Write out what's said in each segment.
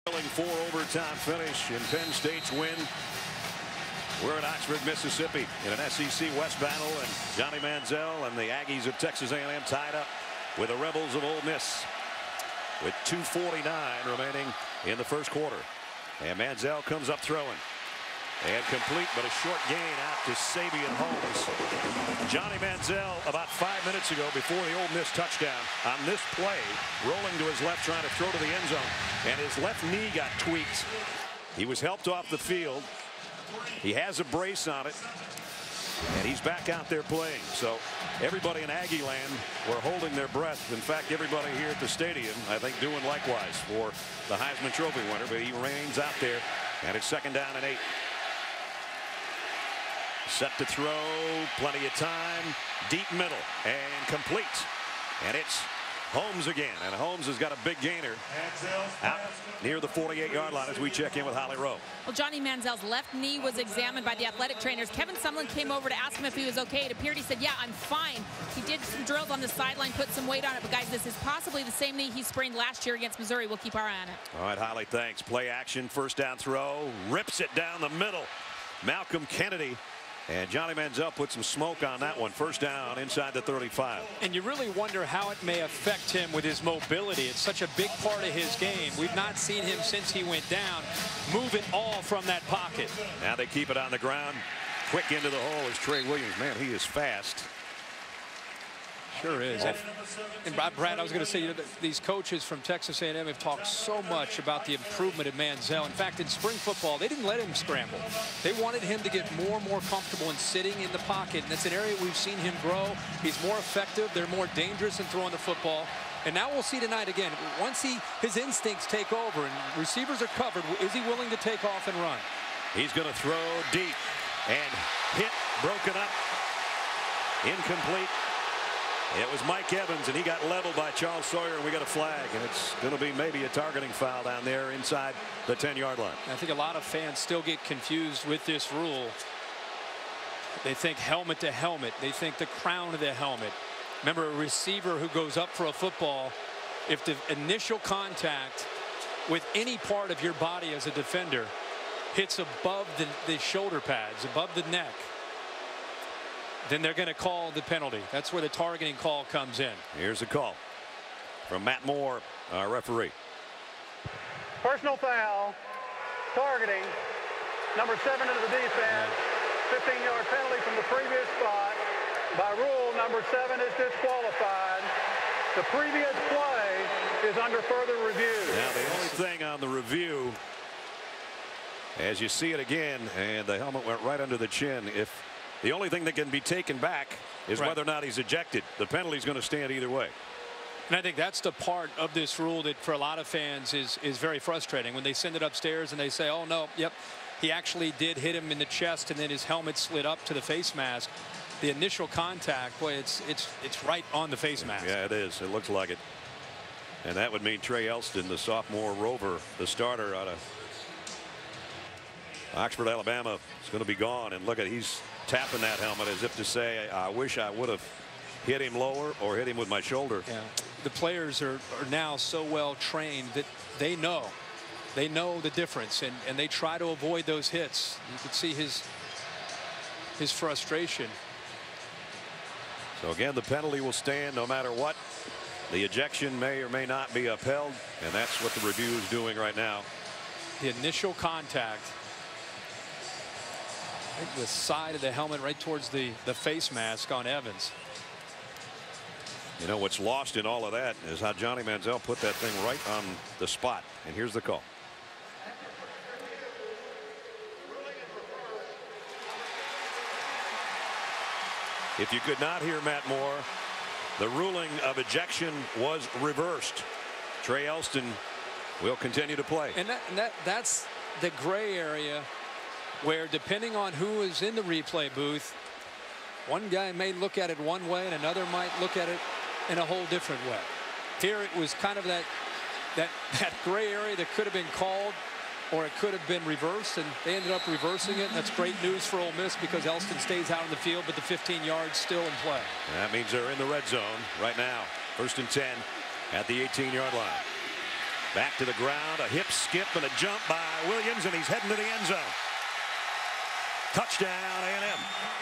4-overtime finish in Penn State's win. We're in Oxford, Mississippi in an SEC West battle, and Johnny Manziel and the Aggies of Texas A&M tied up with the Rebels of Ole Miss with 2:49 remaining in the first quarter. And Manziel comes up throwing and complete, but a short gain out to Sabian Holmes. Johnny Manziel about 5 minutes ago, before the Ole Miss touchdown, on this play, rolling to his left trying to throw to the end zone, and his left knee got tweaked. He was helped off the field. He has a brace on it, and he's back out there playing. So everybody in Aggie land were holding their breath. In fact, everybody here at the stadium, I think, doing likewise for the Heisman Trophy winner. But he remains out there, and it's 2nd down and 8. Set to throw, plenty of time, deep middle, and complete. And it's Holmes again, and Holmes has got a big gainer out near the 48-yard line as we check in with Holly Rowe. Well, Johnny Manziel's left knee was examined by the athletic trainers. Kevin Sumlin came over to ask him if he was okay. It appeared he said, yeah, I'm fine. He did some drills on the sideline, put some weight on it. But, guys, this is possibly the same knee he sprained last year against Missouri. We'll keep our eye on it. All right, Holly, thanks. Play action, 1st down throw, rips it down the middle. Malcolm Kennedy. And Johnny Manziel put some smoke on that one. 1st down inside the 35. And you really wonder how it may affect him with his mobility. It's such a big part of his game. We've not seen him since he went down move it all from that pocket. Now they keep it on the ground. Quick into the hole is Trey Williams. Man, he is fast. Sure is. And Brad, I was going to say, you know, these coaches from Texas A&M have talked so much about the improvement of Manziel. In fact, in spring football, they didn't let him scramble. They wanted him to get more and more comfortable in sitting in the pocket. And that's an area we've seen him grow. He's more effective. They're more dangerous in throwing the football. And now we'll see tonight again. Once his instincts take over and receivers are covered, is he willing to take off and run? He's going to throw deep and hit, broken up, incomplete. It was Mike Evans, and he got leveled by Charles Sawyer, and we got a flag, and it's going to be maybe a targeting foul down there inside the 10-yard line. I think a lot of fans still get confused with this rule. They think helmet to helmet. They think the crown of the helmet. Remember, a receiver who goes up for a football, if the initial contact with any part of your body as a defender hits above the shoulder pads, above the neck, then they're going to call the penalty. That's where the targeting call comes in. Here's a call from Matt Moore, our referee. Personal foul, targeting, number 7 into the defense, 15-yard penalty from the previous spot. By rule, number 7 is disqualified. The previous play is under further review. Now, the only thing on the review, as you see it again, and the helmet went right under the chin, the only thing that can be taken back is whether or not he's ejected. The penalty is going to stand either way. And I think that's the part of this rule that for a lot of fans is very frustrating. When they send it upstairs and they say, oh, no, yep, he actually did hit him in the chest and then his helmet slid up to the face mask. The initial contact, boy, it's right on the face mask. Yeah, it is. It looks like it. And that would mean Trey Elston, the sophomore Rover, the starter out of Oxford, Alabama, is going to be gone. And look at, he's tapping that helmet as if to say, I wish I would have hit him lower or hit him with my shoulder. Yeah. The players are now so well trained that they know the difference, and they try to avoid those hits. You could see his frustration. So again, the penalty will stand no matter what. The ejection may or may not be upheld, and that's what the review is doing right now. The initial contact, the side of the helmet right towards the face mask on Evans. You know, what's lost in all of that is how Johnny Manziel put that thing right on the spot. And here's the call. If you could not hear Matt Moore, the ruling of ejection was reversed. Trey Elston will continue to play. And that's the gray area where, depending on who is in the replay booth, one guy may look at it one way and another might look at it in a whole different way. Here it was kind of that gray area that could have been called, or it could have been reversed, and they ended up reversing it. And that's great news for Ole Miss because Elston stays out in the field, but the 15 yards still in play. That means they're in the red zone right now. 1st and 10 at the 18-yard line. Back to the ground, a hip skip and a jump by Williams, and he's heading to the end zone. Touchdown, A&M.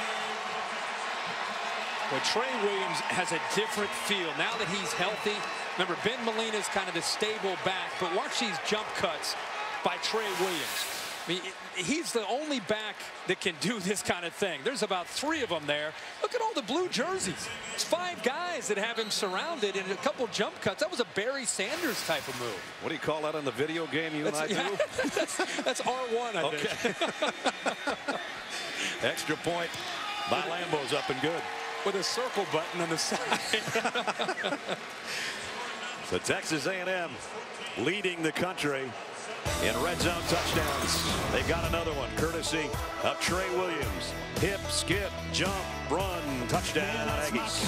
Well, Trey Williams has a different feel now that he's healthy. Remember, Ben Molina's kind of the stable back, but watch these jump cuts by Trey Williams. I mean, he's the only back that can do this kind of thing. There's about 3 of them there. Look at all the blue jerseys. It's 5 guys that have him surrounded and a couple jump cuts. That was a Barry Sanders type of move. What do you call that on the video game you and I do? That's R1, I think. Extra point by Lambo's up and good. With a circle button on the side. So Texas A&M leading the country in red zone touchdowns. They've got another one courtesy of Trey Williams. Hip, skip, jump, run, touchdown, Aggies.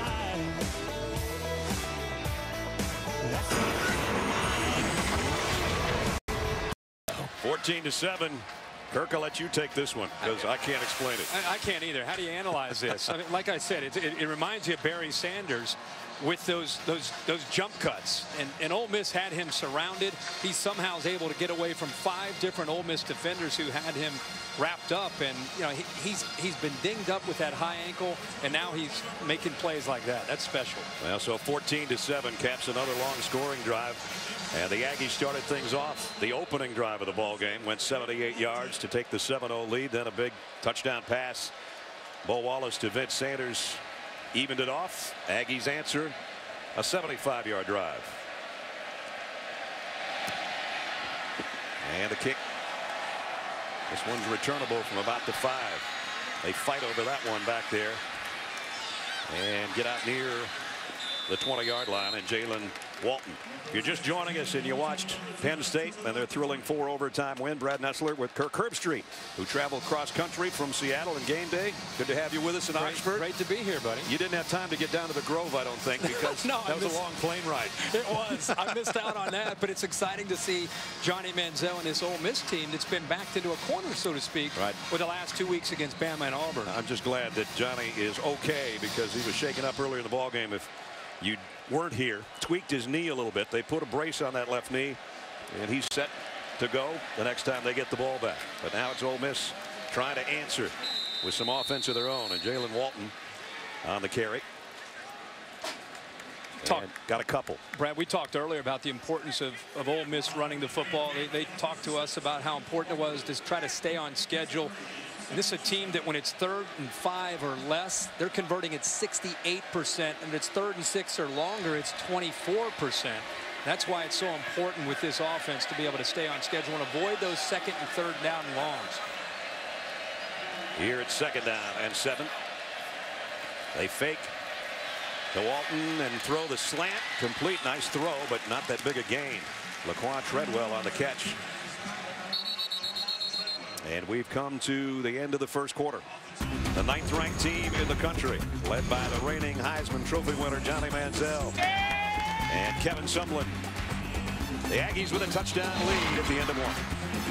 14-7. Kirk, I'll let you take this one because I can't explain it. I can't either. How do you analyze this? I mean, like I said, it reminds you of Barry Sanders with those jump cuts. And Ole Miss had him surrounded. He somehow was able to get away from 5 different Ole Miss defenders who had him wrapped up. And you know he's been dinged up with that high ankle, and now he's making plays like that. That's special. Well, so 14-7 caps another long scoring drive. And the Aggies started things off. The opening drive of the ball game went 78 yards to take the 7-0 lead. Then a big touchdown pass. Bo Wallace to Vince Sanders evened it off. Aggies answer a 75-yard drive. And the kick. This one's returnable from about the 5. They fight over that one back there and get out near the 20-yard line. And Jalen Walton. If you're just joining us and you watched Penn State and their thrilling 4 overtime win, Brad Nessler with Kirk Herbstreit, who traveled cross country from Seattle in game day. Good to have you with us in Oxford. Great to be here, buddy. You didn't have time to get down to the Grove, I don't think, because no, that was a long plane ride. It was. I missed out on that, but it's exciting to see Johnny Manziel and this Ole Miss team that's been backed into a corner, so to speak, with the last 2 weeks against Bama and Auburn. I'm just glad that Johnny is okay because he was shaken up earlier in the ball game. If you weren't here, tweaked his knee a little bit. They put a brace on that left knee, and he's set to go the next time they get the ball back. But now it's Ole Miss trying to answer with some offense of their own, and Jalen Walton on the carry. Got a couple. Brad, we talked earlier about the importance of Ole Miss running the football. They talked to us about how important it was to try to stay on schedule. And this is a team that when it's 3rd and 5 or less, they're converting at 68%. And if it's 3rd and 6 or longer, it's 24%. That's why it's so important with this offense to be able to stay on schedule and avoid those 2nd and 3rd down longs. Here it's 2nd down and 7. They fake to Walton and throw the slant. Complete. Nice throw, but not that big a gain. Laquan Treadwell on the catch. And we've come to the end of the first quarter. The 9th-ranked team in the country, led by the reigning Heisman Trophy winner Johnny Manziel and Kevin Sumlin. The Aggies with a touchdown lead at the end of 1.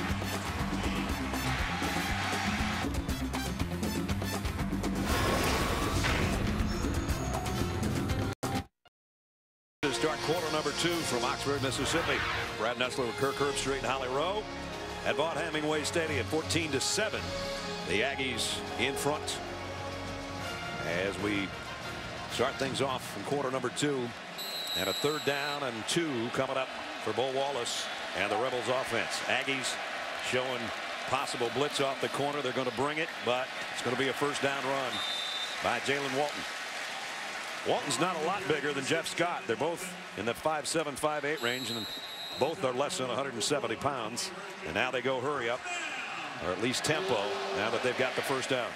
To start quarter number 2 from Oxford, Mississippi. Brad Nessler with Kirk Herbstreit and Holly Rowe at Vaught Hemingway Stadium. 14-7. The Aggies in front as we start things off in quarter number 2. And a 3rd down and 2 coming up for Bo Wallace and the Rebels offense. Aggies showing possible blitz off the corner. They're going to bring it, but it's going to be a 1st down run by Jalen Walton. Walton's not a lot bigger than Jeff Scott. They're both in the 5'7", 5'8" range, and both are less than 170 pounds. And now they go hurry up, or at least tempo, now that they've got the 1st down.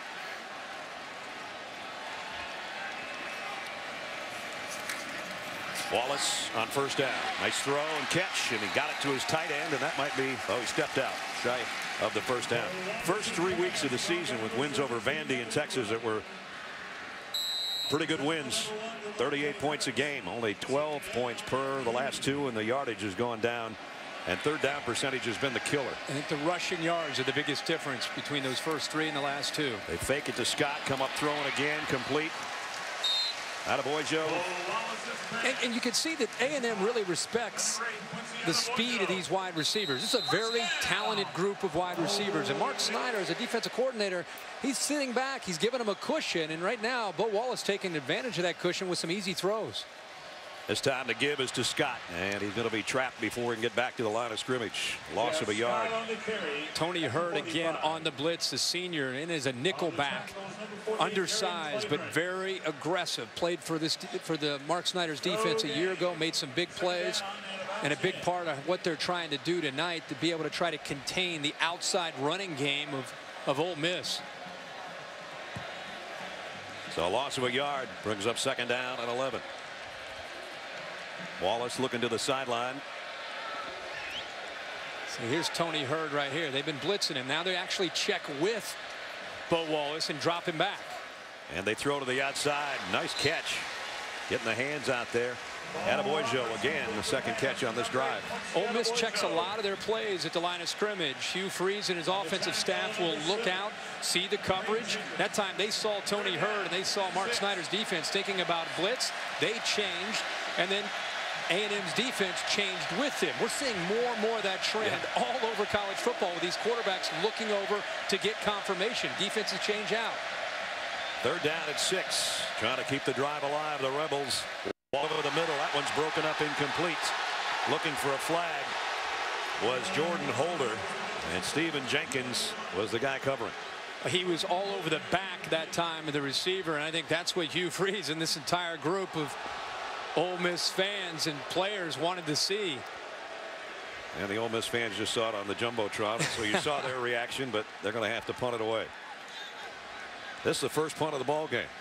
Wallace on 1st down. Nice throw and catch, and he got it to his tight end, and that might be, oh, he stepped out shy of the 1st down. First 3 weeks of the season with wins over Vandy in Texas that were pretty good wins. 38 points a game, only 12 points per the last 2, and the yardage has gone down, and 3rd down percentage has been the killer. I think the rushing yards are the biggest difference between those first 3 and the last 2. They fake it to Scott, come up throwing again, complete. Attaboy, Joe. And you can see that A&M really respects the speed of these wide receivers. This is a very talented group of wide receivers. And Mark Snyder, as a defensive coordinator, he's sitting back. He's giving them a cushion. And right now, Bo Wallace taking advantage of that cushion with some easy throws. This time to give is to Scott, and he's going to be trapped before he can get back to the line of scrimmage. Loss of a yard. Tony Hurd again on the blitz, the senior, in as a nickel back. Undersized, but very aggressive. Played for the Mark Snyder's defense a year ago, made some big plays. And a big part of what they're trying to do tonight to be able to try to contain the outside running game of Ole Miss. So a loss of a yard brings up 2nd down and 11. Wallace looking to the sideline. So here's Tony Hurd right here. They've been blitzing him. Now they actually check with Bo Wallace and drop him back. And they throw to the outside. Nice catch. Getting the hands out there. Attaboy, Joe, again, the 2nd catch on this drive. Ole Miss checks a lot of their plays at the line of scrimmage. Hugh Freeze and his offensive staff will look out, see the coverage. That time they saw Tony Hurd and they saw Mark Snyder's defense thinking about blitz. They changed, and then A&M's defense changed with him. We're seeing more and more of that trend all over college football with these quarterbacks looking over to get confirmation. Defenses change out. 3rd down at 6. Trying to keep the drive alive. The Rebels all over the middle. That one's broken up, incomplete. Looking for a flag was Jordan Holder, and Stephen Jenkins was the guy covering. He was all over the back that time of the receiver, and I think that's what Hugh Freeze and this entire group of Ole Miss fans and players wanted to see. And the Ole Miss fans just saw it on the Jumbotron, so you saw their reaction, but they're going to have to punt it away. This is the first punt of the ball game.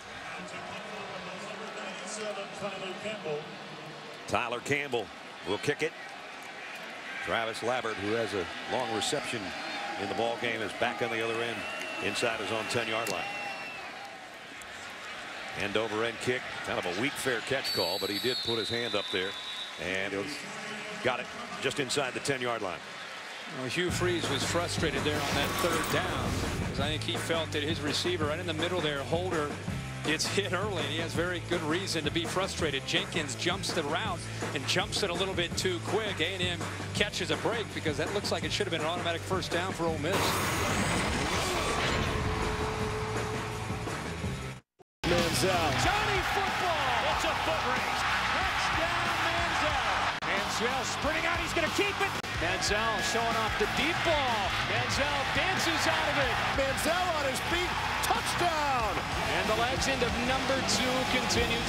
Tyler Campbell will kick it. Travis Labbert, who has a long reception in the ball game, is back on the other end inside his own 10-yard line. End over end kick, kind of a weak fair catch call, but he did put his hand up there and got it just inside the 10-yard line. Well, Hugh Freeze was frustrated there on that 3rd down because I think he felt that his receiver right in the middle there, Holder, gets hit early, and he has very good reason to be frustrated. Jenkins jumps the route and jumps it a little bit too quick. A&M catches a break because that looks like it should have been an automatic 1st down for Ole Miss. Manziel. Johnny football. It's a foot race. Touchdown, Manziel. Manziel sprinting out. He's going to keep it. Manziel showing off the deep ball. Manziel dances out of it. Manziel on his feet. Touchdown. And the legend of number 2 continues.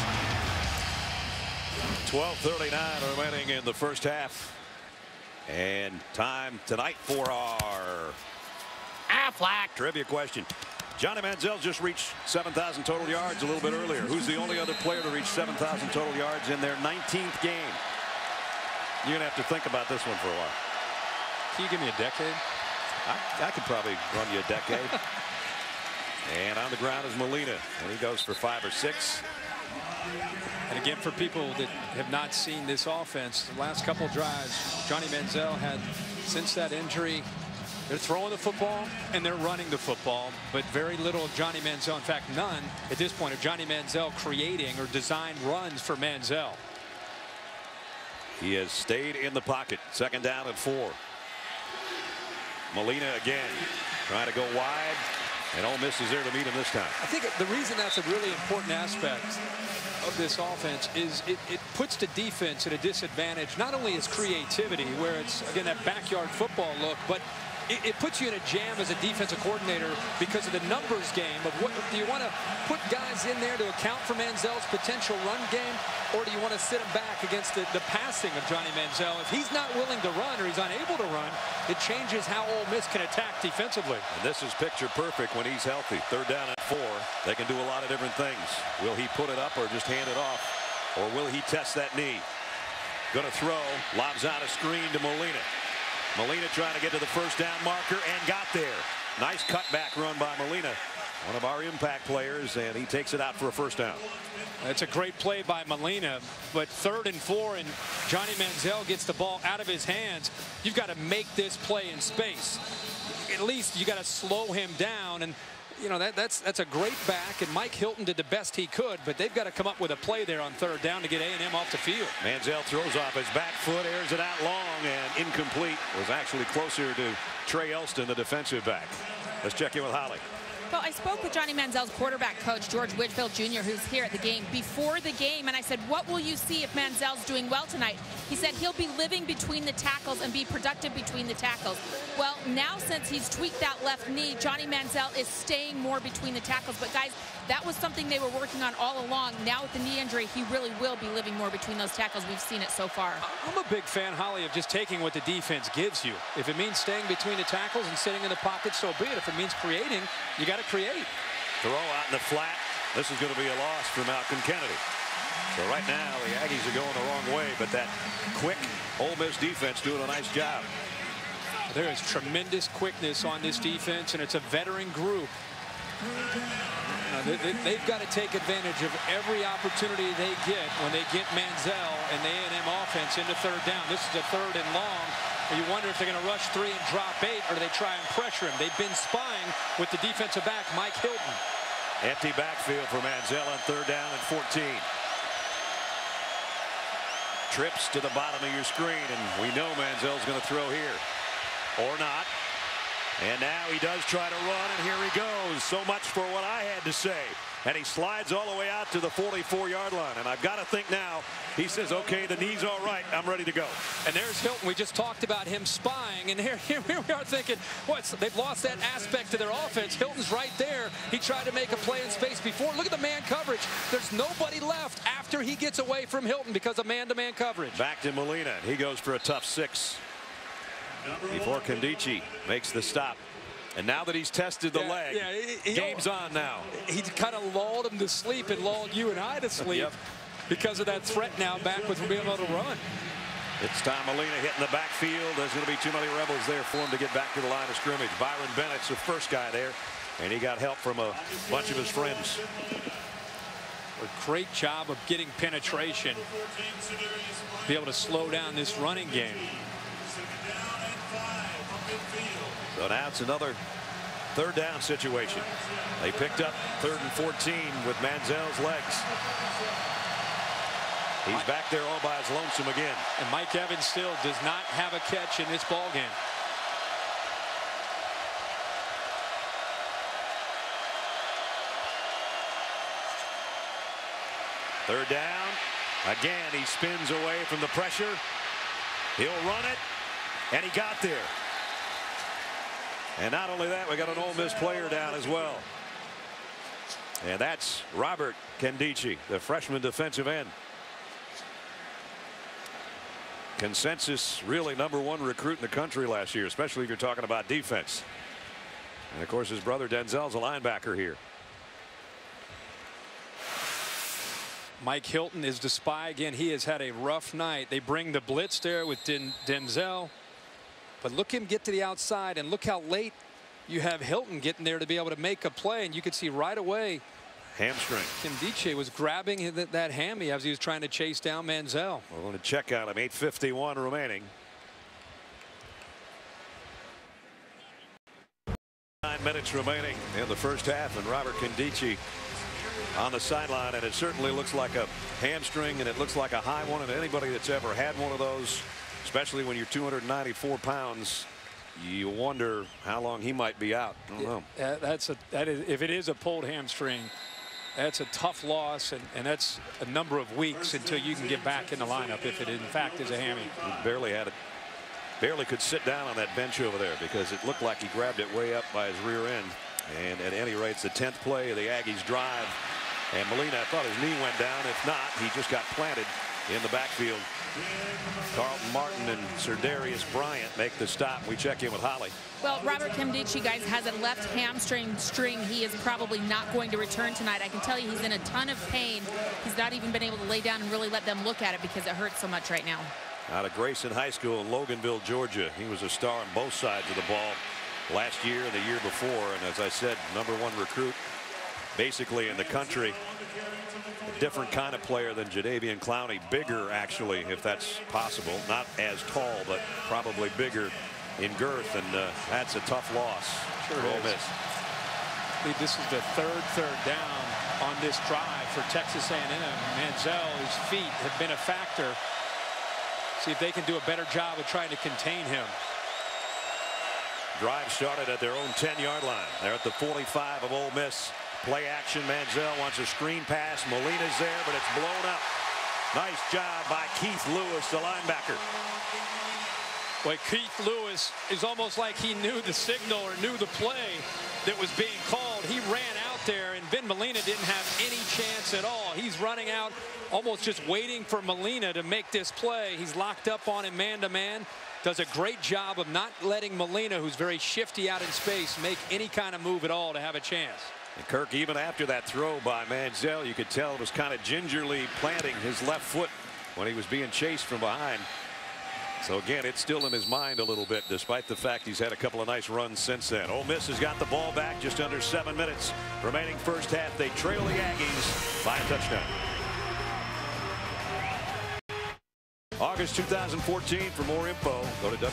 12:39 remaining in the first half. And time tonight for our Aflac trivia question. Johnny Manziel just reached 7,000 total yards a little bit earlier. Who's the only other player to reach 7,000 total yards in their 19th game? You're going to have to think about this one for a while. Can you give me a decade? I could probably run you a decade. And on the ground is Molina, and he goes for 5 or 6. And again, for people that have not seen this offense, the last couple drives, Johnny Manziel had, since that injury, they're throwing the football and they're running the football, but very little of Johnny Manziel, in fact, none at this point of Johnny Manziel creating or design runs for Manziel. He has stayed in the pocket. 2nd down and 4. Molina again trying to go wide, and Ole Miss is there to meet him this time. I think the reason that's a really important aspect of this offense is it puts the defense at a disadvantage. Not only is creativity, where it's, again, that backyard football look, but it puts you in a jam as a defensive coordinator because of the numbers game of what do you want to put guys in there to account for Manziel's potential run game, or do you want to sit him back against the passing of Johnny Manziel? If he's not willing to run or he's unable to run, it changes how Ole Miss can attack defensively. And this is picture perfect when he's healthy. 3rd down and 4. They can do a lot of different things. Will he put it up or just hand it off, or will he test that knee? Going to throw, lobs out a screen to Molina. Molina trying to get to the 1st down marker and got there. Nice cutback run by Molina, one of our impact players, and he takes it out for a 1st down. That's a great play by Molina, but 3rd and 4, and Johnny Manziel gets the ball out of his hands. You've got to make this play in space. At least you got to slow him down, and you know, that's a great back, and Mike Hilton did the best he could, but they've got to come up with a play there on third down to get A&M off the field. Manziel throws off his back foot, airs it out long, and incomplete. Was actually closer to Trey Elston, the defensive back. Let's check in with Holly. Well, I spoke with Johnny Manziel's quarterback coach, George Whitfield Jr., who's here at the game, before the game, and I said, what will you see if Manziel's doing well tonight? He said he'll be living between the tackles and be productive between the tackles. Well, now since he's tweaked that left knee, Johnny Manziel is staying more between the tackles. But, guys, that was something they were working on all along. Now with the knee injury, he really will be living more between those tackles. We've seen it so far. I'm a big fan, Holly, of just taking what the defense gives you. If it means staying between the tackles and sitting in the pocket, so be it. If it means creating, you got to create. Throw out in the flat. This is going to be a loss for Malcolm Kennedy. So right now, the Aggies are going the wrong way, but that quick Ole Miss defense doing a nice job. There is tremendous quickness on this defense, and it's a veteran group. They've got to take advantage of every opportunity they get when they get Manziel and the A&M offense into third down. This is a third and long. You wonder if they're going to rush 3 and drop 8, or do they try and pressure him? They've been spying with the defensive back, Mike Hilton. Empty backfield for Manziel on third down and 14. Trips to the bottom of your screen, and we know Manziel's going to throw here. Or not. And now he does try to run, and here he goes. So much for what I had to say. And he slides all the way out to the 44-yard line. And I've got to think now, he says, okay, the knee's all right. I'm ready to go. And there's Hilton. We just talked about him spying. And here we are thinking, they've lost that aspect to their offense. Hilton's right there. He tried to make a play in space before. Look at the man coverage. There's nobody left after he gets away from Hilton because of man-to-man coverage. Back to Molina. He goes for a tough 6. Before Kondichi makes the stop. And now that he's tested the leg, game's on now. He kind of lulled him to sleep and lulled you and I to sleep because of that threat now backwards from being able to run. It's Tom Molina hitting the backfield. There's going to be too many Rebels there for him to get back to the line of scrimmage. Byron Bennett's the first guy there, and he got help from a bunch of his friends. A great job of getting penetration. Be able to slow down this running game. So now it's another third down situation. They picked up 3rd and 14 with Manziel's legs. He's back there all by his lonesome again. And Mike Evans still does not have a catch in this ball game. Third down. Again, he spins away from the pressure. He'll run it, and he got there. And not only that, we got an Ole Miss player down as well. And that's Robert Kondichi, the freshman defensive end. Consensus really #1 recruit in the country last year, especially if you're talking about defense. And of course his brother Denzel's a linebacker here. Mike Hilton is the spy again. He has had a rough night. They bring the blitz there with Denzel. But look him get to the outside, and look how late you have Hilton getting there to be able to make a play. And you could see right away hamstring. Kondichi was grabbing that hammy as he was trying to chase down Manziel. We're going to check on him. 8:51 remaining. 9 minutes remaining in the first half, and Robert Kondichi on the sideline, and it certainly looks like a hamstring, and it looks like a high one, and anybody that's ever had one of those, especially when you're 294 pounds, you wonder how long he might be out. I don't know. If it is a pulled hamstring, that's a tough loss, and that's a number of weeks until you can get back in the lineup if it in fact is a hammy. He barely could sit down on that bench over there because it looked like he grabbed it way up by his rear end. And at any rate, it's the 10th play of the Aggies drive. And Molina, I thought his knee went down. If not, he just got planted in the backfield. Carlton Martin and Serdarius Bryant make the stop. We check in with Holly. Well, Robert Kondichi, guys, has a left hamstring string. He is probably not going to return tonight. I can tell you he's in a ton of pain. He's not even been able to lay down and really let them look at it because it hurts so much right now. Out of Grayson High School in Loganville, Georgia. He was a star on both sides of the ball last year and the year before. And as I said, #1 recruit basically in the country. A different kind of player than Jadeveon Clowney. Bigger, actually, if that's possible. Not as tall, but probably bigger in girth. And that's a tough loss for Ole Miss. This is the third down on this drive for Texas A&M. Manziel's feet have been a factor. See if they can do a better job of trying to contain him. Drive started at their own 10-yard line. They're at the 45 of Ole Miss. Play action. Manziel wants a screen pass. Molina's there, but it's blown up. Nice job by Keith Lewis, the linebacker. Well, Keith Lewis is almost like he knew the signal or knew the play that was being called. He ran out there, and Ben Molina didn't have any chance at all. He's running out, almost just waiting for Molina to make this play. He's locked up on him man-to-man. Does a great job of not letting Molina, who's very shifty out in space, make any kind of move at all to have a chance. And Kirk, even after that throw by Manziel, you could tell it was kind of gingerly planting his left foot when he was being chased from behind. So again, it's still in his mind a little bit, despite the fact he's had a couple of nice runs since then. Ole Miss has got the ball back, just under 7 minutes remaining first half. They trail the Aggies by a touchdown. August 2014. For more info, go to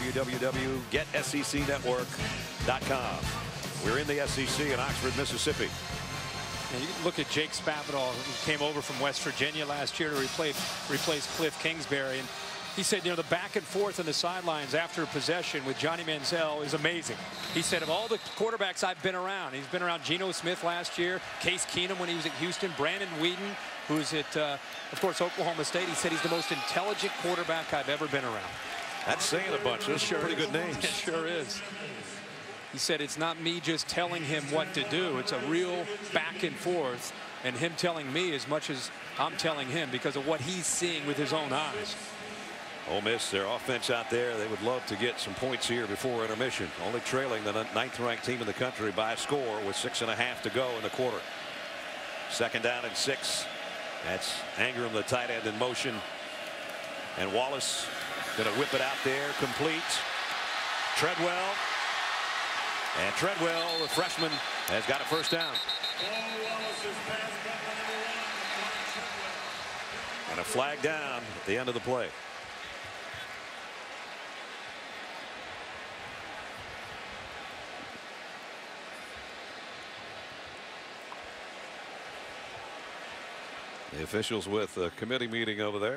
www.getsecnetwork.com. We're in the SEC in Oxford, Mississippi. And you look at Jake Spavital, who came over from West Virginia last year to replace Cliff Kingsbury. And he said, the back and forth on the sidelines after possession with Johnny Manziel is amazing. He said, of all the quarterbacks I've been around, he's been around Geno Smith last year, Case Keenum when he was at Houston, Brandon Whedon, who's at, of course, Oklahoma State. He said he's the most intelligent quarterback I've ever been around. That's saying a bunch. Those are pretty good names. It sure is. He said it's not me just telling him what to do. It's a real back and forth, and him telling me as much as I'm telling him because of what he's seeing with his own eyes. Ole Miss, their offense out there, they would love to get some points here before intermission. Only trailing the 9th-ranked team in the country by a score with 6.5 to go in the quarter. 2nd down and 6. That's Ingram, the tight end, in motion. And Wallace going to whip it out there, complete. Treadwell. And Treadwell, the freshman, has got a first down. And a flag down at the end of the play. The officials with a committee meeting over there.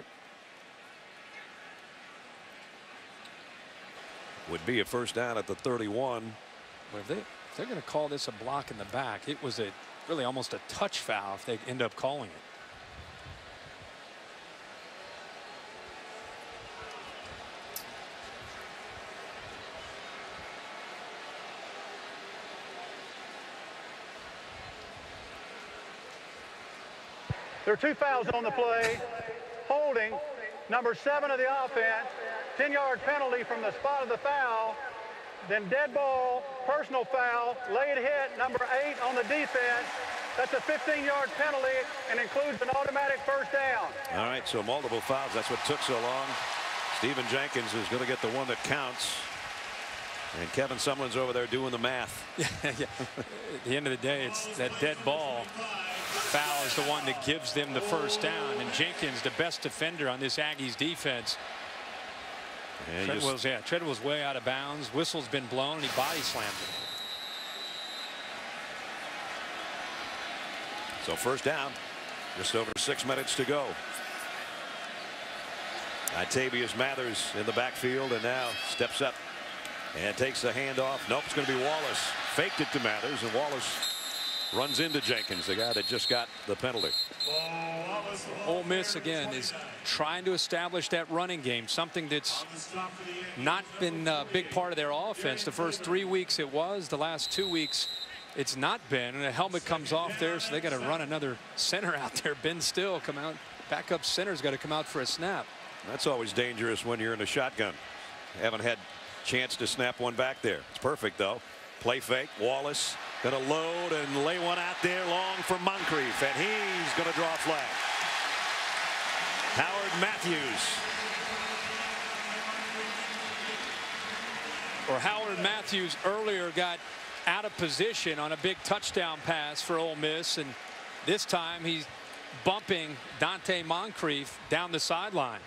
Would be a first down at the 31. But if they're going to call this a block in the back, it was really almost a touch foul if they end up calling it. There are 2 fouls on the play. Holding, number 7 of the offense. 10-yard penalty from the spot of the foul. Then dead ball, personal foul, late hit, number 8 on the defense. That's a 15-yard penalty and includes an automatic first down. All right, so multiple fouls. That's what took so long. Stephen Jenkins is going to get the one that counts. And Kevin Sumlin's over there doing the math. Yeah. At the end of the day, it's that dead ball foul is the one that gives them the first down. And Jenkins, the best defender on this Aggies defense. Treadwell's way out of bounds. Whistle's been blown. He body slammed it. So first down, just over 6 minutes to go. Itavius Mathers in the backfield and now steps up and takes the handoff. Nope, it's going to be Wallace. Faked it to Mathers, and Wallace runs into Jenkins, the guy that just got the penalty. Ole Miss again is trying to establish that running game, something that's not been a big part of their offense. The first 3 weeks it was. The last 2 weeks it's not been. And a helmet comes off there, so they got to run another center out there. Ben Still come out. Backup center's got to come out for a snap. That's always dangerous when you're in a shotgun. Haven't had chance to snap one back there. It's perfect though. Play fake. Wallace going to load and lay one out there long for Moncrief, and he's going to draw a flag. Howard Matthews. Or Howard Matthews earlier got out of position on a big touchdown pass for Ole Miss, and this time he's bumping Dante Moncrief down the sideline.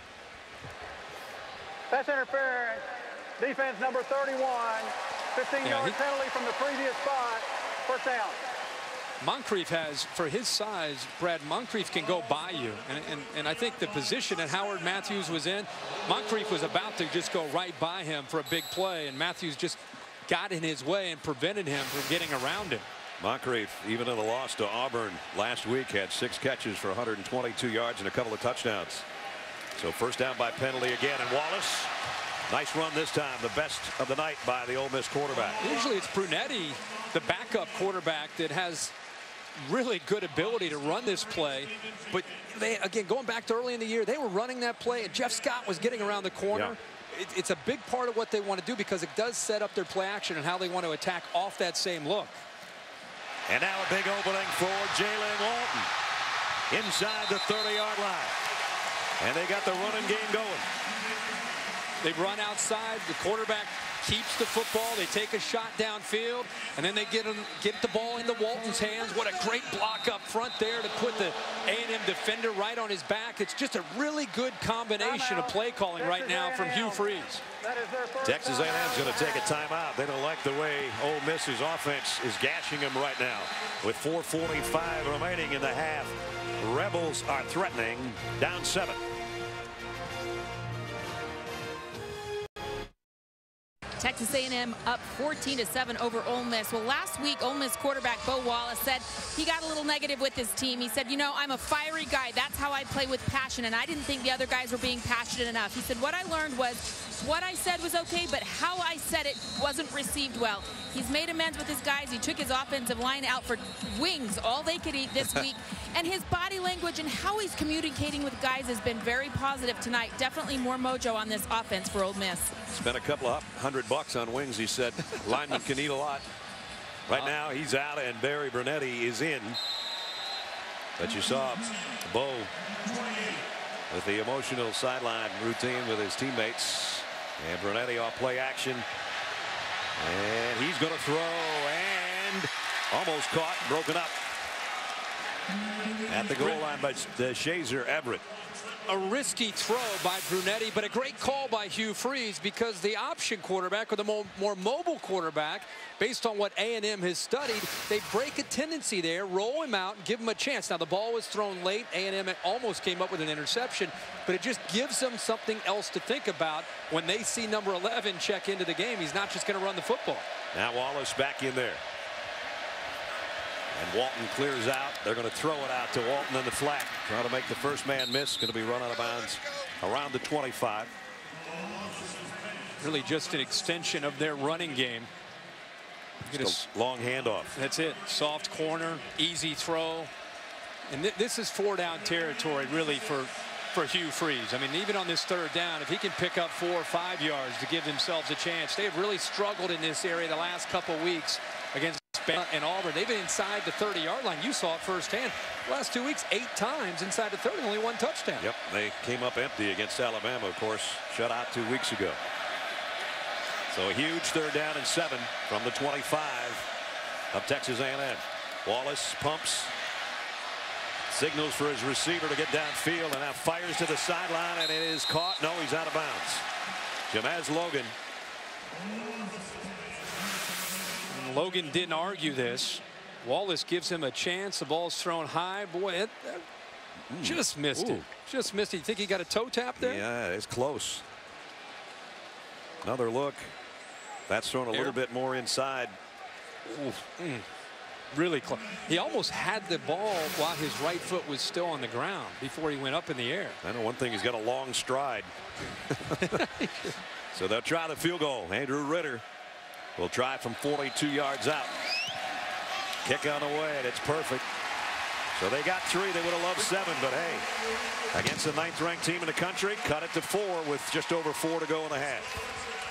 Pass interference. Defense number 31. 15-yard penalty from the previous spot. First down. Moncrief has, for his size, Brad, Moncrief can go by you. And I think the position that Howard Matthews was in, Moncrief was about to just go right by him for a big play, and Matthews just got in his way and prevented him from getting around him. Moncrief, even in a loss to Auburn last week, had 6 catches for 122 yards and a couple of touchdowns. So first down by penalty again, and Wallace, nice run this time, the best of the night by the Ole Miss quarterback. Usually it's Brunetti, the backup quarterback, that has really good ability to run this play, but they, again, going back to early in the year, they were running that play and Jeff Scott was getting around the corner. Yeah. It's a big part of what they want to do, because it does set up their play action and how they want to attack off that same look. And now a big opening for Jalen Walton inside the 30-yard line, and they got the running game going. They run outside, the quarterback keeps the football, they take a shot downfield, and then they get the ball into Walton's hands. What a great block up front there to put the A&M defender right on his back. It's just a really good combination of play calling right now from Hugh Freeze. Texas A&M's going to take a timeout. They don't like the way Ole Miss's offense is gashing them right now. With 4:45 remaining in the half, Rebels are threatening, down 7. Texas A&M up 14-7 over Ole Miss. Well, last week, Ole Miss quarterback Bo Wallace said he got a little negative with his team. He said, you know, I'm a fiery guy. That's how I play with passion, and I didn't think the other guys were being passionate enough. He said, what I learned was what I said was okay, but how I said it wasn't received well. He's made amends with his guys. He took his offensive line out for wings, all they could eat this week. And his body language and how he's communicating with guys has been very positive tonight. Definitely more mojo on this offense for Ole Miss. Spent a couple of $100 on wings, he said. Linemen can eat a lot. Right now, he's out, and Barry Brunetti is in. But you saw Bo with the emotional sideline routine with his teammates. And Brunetti off play action. And he's going to throw, and almost caught, broken up at the goal line by Shazer Everett. A risky throw by Brunetti, but a great call by Hugh Freeze, because the option quarterback, or the more mobile quarterback, based on what A&M has studied, they break a tendency there, roll him out, and give him a chance. Now, the ball was thrown late. A&M almost came up with an interception, but it just gives them something else to think about when they see number 11 check into the game. He's not just going to run the football. Now Wallace back in there. And Walton clears out. They're going to throw it out to Walton in the flat. Trying to make the first man miss. Going to be run out of bounds around the 25. Really just an extension of their running game. Just a long handoff. That's it. Soft corner, easy throw. And this is 4-down territory, really, for Hugh Freeze. I mean, even on this 3rd down, if he can pick up 4 or 5 yards to give themselves a chance. They have really struggled in this area the last couple weeks against and Auburn. They've been inside the 30-yard line. You saw it firsthand. The last 2 weeks, 8 times inside the 30, only 1 touchdown. Yep, they came up empty against Alabama, of course, shut out 2 weeks ago. So a huge 3rd down and 7 from the 25 of Texas A&M. Wallace pumps, signals for his receiver to get downfield, and now fires to the sideline, and it is caught. No, he's out of bounds. Jamaz Logan. Logan didn't argue this. Wallace gives him a chance. The ball's thrown high. Boy, it just missed it. Just missed it. You think he got a toe tap there? Yeah, it's close. Another look. That's thrown a little bit more inside. Really close. He almost had the ball while his right foot was still on the ground before he went up in the air. I know one thing, he's got a long stride. So they'll try the field goal. Andrew Ritter will try from 42 yards out. Kick on the way, and it's perfect. So they got 3. They would have loved 7, but hey, against the 9th-ranked team in the country, cut it to 4 with just over 4 to go in the half.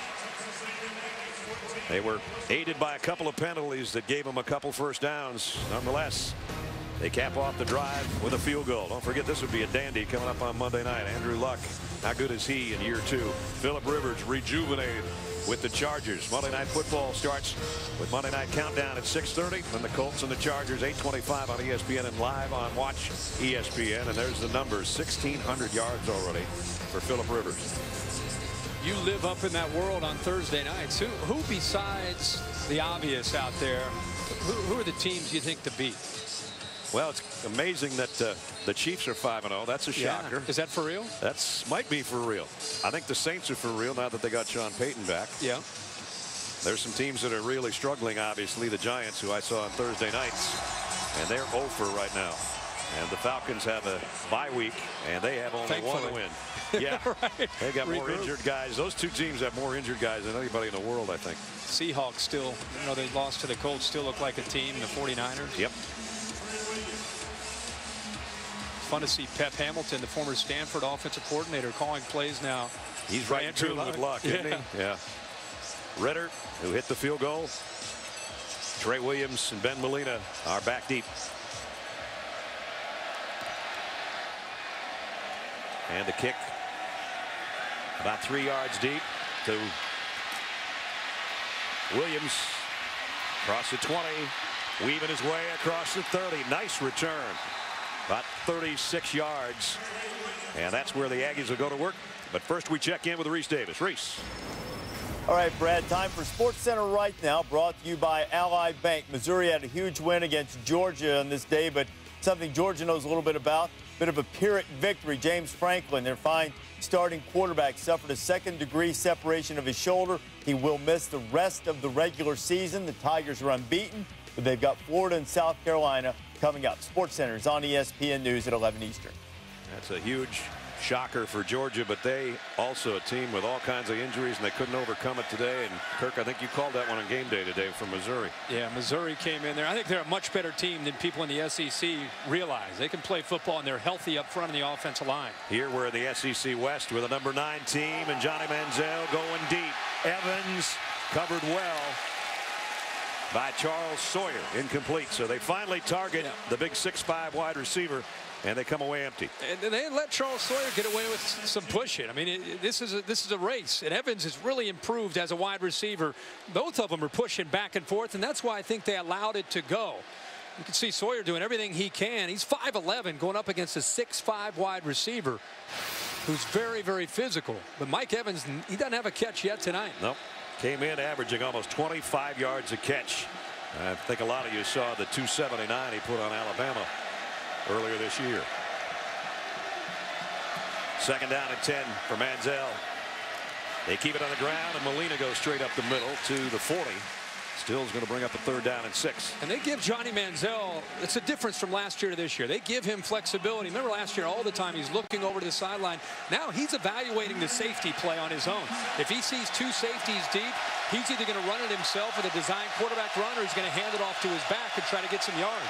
They were aided by a couple of penalties that gave them a couple first downs. Nonetheless, they cap off the drive with a field goal. Don't forget, this would be a dandy coming up on Monday night. Andrew Luck, how good is he in year 2? Phillip Rivers rejuvenated with the Chargers. Monday Night Football starts with Monday Night Countdown at 6:30. Then the Colts and the Chargers, 8:25 on ESPN and live on Watch ESPN. And there's the numbers, 1,600 yards already for Phillip Rivers. You live up in that world on Thursday nights. Who besides the obvious out there Who are the teams you think to beat? Well, it's amazing that the Chiefs are 5-0. That's a shocker. Is that for real? That's might be for real. I think the Saints are for real now that they got Sean Payton back. Yeah. There's some teams that are really struggling, obviously. The Giants, who I saw on Thursday nights, and they're 0 for right now. And the Falcons have a bye week, and they have only one win. Yeah, right. They got more injured guys. Those two teams have more injured guys than anybody in the world, I think. Seahawks still, you know, they lost to the Colts, still look like a team. The 49ers. Yep. Fun to see Pep Hamilton, the former Stanford offensive coordinator, calling plays now. He's right in tune with luck, isn't he? Yeah. Ritter, who hit the field goal. Trey Williams and Ben Molina are back deep. And the kick about 3 yards deep to Williams. Across the 20, weaving his way across the 30. Nice return. About 36 yards. And that's where the Aggies will go to work. But first we check in with Reese Davis. Reese. All right, Brad, time for Sports Center right now, brought to you by Ally Bank. Missouri had a huge win against Georgia on this day, but something Georgia knows a little bit about. Bit of a Pyrrhic victory. James Franklin, their fine starting quarterback, suffered a second-degree separation of his shoulder. He will miss the rest of the regular season. The Tigers are unbeaten, but they've got Florida and South Carolina coming up. Sports Center is on ESPN News at 11 Eastern. That's a huge shocker for Georgia, but they also a team with all kinds of injuries, and they couldn't overcome it today. And Kirk, I think you called that one on game day today from Missouri. Yeah, Missouri came in there. I think they're a much better team than people in the SEC realize. They can play football, and they're healthy up front on the offensive line. Here we're in the SEC West with a number 9 team, and Johnny Manziel going deep. Evans covered well by Charles Sawyer, incomplete. So they finally target the big 6'5" wide receiver, and they come away empty. And they let Charles Sawyer get away with some pushing. I mean, this is a race, and Evans has really improved as a wide receiver. Both of them are pushing back and forth, and that's why I think they allowed it to go. You can see Sawyer doing everything he can. He's 5'11", going up against a 6'5" wide receiver who's very, very physical. But Mike Evans, he doesn't have a catch yet tonight. Nope. Came in averaging almost 25 yards a catch. I think a lot of you saw the 279 he put on Alabama earlier this year. Second down and 10 for Manziel. They keep it on the ground, and Molina goes straight up the middle to the 40. Still's going to bring up a 3rd down and 6. And they give Johnny Manziel, it's a difference from last year to this year. They give him flexibility. Remember last year, all the time he's looking over to the sideline. Now he's evaluating the safety play on his own. If he sees 2 safeties deep, he's either going to run it himself with a design quarterback run, or he's going to hand it off to his back and try to get some yards.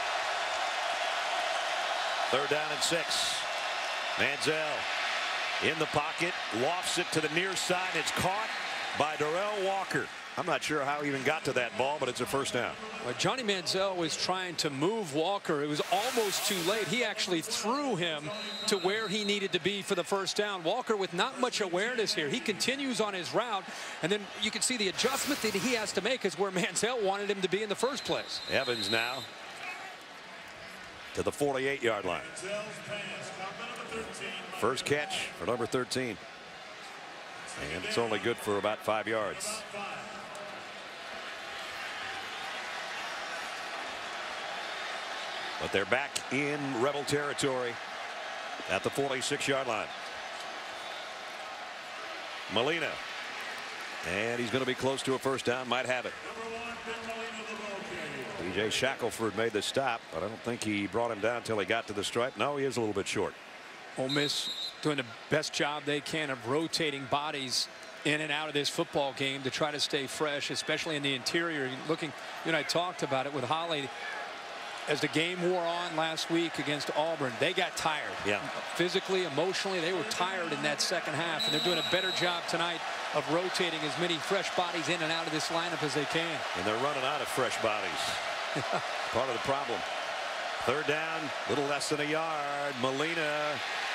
3rd down and 6. Manziel in the pocket, lofts it to the near side. It's caught by Darrell Walker. I'm not sure how he even got to that ball, but it's a 1st down. Well, Johnny Manziel was trying to move Walker. It was almost too late. He actually threw him to where he needed to be for the 1st down. Walker with not much awareness here. He continues on his route, and then you can see the adjustment that he has to make is where Manziel wanted him to be in the first place. Evans now to the 48-yard line. First catch for number 13. And it's only good for about 5 yards. But they're back in Rebel territory at the 46-yard line. Molina. And he's going to be close to a 1st down. Might have it. B.J. Shackelford made the stop, but I don't think he brought him down until he got to the stripe. No, he is a little bit short. Ole Miss doing the best job they can of rotating bodies in and out of this football game to try to stay fresh, especially in the interior. Looking, you know, I talked about it with Holly. As the game wore on last week against Auburn, they got tired. Yeah. Physically, emotionally, they were tired in that second half, and they're doing a better job tonight of rotating as many fresh bodies in and out of this lineup as they can. And they're running out of fresh bodies. Part of the problem. 3rd down, little less than a yard. Molina.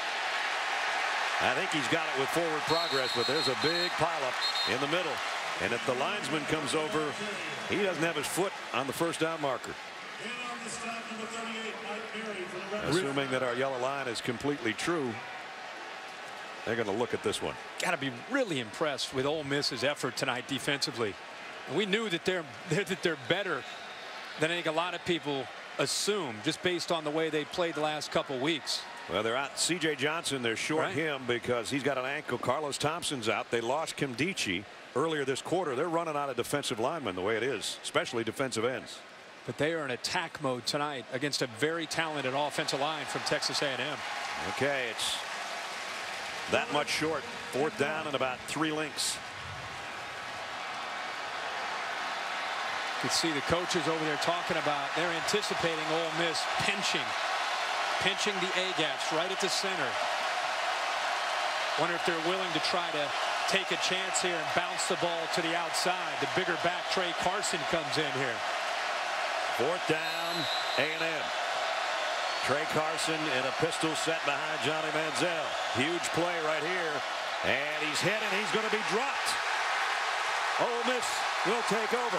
I think he's got it with forward progress, but there's a big pileup in the middle. And if the linesman comes over, he doesn't have his foot on the 1st down marker. Assuming that our yellow line is completely true, they're going to look at this one. Got to be really impressed with Ole Miss's effort tonight defensively. And we knew that they're better than I think a lot of people assume, just based on the way they played the last couple weeks. Well, they're out C.J. Johnson. They're short him because he's got an ankle. Carlos Thompson's out. They lost Kimdichie earlier this quarter. They're running out of defensive linemen the way it is, especially defensive ends. But they are in attack mode tonight against a very talented offensive line from Texas A&M. Okay, it's that much short. 4th down and about 3 links. You can see the coaches over there talking about they're anticipating Ole Miss pinching the A-gaps right at the center. Wonder if they're willing to try to take a chance here and bounce the ball to the outside. The bigger back Trey Carson comes in here. 4th down, A&M. Trey Carson in a pistol set behind Johnny Manziel. Huge play right here. And he's hit and he's going to be dropped. Ole Miss will take over.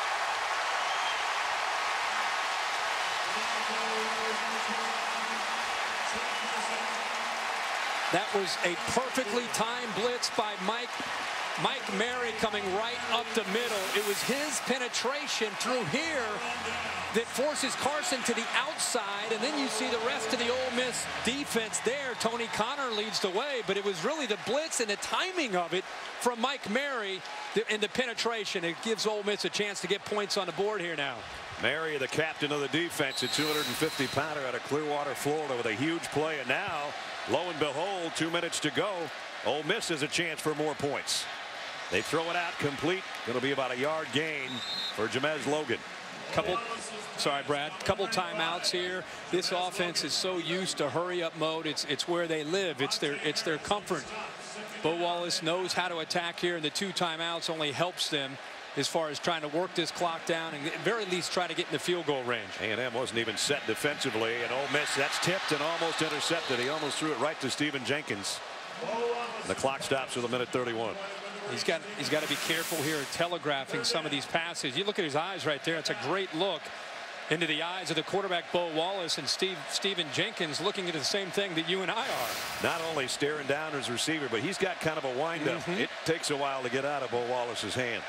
That was a perfectly timed blitz by Mike Mary coming right up the middle. It was his penetration through here that forces Carson to the outside, and then you see the rest of the Ole Miss defense there. Tony Connor leads the way, but it was really the blitz and the timing of it from Mike Mary and the penetration. It gives Ole Miss a chance to get points on the board here now. Mary, the captain of the defense, a 250-pounder out of Clearwater, Florida, with a huge play. And now, lo and behold, 2 minutes to go. Ole Miss has a chance for more points. They throw it out complete. It'll be about a yard gain for Jamez Logan. Sorry, Brad. Couple timeouts here. This offense is so used to hurry-up mode. It's where they live. It's their comfort. Bo Wallace knows how to attack here, and the 2 timeouts only helps them as far as trying to work this clock down and at very least try to get in the field goal range. A&M wasn't even set defensively, and Ole Miss, that's tipped and almost intercepted. He almost threw it right to Stephen Jenkins. The clock stops with 1:31. He's got to be careful here telegraphing some of these passes. You look at his eyes right there. It's a great look into the eyes of the quarterback, Bo Wallace, and Stephen Jenkins looking at the same thing that you and I are. Not only staring down his receiver, but he's got kind of a windup. It takes a while to get out of Bo Wallace's hand.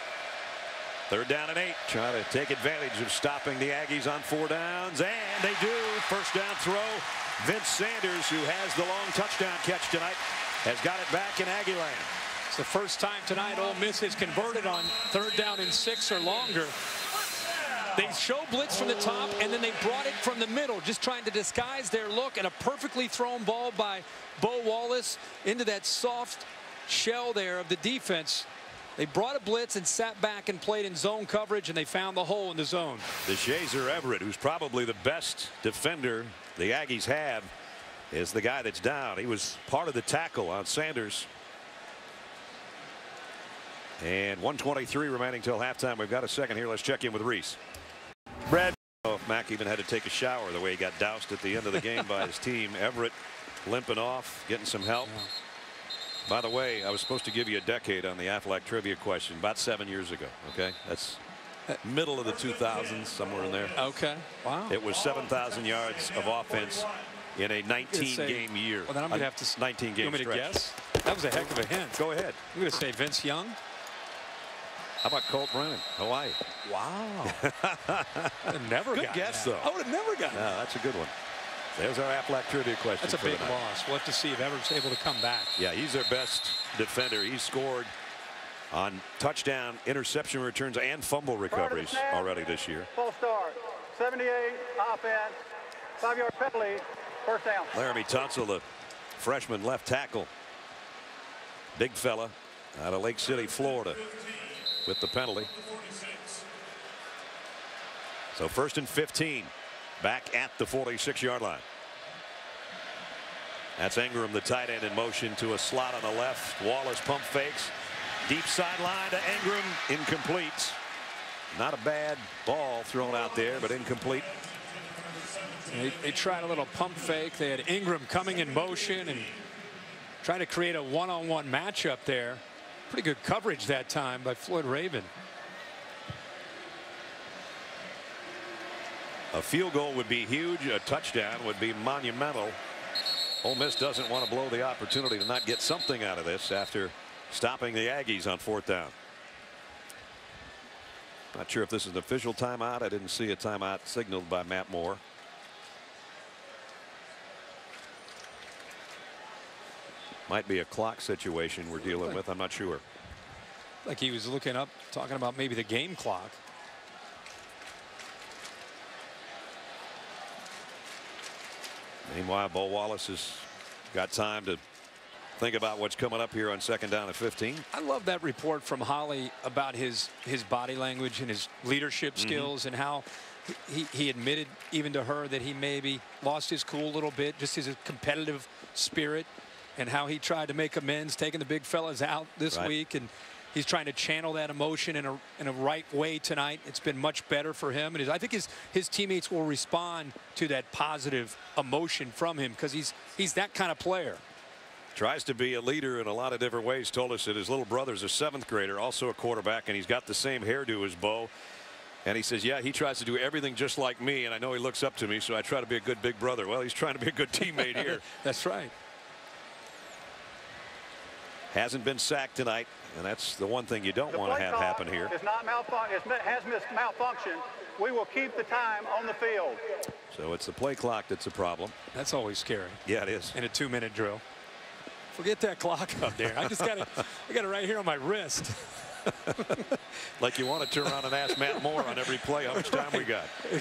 3rd down and 8. Trying to take advantage of stopping the Aggies on 4 downs. And they do. 1st down throw. Vince Sanders, who has the long touchdown catch tonight, has got it back in Aggie land. It's the first time tonight Ole Miss has converted on 3rd down and 6 or longer. They show blitz from the top, and then they brought it from the middle, just trying to disguise their look, and a perfectly thrown ball by Bo Wallace into that soft shell there of the defense. They brought a blitz and sat back and played in zone coverage, and they found the hole in the zone. DeShazer Everett, who's probably the best defender the Aggies have, is the guy that's down. He was part of the tackle on Sanders. And 1:23 remaining till halftime. We've got a second here. Let's check in with Reese. Brad. Oh, Mack even had to take a shower the way he got doused at the end of the game by his team. Everett limping off, getting some help. By the way, I was supposed to give you a decade on the Aflac trivia question about 7 years ago. Okay, that's middle of the 2000s, somewhere in there. Okay, wow. It was 7,000 yards of offense in a 19-game year. Well, then I'm going to have to 19-game you want me to guess? That was a heck of a hint. Go ahead. I'm going to say Vince Young. How about Colt Brennan, Hawaii? Wow. Never good guess, though. I would have never gotten that. No, that's a good one. There's our Aflac trivia question. That's a big loss. We'll have to see if Everett's able to come back. Yeah, he's their best defender. He scored on touchdown, interception returns, and fumble recoveries already this year. Full start. 78 offense. 5-yard penalty. 1st down. Laramie Tunsil, the freshman left tackle. Big fella out of Lake City, Florida, with the penalty. So 1st and 15. Back at the 46-yard line. That's Ingram, the tight end, in motion to a slot on the left. Wallace pump fakes. Deep sideline to Ingram. Incomplete. Not a bad ball thrown out there, but incomplete. They tried a little pump fake. They had Ingram coming in motion and trying to create a one-on-one matchup there. Pretty good coverage that time by Floyd Raven. A field goal would be huge. A touchdown would be monumental. Ole Miss doesn't want to blow the opportunity to not get something out of this after stopping the Aggies on 4th down. Not sure if this is an official timeout. I didn't see a timeout signaled by Matt Moore. Might be a clock situation we're dealing with. I'm not sure. Like he was looking up, talking about maybe the game clock. Meanwhile, Bo Wallace has got time to think about what's coming up here on 2nd down and 15. I love that report from Holly about his body language and his leadership skills, and how he admitted even to her that he maybe lost his cool a little bit, just his competitive spirit, and how he tried to make amends, taking the big fellas out this week, and he's trying to channel that emotion in a right way tonight. It's been much better for him, and I think his teammates will respond to that positive emotion from him, because he's that kind of player. Tries to be a leader in a lot of different ways. Told us that his little brother's a 7th grader, also a quarterback, and he's got the same hairdo as Bo. And he says, yeah, he tries to do everything just like me, and I know he looks up to me, so I try to be a good big brother. Well, he's trying to be a good teammate here. That's right. Hasn't been sacked tonight, and that's the one thing you don't want to have happen here. It's not has malfunctioned. We will keep the time on the field. So it's the play clock that's a problem. That's always scary. Yeah, it is. In a 2-minute drill. Forget that clock up there. I got it right here on my wrist. Like you want to turn around and ask Matt Moore on every play how much time we got.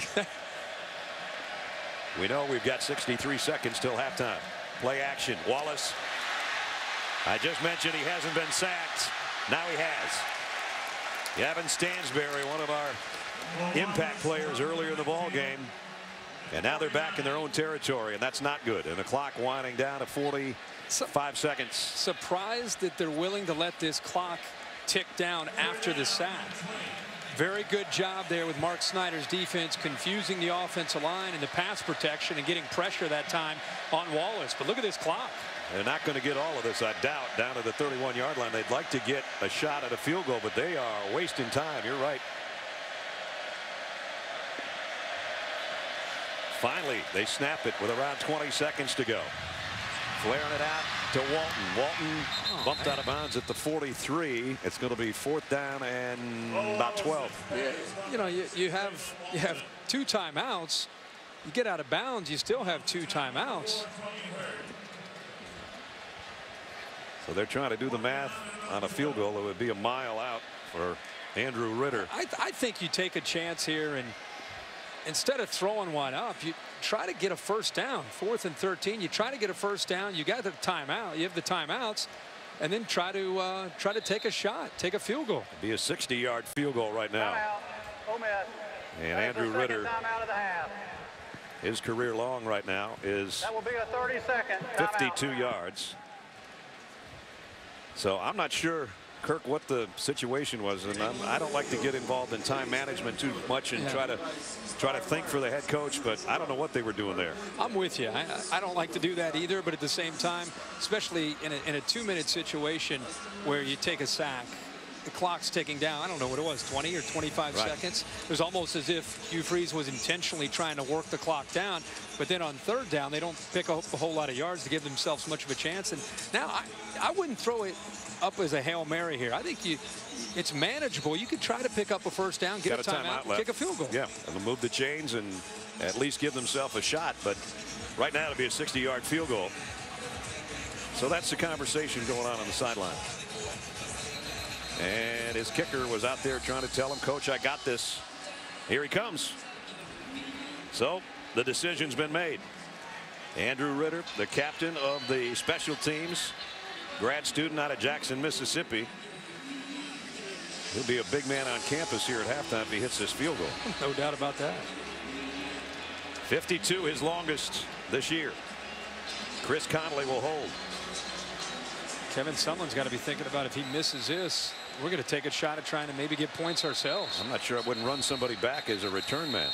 We know we've got 63 seconds till halftime. Play action. Wallace. I just mentioned he hasn't been sacked. Now he has. Gavin Stansberry, one of our impact players earlier in the ball game. And now they're back in their own territory, and that's not good. And the clock winding down to 45 seconds. Surprised that they're willing to let this clock tick down after the sack. Very good job there with Mark Snyder's defense, confusing the offensive line and the pass protection and getting pressure that time on Wallace. But look at this clock. They're not going to get all of this, I doubt, down to the 31-yard line. They'd like to get a shot at a field goal, but they are wasting time. You're right. Finally, they snap it with around 20 seconds to go. Flaring it out to Walton. Walton bumped out of bounds at the 43. It's going to be 4th down and about 12. Yeah, you know, you have 2 timeouts. You get out of bounds, you still have 2 timeouts. So they're trying to do the math on a field goal. It would be a mile out for Andrew Ritter. I think you take a chance here, and instead of throwing one up, you try to get a 1st down. 4th and 13. You try to get a 1st down. You got the timeout. You have the timeouts, and then try to take a shot, take a field goal. It'd be a 60-yard field goal right now. And Andrew Ritter, his career long right now is that will be a 30-second 52 yards. So I'm not sure, Kirk, what the situation was, and I don't like to get involved in time management too much and try to think for the head coach, but I don't know what they were doing there. I'm with you. I don't like to do that either, but at the same time, especially in a 2-minute situation where you take a sack, the clock's ticking down. I don't know what it was, 20 or 25 seconds. It was almost as if Hugh Freeze was intentionally trying to work the clock down, but then on 3rd down, they don't pick up a whole lot of yards to give themselves much of a chance. And now I wouldn't throw it up as a Hail Mary here. I think it's manageable. You could try to pick up a 1st down, get a timeout, kick a field goal. Yeah, and move the chains and at least give themselves a shot. But right now it'll be a 60-yard field goal. So that's the conversation going on the sideline. And his kicker was out there trying to tell him, Coach, I got this. Here he comes. So the decision's been made. Andrew Ritter, the captain of the special teams, grad student out of Jackson, Mississippi. He'll be a big man on campus here at halftime if he hits this field goal. No doubt about that. 52, his longest this year. Chris Connolly will hold. Kevin Sumlin's got to be thinking about, if he misses this, we're going to take a shot at trying to maybe get points ourselves. I'm not sure I wouldn't run somebody back as a return man.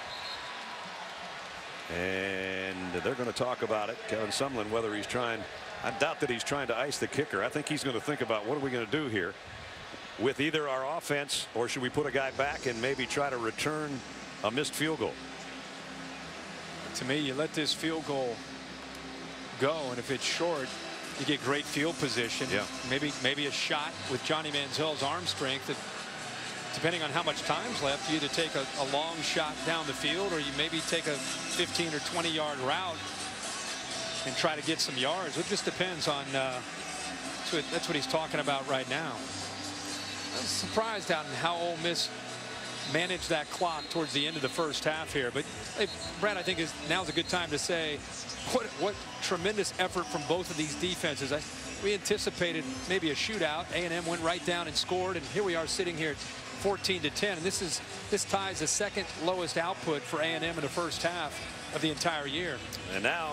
And they're going to talk about it. Kevin Sumlin, whether he's trying, I doubt that he's trying to ice the kicker. I think he's going to think about, what are we going to do here with either our offense, or should we put a guy back and maybe try to return a missed field goal? To me, you let this field goal go, and if it's short, you get great field position. Yeah. Maybe a shot with Johnny Manziel's arm strength. depending on how much time's left, you either take a long shot down the field or you maybe take a 15 or 20-yard route and try to get some yards. It just depends on that's what he's talking about right now. I was surprised out in how Ole Miss managed that clock towards the end of the first half here. But hey, Brad, I think now's a good time to say what tremendous effort from both of these defenses. We anticipated maybe a shootout. A&M went right down and scored, and here we are sitting here 14-10. And this ties the second lowest output for A&M in the first half of the entire year. And now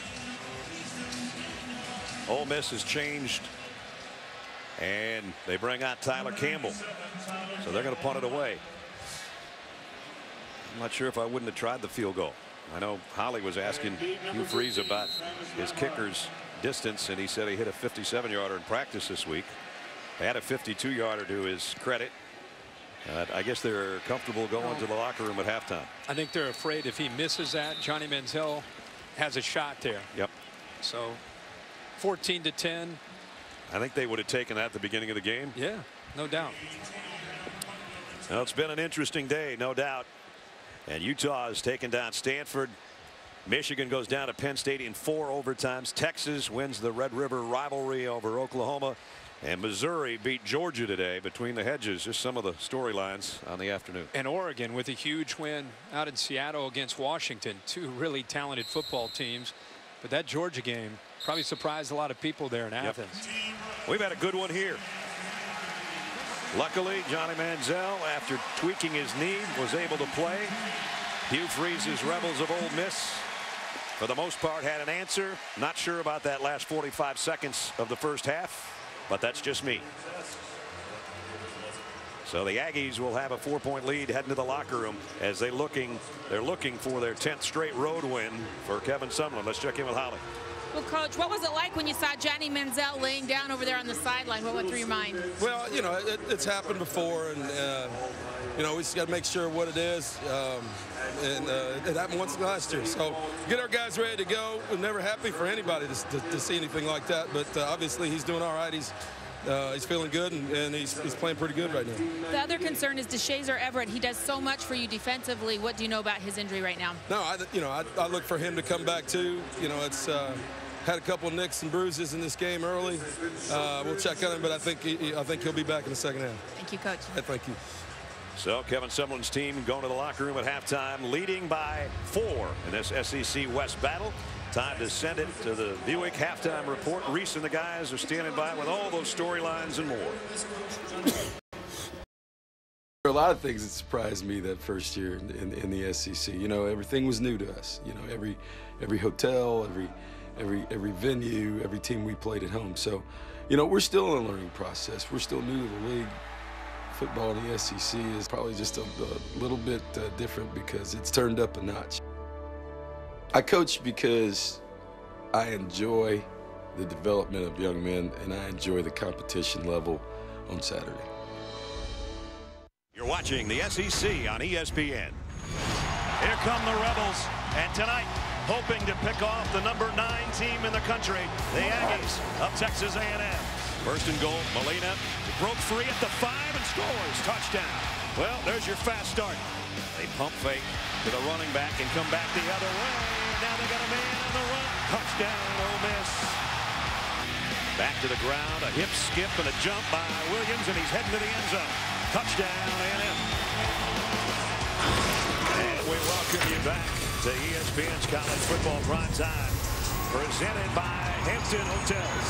Ole Miss has changed, and they bring out Tyler Campbell. So they're going to punt it away. I'm not sure if I wouldn't have tried the field goal. I know Holly was asking Hugh Freeze about his kicker's distance, and he said he hit a 57-yarder in practice this week. Had a 52-yarder to his credit. I guess they're comfortable going to the locker room at halftime. I think they're afraid if he misses that, Johnny Manziel has a shot there. Yep. So 14-10. I think they would have taken that at the beginning of the game. Yeah, no doubt. Well, it's been an interesting day, no doubt. And Utah has taken down Stanford. Michigan goes down to Penn State in 4 overtimes. Texas wins the Red River rivalry over Oklahoma. And Missouri beat Georgia today. Between the hedges, just some of the storylines on the afternoon. And Oregon with a huge win out in Seattle against Washington. 2 really talented football teams. But that Georgia game probably surprised a lot of people there in Athens. We've had a good one here. Luckily, Johnny Manziel, after tweaking his knee, was able to play. Hugh Freeze's Rebels of Ole Miss, for the most part, had an answer. Not sure about that last 45 seconds of the first half, but that's just me. So the Aggies will have a 4-point lead heading to the locker room as they're looking for their 10th straight road win for Kevin Sumlin. Let's check in with Holly. Well, Coach, what was it like when you saw Johnny Manziel laying down over there on the sideline? What went through your mind? Well, you know, it's happened before, and you know, we just got to make sure what it is. It happened once last year, so get our guys ready to go. We're never happy for anybody to see anything like that, but obviously he's doing all right. He's feeling good, and he's playing pretty good right now. The other concern is DeShazer Everett. He does so much for you defensively. What do you know about his injury right now? No, I look for him to come back too. You know, it's had a couple of nicks and bruises in this game early. We'll check on him, but I think he'll be back in the second half. Thank you, Coach. Yeah, thank you. So Kevin Sumlin's team going to the locker room at halftime, leading by 4 in this SEC West battle. Time to send it to the Buick halftime report. Reese and the guys are standing by with all those storylines and more. There are a lot of things that surprised me that first year in the SEC. You know, everything was new to us. You know, every hotel, every venue, every team we played at home. So, you know, we're still in a learning process. We're still new to the league. Football in the SEC is probably just a little bit different because it's turned up a notch. I coach because I enjoy the development of young men, and I enjoy the competition level on Saturday. You're watching the SEC on ESPN. Here come the Rebels, and tonight, hoping to pick off the number 9 team in the country, the Aggies of Texas A&M. First and goal, Molina broke free at the 5 and scores. Touchdown. Well, there's your fast start. They pump fake to the running back and come back the other way. Now they got a man on the run. Touchdown, Ole Miss. Back to the ground, a hip skip and a jump by Williams, and he's heading to the end zone. Touchdown, A&M. And we welcome you back to ESPN's College Football Prime Time, presented by Hampton Hotels.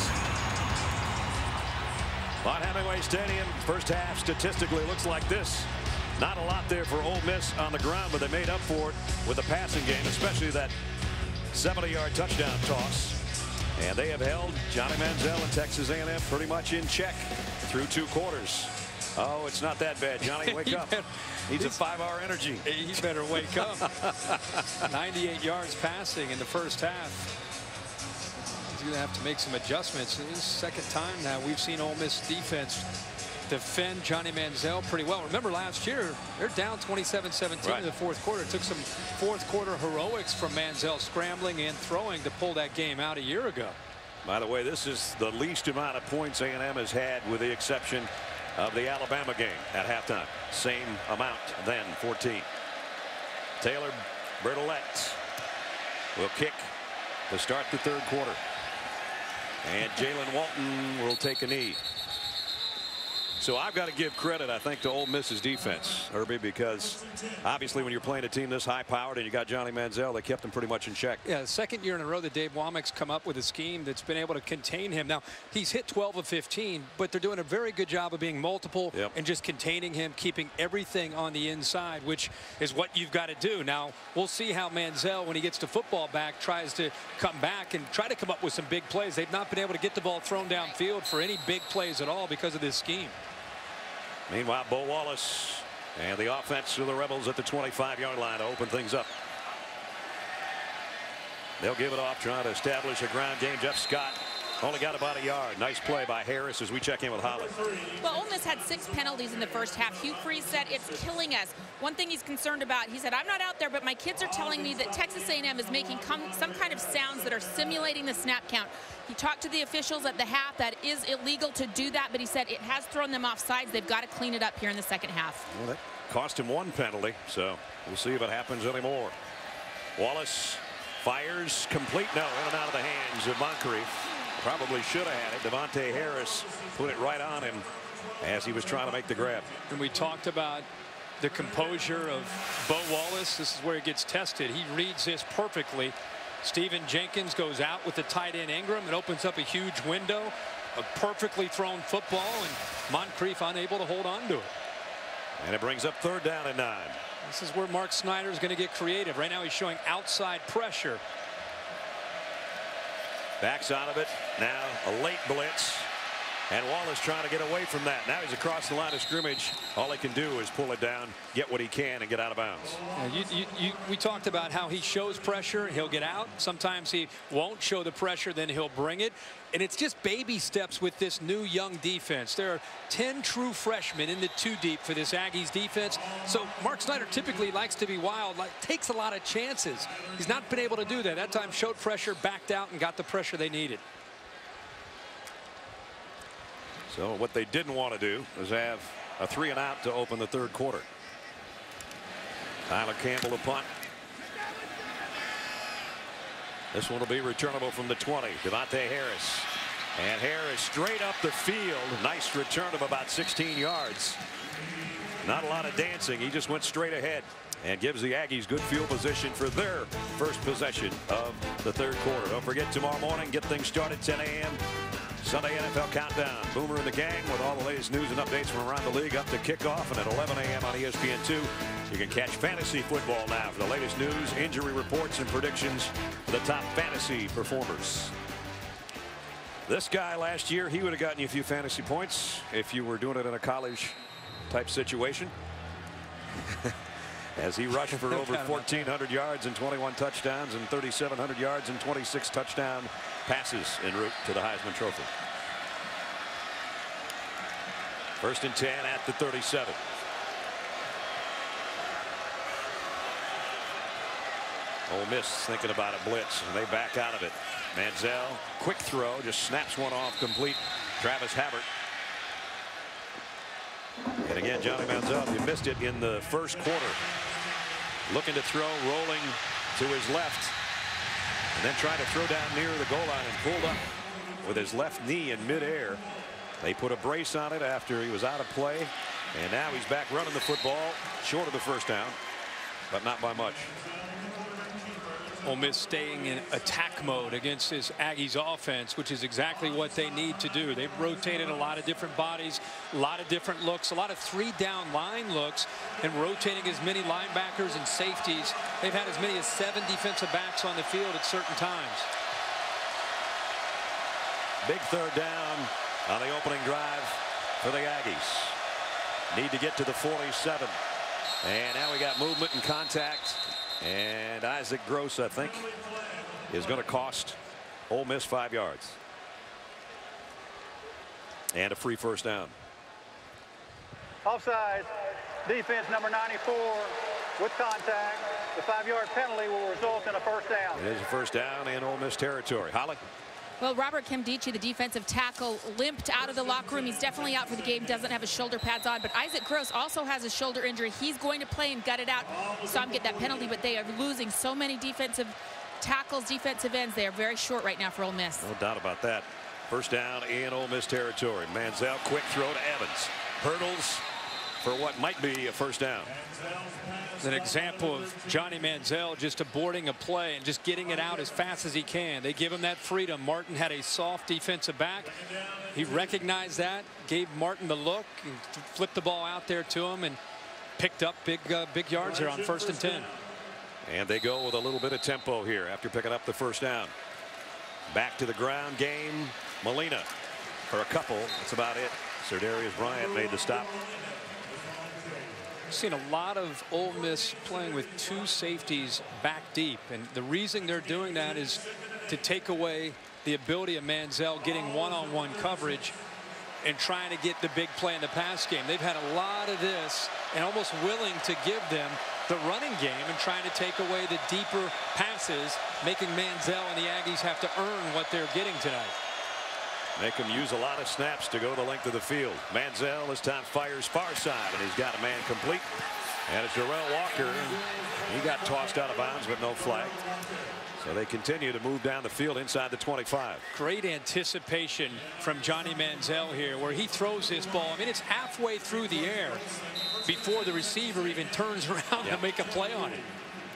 On Hemingway Stadium, first half statistically looks like this. Not a lot there for Ole Miss on the ground, but they made up for it with the passing game, especially that 70-yard touchdown toss. And they have held Johnny Manziel and Texas A&M pretty much in check through 2 quarters. Oh, it's not that bad, Johnny. Wake up. Needs a 5-hour energy. He better wake up. 98 yards passing in the first half. He's going to have to make some adjustments. This is the second time now we've seen Ole Miss defense defend Johnny Manziel pretty well. Remember last year, they're down 27-17 in the fourth quarter. It took some fourth quarter heroics from Manziel scrambling and throwing to pull that game out a year ago. By the way, this is the least amount of points A&M has had, with the exception of the Alabama game at halftime. Same amount then, 14. Taylor Bertolette will kick to start the third quarter. And Jalen Walton will take a knee. So I've got to give credit, I think, to Ole Miss's defense, Herbie, because obviously when you're playing a team this high-powered and you got Johnny Manziel, they kept him pretty much in check. Yeah, the second year in a row that Dave Womack's come up with a scheme that's been able to contain him. Now, he's hit 12 of 15, but they're doing a very good job of being multiple and just containing him, keeping everything on the inside, which is what you've got to do. Now, we'll see how Manziel, when he gets the football back, tries to come back and try to come up with some big plays. They've not been able to get the ball thrown downfield for any big plays at all because of this scheme. Meanwhile, Bo Wallace and the offense of the Rebels at the 25-yard line to open things up. They'll give it off, trying to establish a ground game. Jeff Scott only got about a yard. Nice play by Harris as we check in with Holly. Well, Ole Miss had 6 penalties in the first half. Hugh Freeze said it's killing us. One thing he's concerned about, he said, I'm not out there, but my kids are telling me that Texas A&M is making some kind of sounds that are simulating the snap count. He talked to the officials at the half. That is illegal to do that, but he said it has thrown them off sides. They've got to clean it up here in the second half. Well, that cost him 1 penalty, so we'll see if it happens anymore. Wallace fires complete. No, in and out of the hands of Moncrief. Probably should have had it. Devontae Harris put it right on him as he was trying to make the grab. And we talked about the composure of Bo Wallace. This is where he gets tested. He reads this perfectly. Stephen Jenkins goes out with the tight end Ingram. It opens up a huge window. A perfectly thrown football, and Moncrief unable to hold on to it. And it brings up 3rd down and 9. This is where Mark Snyder is going to get creative. Right now he's showing outside pressure. Backs out of it. Now a late blitz. And Wallace trying to get away from that. Now he's across the line of scrimmage. All he can do is pull it down, get what he can, and get out of bounds. We talked about how he shows pressure. He'll get out. Sometimes he won't show the pressure, then he'll bring it. And it's just baby steps with this new young defense. There are 10 true freshmen in the 2 deep for this Aggies defense. So Mark Snyder typically likes to be wild, takes a lot of chances. He's not been able to do that. That time showed pressure, backed out, and got the pressure they needed. So what they didn't want to do was have a 3 and out to open the third quarter. Tyler Campbell a punt. This one will be returnable from the 20. Devontae Harris. And Harris straight up the field. Nice return of about 16 yards. Not a lot of dancing. He just went straight ahead and gives the Aggies good field position for their first possession of the third quarter. Don't forget, tomorrow morning, get things started 10 a.m. Sunday NFL Countdown. Boomer and the gang with all the latest news and updates from around the league up to kickoff, and at 11 a.m. on ESPN2. You can catch fantasy football now for the latest news, injury reports, and predictions for the top fantasy performers. This guy last year, he would have gotten you a few fantasy points if you were doing it in a college type situation. As he rushed for over 1,400 yards and 21 touchdowns and 3,700 yards and 26 touchdown passes en route to the Heisman Trophy. 1st and 10 at the 37. Ole Miss thinking about a blitz, and they back out of it. Manziel, quick throw, just snaps one off complete. Travis Havert. And again, Johnny Manziel, he missed it in the first quarter. Looking to throw, rolling to his left, and then trying to throw down near the goal line and pulled up with his left knee in midair. They put a brace on it after he was out of play, and now he's back running the football, short of the first down, but not by much. Ole Miss staying in attack mode against this Aggies offense, which is exactly what they need to do. They've rotated a lot of different bodies, a lot of different looks, a lot of 3-down line looks, and rotating as many linebackers and safeties. They've had as many as 7 defensive backs on the field at certain times. Big 3rd down on the opening drive for the Aggies. Need to get to the 47. And now we got movement and contact. And Isaac Gross, I think, is going to cost Ole Miss 5 yards. And a free first down. Offside. Defense number 94 with contact. The 5-yard penalty will result in a first down. It is a first down in Ole Miss territory. Holly? Well, Robert Kimdichie, the defensive tackle, limped out of the locker room. He's definitely out for the game, doesn't have his shoulder pads on. But Isaac Gross also has a shoulder injury. He's going to play and gut it out. Saw him get that penalty, but they are losing so many defensive tackles, defensive ends. They are very short right now for Ole Miss. No doubt about that. First down in Ole Miss territory. Manziel, quick throw to Evans. Hurdles for what might be a first down. An example of Johnny Manziel just aborting a play and just getting it out as fast as he can. They give him that freedom. Martin had a soft defensive back. He recognized that, gave Martin the look, and flipped the ball out there to him and picked up big yards there on 1st and 10. And they go with a little bit of tempo here after picking up the first down. Back to the ground game. Molina for a couple. That's about it. Serdarius Bryant made the stop. Seen a lot of Ole Miss playing with 2 safeties back deep, and the reason they're doing that is to take away the ability of Manziel getting one-on-one coverage and trying to get the big play in the pass game. They've had a lot of this and almost willing to give them the running game and trying to take away the deeper passes, making Manziel and the Aggies have to earn what they're getting tonight. Make him use a lot of snaps to go the length of the field. Manziel this time fires far side, and he's got a man complete. And it's Jarrell Walker. He got tossed out of bounds, but no flag. So they continue to move down the field inside the 25. Great anticipation from Johnny Manziel here, where he throws this ball. I mean, it's halfway through the air before the receiver even turns around to make a play on it.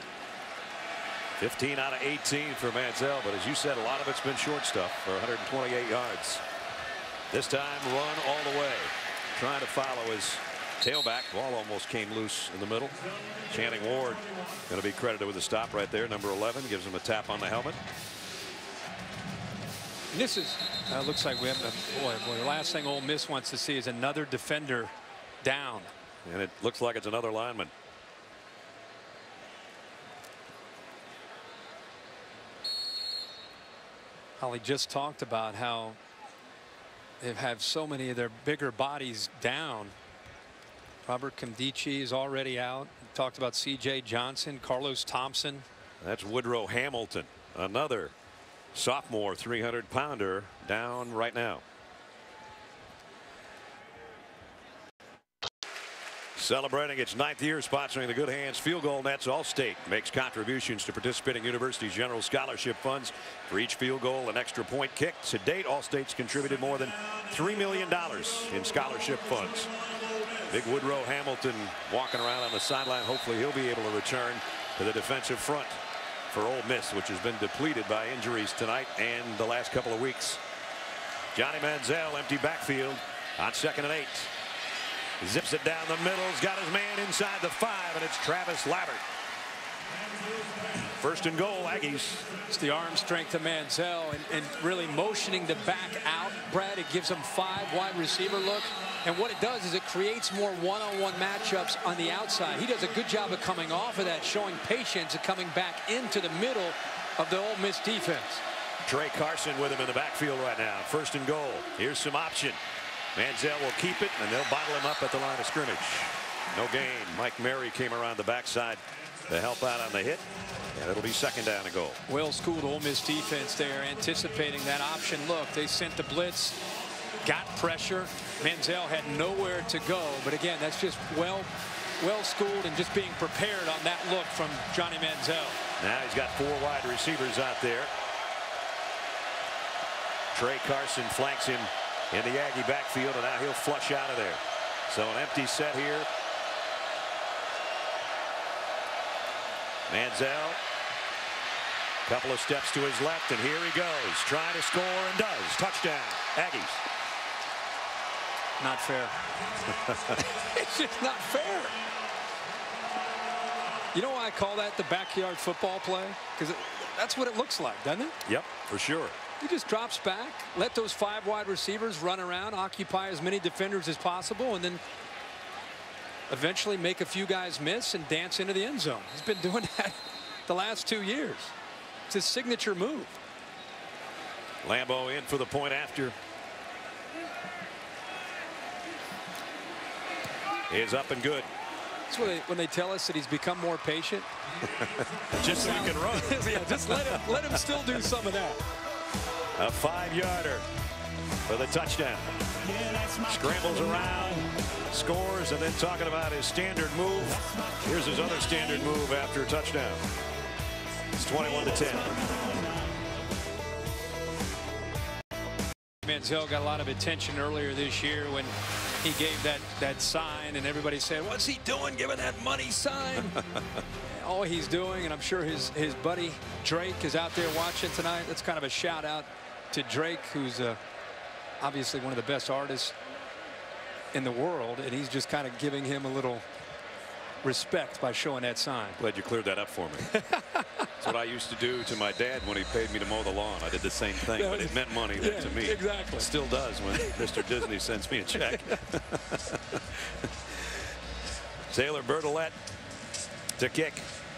15 out of 18 for Manziel, but as you said, a lot of it's been short stuff for 128 yards. This time run all the way, trying to follow his tailback. Ball almost came loose in the middle. Channing Ward going to be credited with a stop right there. Number 11 gives him a tap on the helmet. And this is looks like we have boy, the last thing Ole Miss wants to see is another defender down. And it looks like it's another lineman. Holly just talked about how they have so many of their bigger bodies down. Robert Kimdichie is already out. We talked about C.J. Johnson, Carlos Thompson. That's Woodrow Hamilton, another sophomore 300-pounder down right now. Celebrating its 9th year sponsoring the Good Hands Field Goal Nets, Allstate makes contributions to participating universities' general scholarship funds. For each field goal and extra point kicked, to date, Allstate's contributed more than $3 million in scholarship funds. Big Woodrow Hamilton walking around on the sideline. Hopefully he'll be able to return to the defensive front for Ole Miss, which has been depleted by injuries tonight and the last couple of weeks. Johnny Manziel, empty backfield on 2nd and 8. Zips it down the middle. He's got his man inside the 5, and it's Travis Labbert. 1st and goal, Aggies. It's the arm strength of Manziel and really motioning the back out. Brad, it gives him 5 wide receiver look. And what it does is it creates more one-on-one matchups on the outside. He does a good job of coming off of that, showing patience and coming back into the middle of the Ole Miss defense. Trey Carson with him in the backfield right now. 1st and goal. Here's some option. Manziel will keep it, and they'll bottle him up at the line of scrimmage. No gain. Mike Mary came around the backside to help out on the hit, and it'll be 2nd down and goal. Well-schooled Ole Miss defense there, anticipating that option look. They sent the blitz, got pressure. Manziel had nowhere to go, but again, that's just well-schooled and just being prepared on that look from Johnny Manziel. Now he's got 4 wide receivers out there. Trey Carson flanks him in the Aggie backfield, and now he'll flush out of there. So an empty set here. Manziel, couple of steps to his left, and here he goes, trying to score, and does. Touchdown, Aggies. Not fair. It's just not fair. You know why I call that the backyard football play? Because that's what it looks like, doesn't it? Yep, for sure. He just drops back, let those 5 wide receivers run around, occupy as many defenders as possible, and then eventually make a few guys miss and dance into the end zone. He's been doing that the last 2 years. It's his signature move. Lambeau in for the point after. Is up and good. That's when they tell us that he's become more patient. Just so he can run. Yeah, just let him still do some of that. A 5-yarder for the touchdown. Scrambles around, scores, and then talking about his standard move. Here's his other standard move after a touchdown. It's 21-10. Manziel got a lot of attention earlier this year when he gave that sign, and everybody said, "What's he doing giving that money sign?" All he's doing, and I'm sure his buddy Drake is out there watching tonight. That's kind of a shout out to Drake, who's obviously one of the best artists in the world, and he's just kind of giving him a little respect by showing that sign. Glad you cleared that up for me. That's what I used to do to my dad when he paid me to mow the lawn. I did the same thing, but it meant money then to me. Exactly. It still does when Mr. Disney sends me a check. Taylor Bertolette to kick.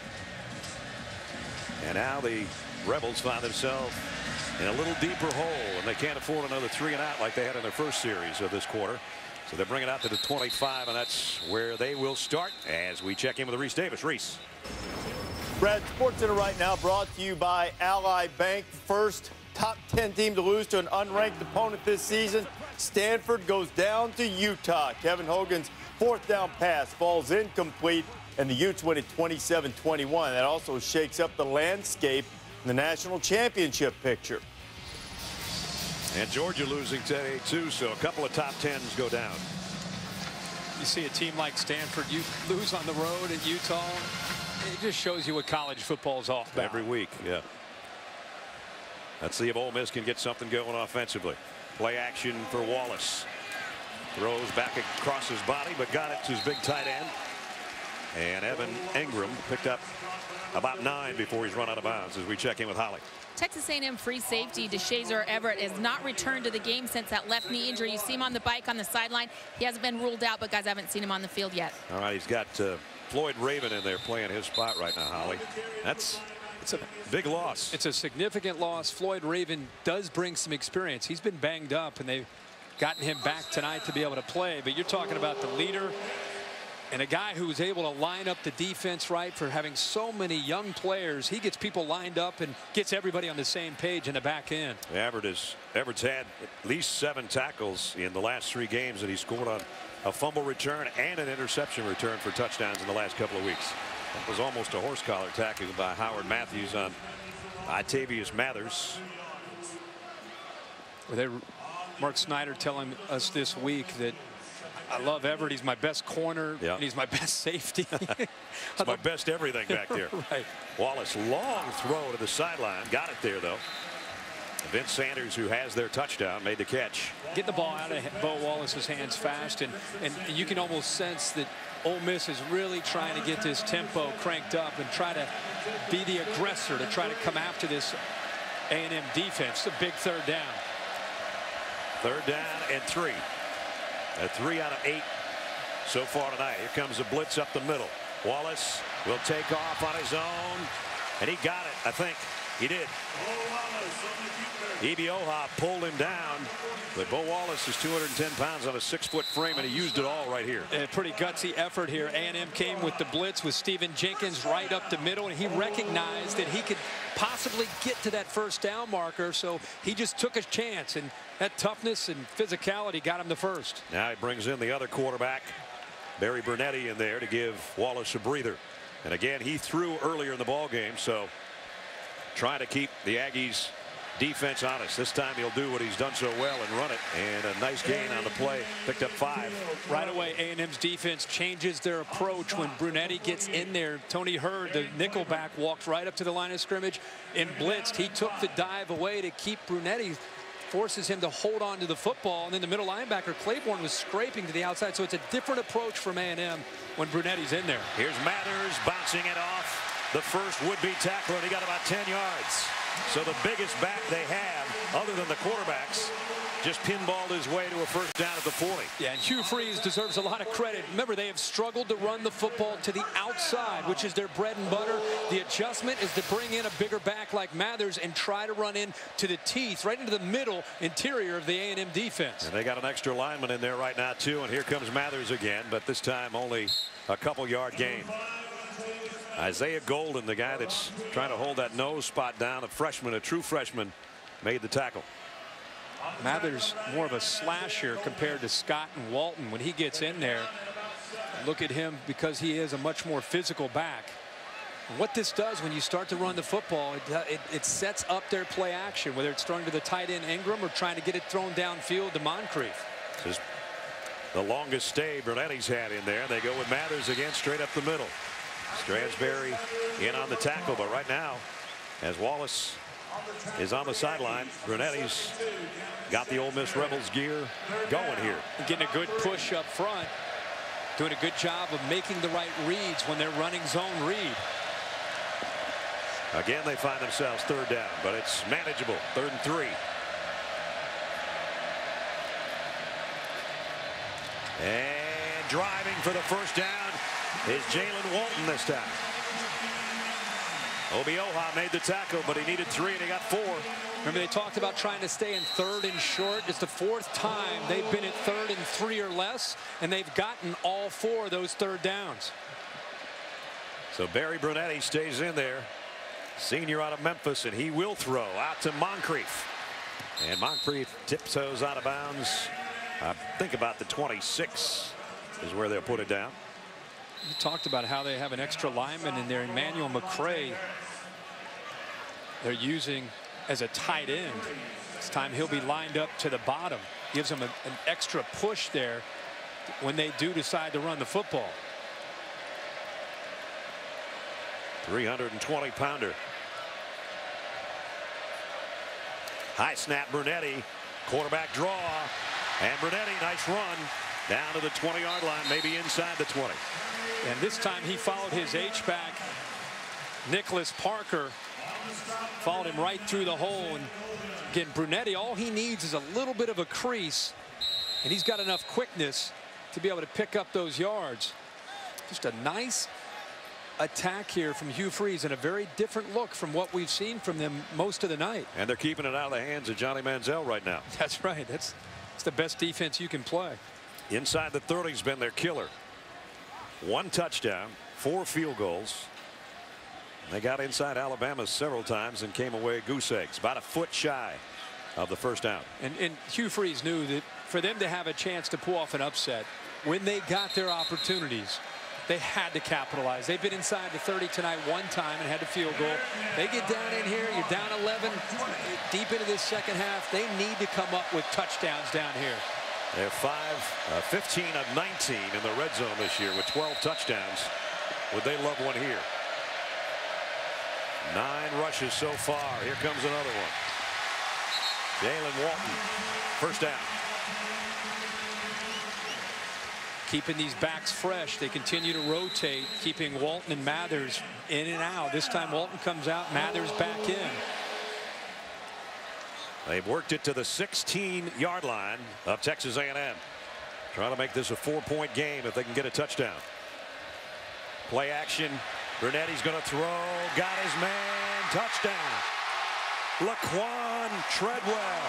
And now the Rebels find themselves in a little deeper hole, and they can't afford another 3 and out like they had in their first series of this quarter. So they bring it out to the 25, and that's where they will start as we check in with Reese Davis. Reese. Brad, SportsCenter right now brought to you by Ally Bank. First top 10 team to lose to an unranked opponent this season. Stanford goes down to Utah. Kevin Hogan's 4th down pass falls incomplete, and the Utes win at 27-21. That also shakes up the landscape in the national championship picture. And Georgia losing today, too, so a couple of top 10s go down. You see a team like Stanford, you lose on the road at Utah. It just shows you what college football is all about. Every week, yeah. Let's see if Ole Miss can get something going offensively. Play action for Wallace. Throws back across his body, but got it to his big tight end. And Evan Engram picked up about 9 before he's run out of bounds as we check in with Holly. Texas A&M free safety DeShazer Everett has not returned to the game since that left knee injury. You see him on the bike on the sideline. He hasn't been ruled out, but guys, I haven't seen him on the field yet. All right, he's got Floyd Raven in there playing his spot right now, Holly. It's a big loss. It's a significant loss. Floyd Raven does bring some experience. He's been banged up, and they've gotten him back tonight to be able to play. But you're talking about the leader and a guy who was able to line up the defense right for having so many young players. He gets people lined up and gets everybody on the same page in the back end. Everett's had at least 7 tackles in the last 3 games, and he scored on a fumble return and an interception return for touchdowns in the last couple of weeks. That was almost a horse collar tackle by Howard Matthews on Itavius Mathers. Mark Snyder telling us this week that I love Everett. He's my best corner, and he's my best safety. It's my best everything back there. Right. Wallace, long throw to the sideline. Got it there, though. Vince Sanders, who has their touchdown, made the catch. Get the ball out of Bo Wallace's hands fast, and you can almost sense that Ole Miss is really trying to get this tempo cranked up and try to be the aggressor to try to come after this A&M defense. It's a big 3rd down. 3rd down and 3. A 3 out of 8 so far tonight. Here comes a blitz up the middle. Wallace will take off on his own, and he got it. I think he did. E.B. Oha pulled him down, but Bo Wallace is 210 pounds on a 6-foot frame, and he used it all right here. A pretty gutsy effort here. A&M came with the blitz with Stephen Jenkins right up the middle, and he recognized that he could possibly get to that 1st down marker, so he just took a chance, and that toughness and physicality got him the 1st. Now he brings in the other quarterback, Barry Brunetti, in there to give Wallace a breather. And again, he threw earlier in the ball game, so trying to keep the Aggies defense honest. This time he'll do what he's done so well and run it, and a nice gain on the play. Picked up 5. Right away, A&M's defense changes their approach when Brunetti gets in there. Tony Hurd, the nickelback, walked right up to the line of scrimmage and blitzed. He took the dive away to keep Brunetti, forces him to hold on to the football, and then the middle linebacker Claiborne was scraping to the outside, so it's a different approach from A&M when Brunetti's in there. Here's Mathers bouncing it off the first would-be tackler, and he got about 10 yards. So the biggest back they have, other than the quarterbacks, just pinballed his way to a 1st down at the 40. Yeah, and Hugh Freeze deserves a lot of credit. Remember, they have struggled to run the football to the outside, which is their bread and butter. The adjustment is to bring in a bigger back like Mathers and try to run in to the teeth, right into the middle interior of the A&M defense. And they got an extra lineman in there right now, too, and here comes Mathers again, but this time only a couple-yard gain. Isaiah Golden, the guy that's trying to hold that nose spot down, a freshman, a true freshman made the tackle. Mather's more of a slasher compared to Scott and Walton. When he gets in there, look at him, because he is a much more physical back. And what this does when you start to run the football, it sets up their play action, whether it's throwing to the tight end Ingram or trying to get it thrown downfield to Moncrief. This is the longest stay Brunetti's had in there. They go with Mathers again, straight up the middle. Stransberry in on the tackle, but right now, as Wallace is on the sideline, Brunetti's got the Ole Miss Rebels gear going here. Getting a good push up front, doing a good job of making the right reads when they're running zone read. Again, they find themselves third down, but it's manageable. 3rd and 3. And driving for the first down is Jalen Walton this time. Obioha made the tackle, but he needed 3 and he got 4. Remember, they talked about trying to stay in 3rd and short. It's the 4th time they've been at 3rd and 3 or less, and they've gotten all 4 of those 3rd downs. So Barry Brunetti stays in there, senior out of Memphis, and he will throw out to Moncrief. And Moncrief tiptoes out of bounds. I think about the 26 is where they'll put it down. You talked about how they have an extra lineman in there, Emmanuel McCray. They're using as a tight end. This time he'll be lined up to the bottom. Gives them an extra push there when they do decide to run the football. 320-pounder. High snap, Brunetti. Quarterback draw. And Brunetti, nice run. Down to the 20-yard line, maybe inside the 20. And this time he followed his H-back, Nicholas Parker. Followed him right through the hole. And again, Brunetti, all he needs is a little bit of a crease. And he's got enough quickness to be able to pick up those yards. Just a nice attack here from Hugh Freeze, and a very different look from what we've seen from them most of the night. And they're keeping it out of the hands of Johnny Manziel right now. That's right. It's the best defense you can play. Inside the 30's been their killer. 1 touchdown, 4 field goals. They got inside Alabama several times and came away goose eggs, about a foot shy of the first down. And Hugh Freeze knew that for them to have a chance to pull off an upset, when they got their opportunities, they had to capitalize. They've been inside the 30 tonight 1 time and had the field goal. They get down in here, you're down 11, deep into this second half. They need to come up with touchdowns down here. They're 15 of 19 in the red zone this year with 12 touchdowns. Would they love one here? 9 rushes so far. Here comes another one. Jalen Walton, first down. Keeping these backs fresh. They continue to rotate, keeping Walton and Mathers in and out. This time Walton comes out, Mathers back in. They've worked it to the 16-yard line of Texas A&M. Trying to make this a 4-point game if they can get a touchdown. Play action. Brunetti's going to throw. Got his man. Touchdown. Laquan Treadwell.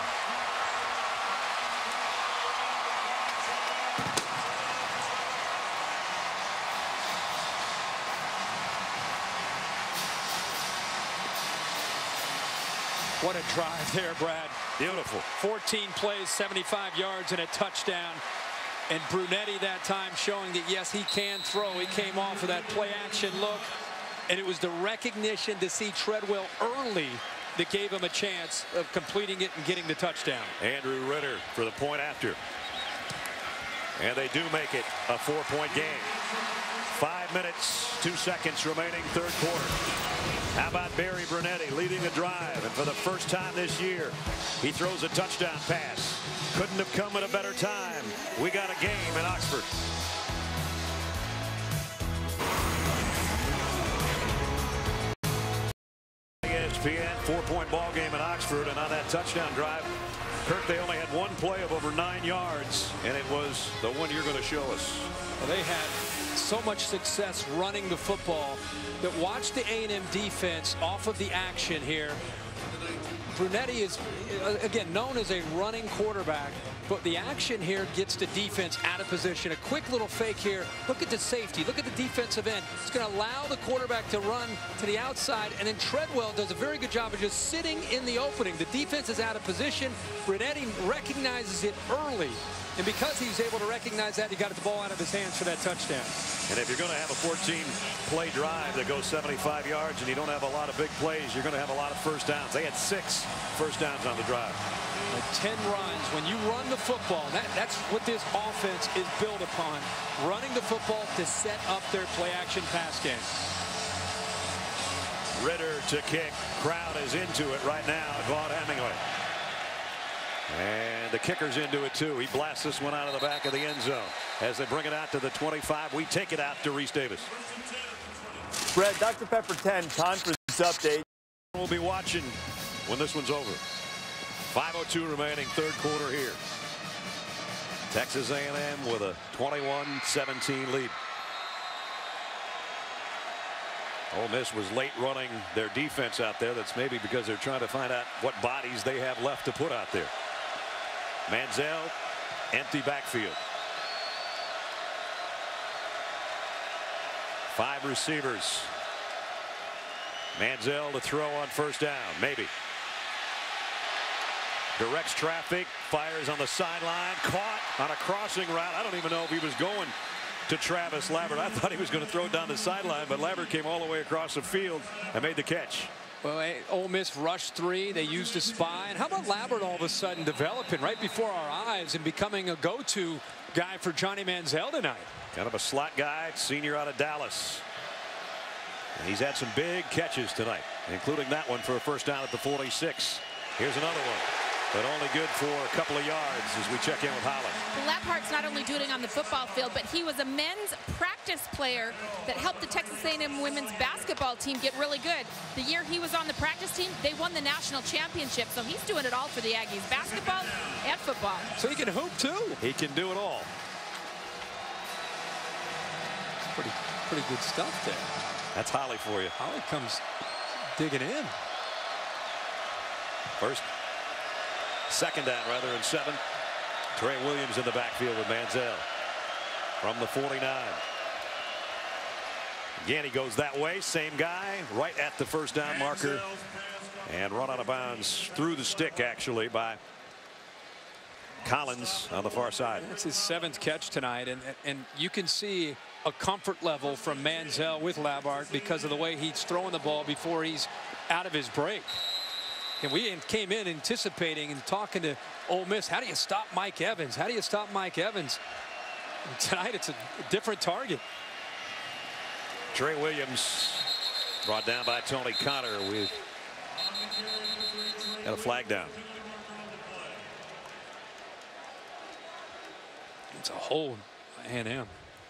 What a drive there, Brad. Beautiful. 14 plays, 75 yards, and a touchdown. And Brunetti that time showing that, yes, he can throw. He came off of that play action look. And it was the recognition to see Treadwell early that gave him a chance of completing it and getting the touchdown. Andrew Ritter for the point after. And they do make it a 4-point game. 5 minutes, 2 seconds remaining, 3rd quarter. How about Barry Brunetti leading the drive? And for the first time this year, he throws a touchdown pass. Couldn't have come at a better time. We got a game in Oxford. ESPN 4-point ball game in Oxford, and on that touchdown drive, Kirk, they only had 1 play of over 9 yards, and it was the one you're going to show us. Well, they had so much success running the football that watch the A&M defense off of the action here. Brunetti is, again, known as a running quarterback. but the action here gets the defense out of position. A quick little fake here. Look at the safety. Look at the defensive end. It's going to allow the quarterback to run to the outside, and then Treadwell does a very good job of just sitting in the opening. The defense is out of position. Brinetti recognizes it early, and because he was able to recognize that, he got the ball out of his hands for that touchdown. And if you're going to have a 14-play drive that goes 75 yards and you don't have a lot of big plays, you're going to have a lot of first downs. They had 6 first downs on the drive. Like 10 runs. When you run the football, that's what this offense is built upon. Running the football to set up their play-action pass game. Ritter to kick. Crowd is into it right now. Vaughn Hemingway. And the kicker's into it too. He blasts this one out of the back of the end zone. As they bring it out to the 25, we take it out to Reese Davis. Brad, Dr. Pepper 10, time for this update. We'll be watching when this one's over. 5:02 remaining, third quarter here. Texas A&M with a 21-17 lead. Ole Miss was late running their defense out there. That's maybe because they're trying to find out what bodies they have left to put out there. Manziel, empty backfield. 5 receivers. Manziel to throw on first down, maybe. Directs traffic, fires on the sideline, caught on a crossing route. I don't even know if he was going to Travis Labbert. I thought he was going to throw it down the sideline, but Labbert came all the way across the field and made the catch. Well, Ole Miss rushed 3. They used a spy. And how about Labbert all of a sudden developing right before our eyes and becoming a go-to guy for Johnny Manziel tonight? Kind of a slot guy, senior out of Dallas. And he's had some big catches tonight, including that one for a first down at the 46. Here's another one, but only good for a couple of yards as we check in with Holland. Labhart's not only doing it on the football field, but he was a men's practice player that helped the Texas A&M women's basketball team get really good. The year he was on the practice team, they won the national championship, so he's doing it all for the Aggies, basketball and football. So he can hoop too. He can do it all. Pretty good stuff there. That's Holly for you. Holly comes digging in. Second down rather than 7. Trey Williams in the backfield with Manziel from the 49. Again, he goes that way. Same guy right at the first down marker and run out of bounds through the stick actually by Collins on the far side. That's his 7th catch tonight, and you can see a comfort level from Manziel with Labbart because of the way he's throwing the ball before he's out of his break. And we came in anticipating and talking to Ole Miss. How do you stop Mike Evans? How do you stop Mike Evans? And tonight it's a different target. Trey Williams brought down by Tony Connor with a flag down. It's a hold by A&M.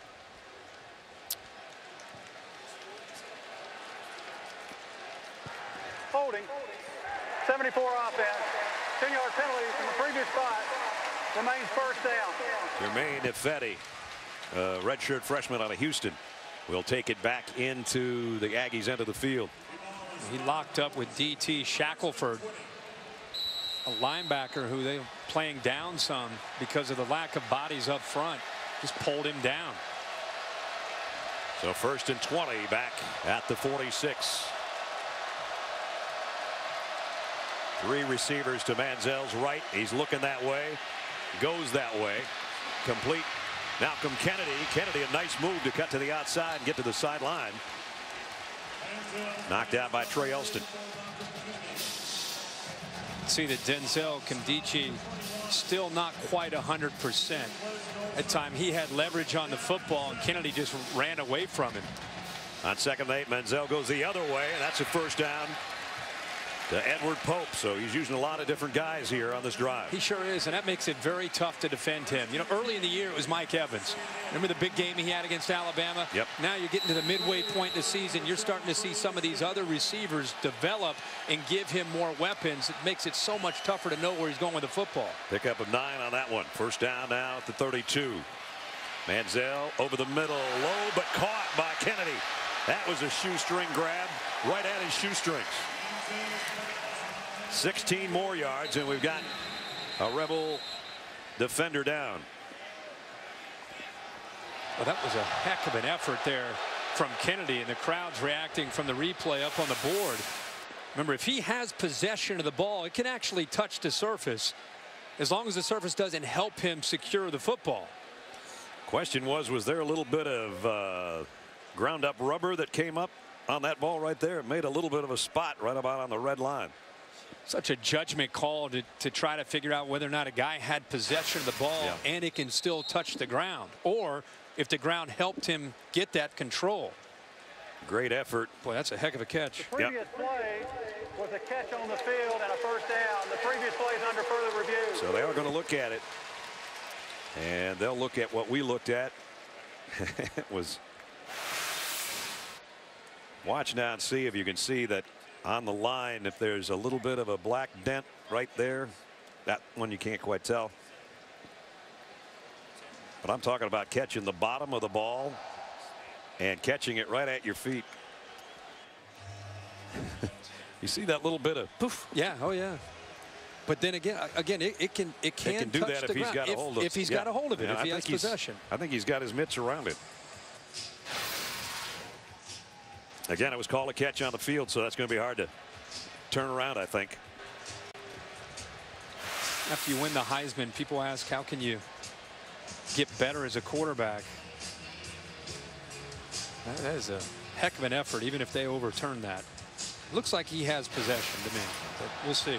Holding. 74 offense. 10-yard penalty from the previous spot. Remains first down. Jermaine Ifedi, redshirt freshman out of Houston, will take it back into the Aggies' end of the field. He locked up with DT Shackelford, a linebacker who they were playing down some because of the lack of bodies up front. Just pulled him down. So 1st and 20 back at the 46. 3 receivers to Manziel's right. He's looking that way. Goes that way. Complete. Malcolm Kennedy. Kennedy, a nice move to cut to the outside and get to the sideline. Knocked out by Trey Elston. See that Denzel Kamdichi still not quite 100%. At time he had leverage on the football and Kennedy just ran away from him. On 2nd and 8, Manziel goes the other way, and that's a first down to Edward Pope. So he's using a lot of different guys here on this drive. He sure is, and that makes it very tough to defend him. You know, early in the year it was Mike Evans. Remember the big game he had against Alabama? Yep. Now you're getting to the midway point in the season. You're starting to see some of these other receivers develop and give him more weapons. It makes it so much tougher to know where he's going with the football. Pickup of 9 on that one. First down now at the 32. Manziel over the middle, low but caught by Kennedy. That was a shoestring grab right at his shoestrings. 16 more yards, and we've got a Rebel defender down. Well, that was a heck of an effort there from Kennedy, and the crowd's reacting from the replay up on the board. Remember, if he has possession of the ball, it can actually touch the surface as long as the surface doesn't help him secure the football. Question was there a little bit of ground up rubber that came up on that ball right there? It made a little bit of a spot right about on the red line. Such a judgment call to try to figure out whether or not a guy had possession of the ball and it can still touch the ground, or if the ground helped him get that control. Great effort. Boy, that's a heck of a catch. The previous play was a catch on the field and a first down. The previous play is under further review. So they are going to look at it, and they'll look at what we looked at. It was, watch now and see if you can see that on the line, if there's a little bit of a black dent right there. That one you can't quite tell. But I'm talking about catching the bottom of the ball and catching it right at your feet. You see that little bit of poof? Yeah, oh yeah. But then again, it can do touch that the if he's ground. got a hold of it. If he's got a hold of it, if he has possession. I think he's got his mitts around it. Again, it was called a catch on the field, so that's going to be hard to turn around, I think. After you win the Heisman, people ask, how can you get better as a quarterback? That is a heck of an effort, even if they overturn that. Looks like he has possession to me, but we'll see.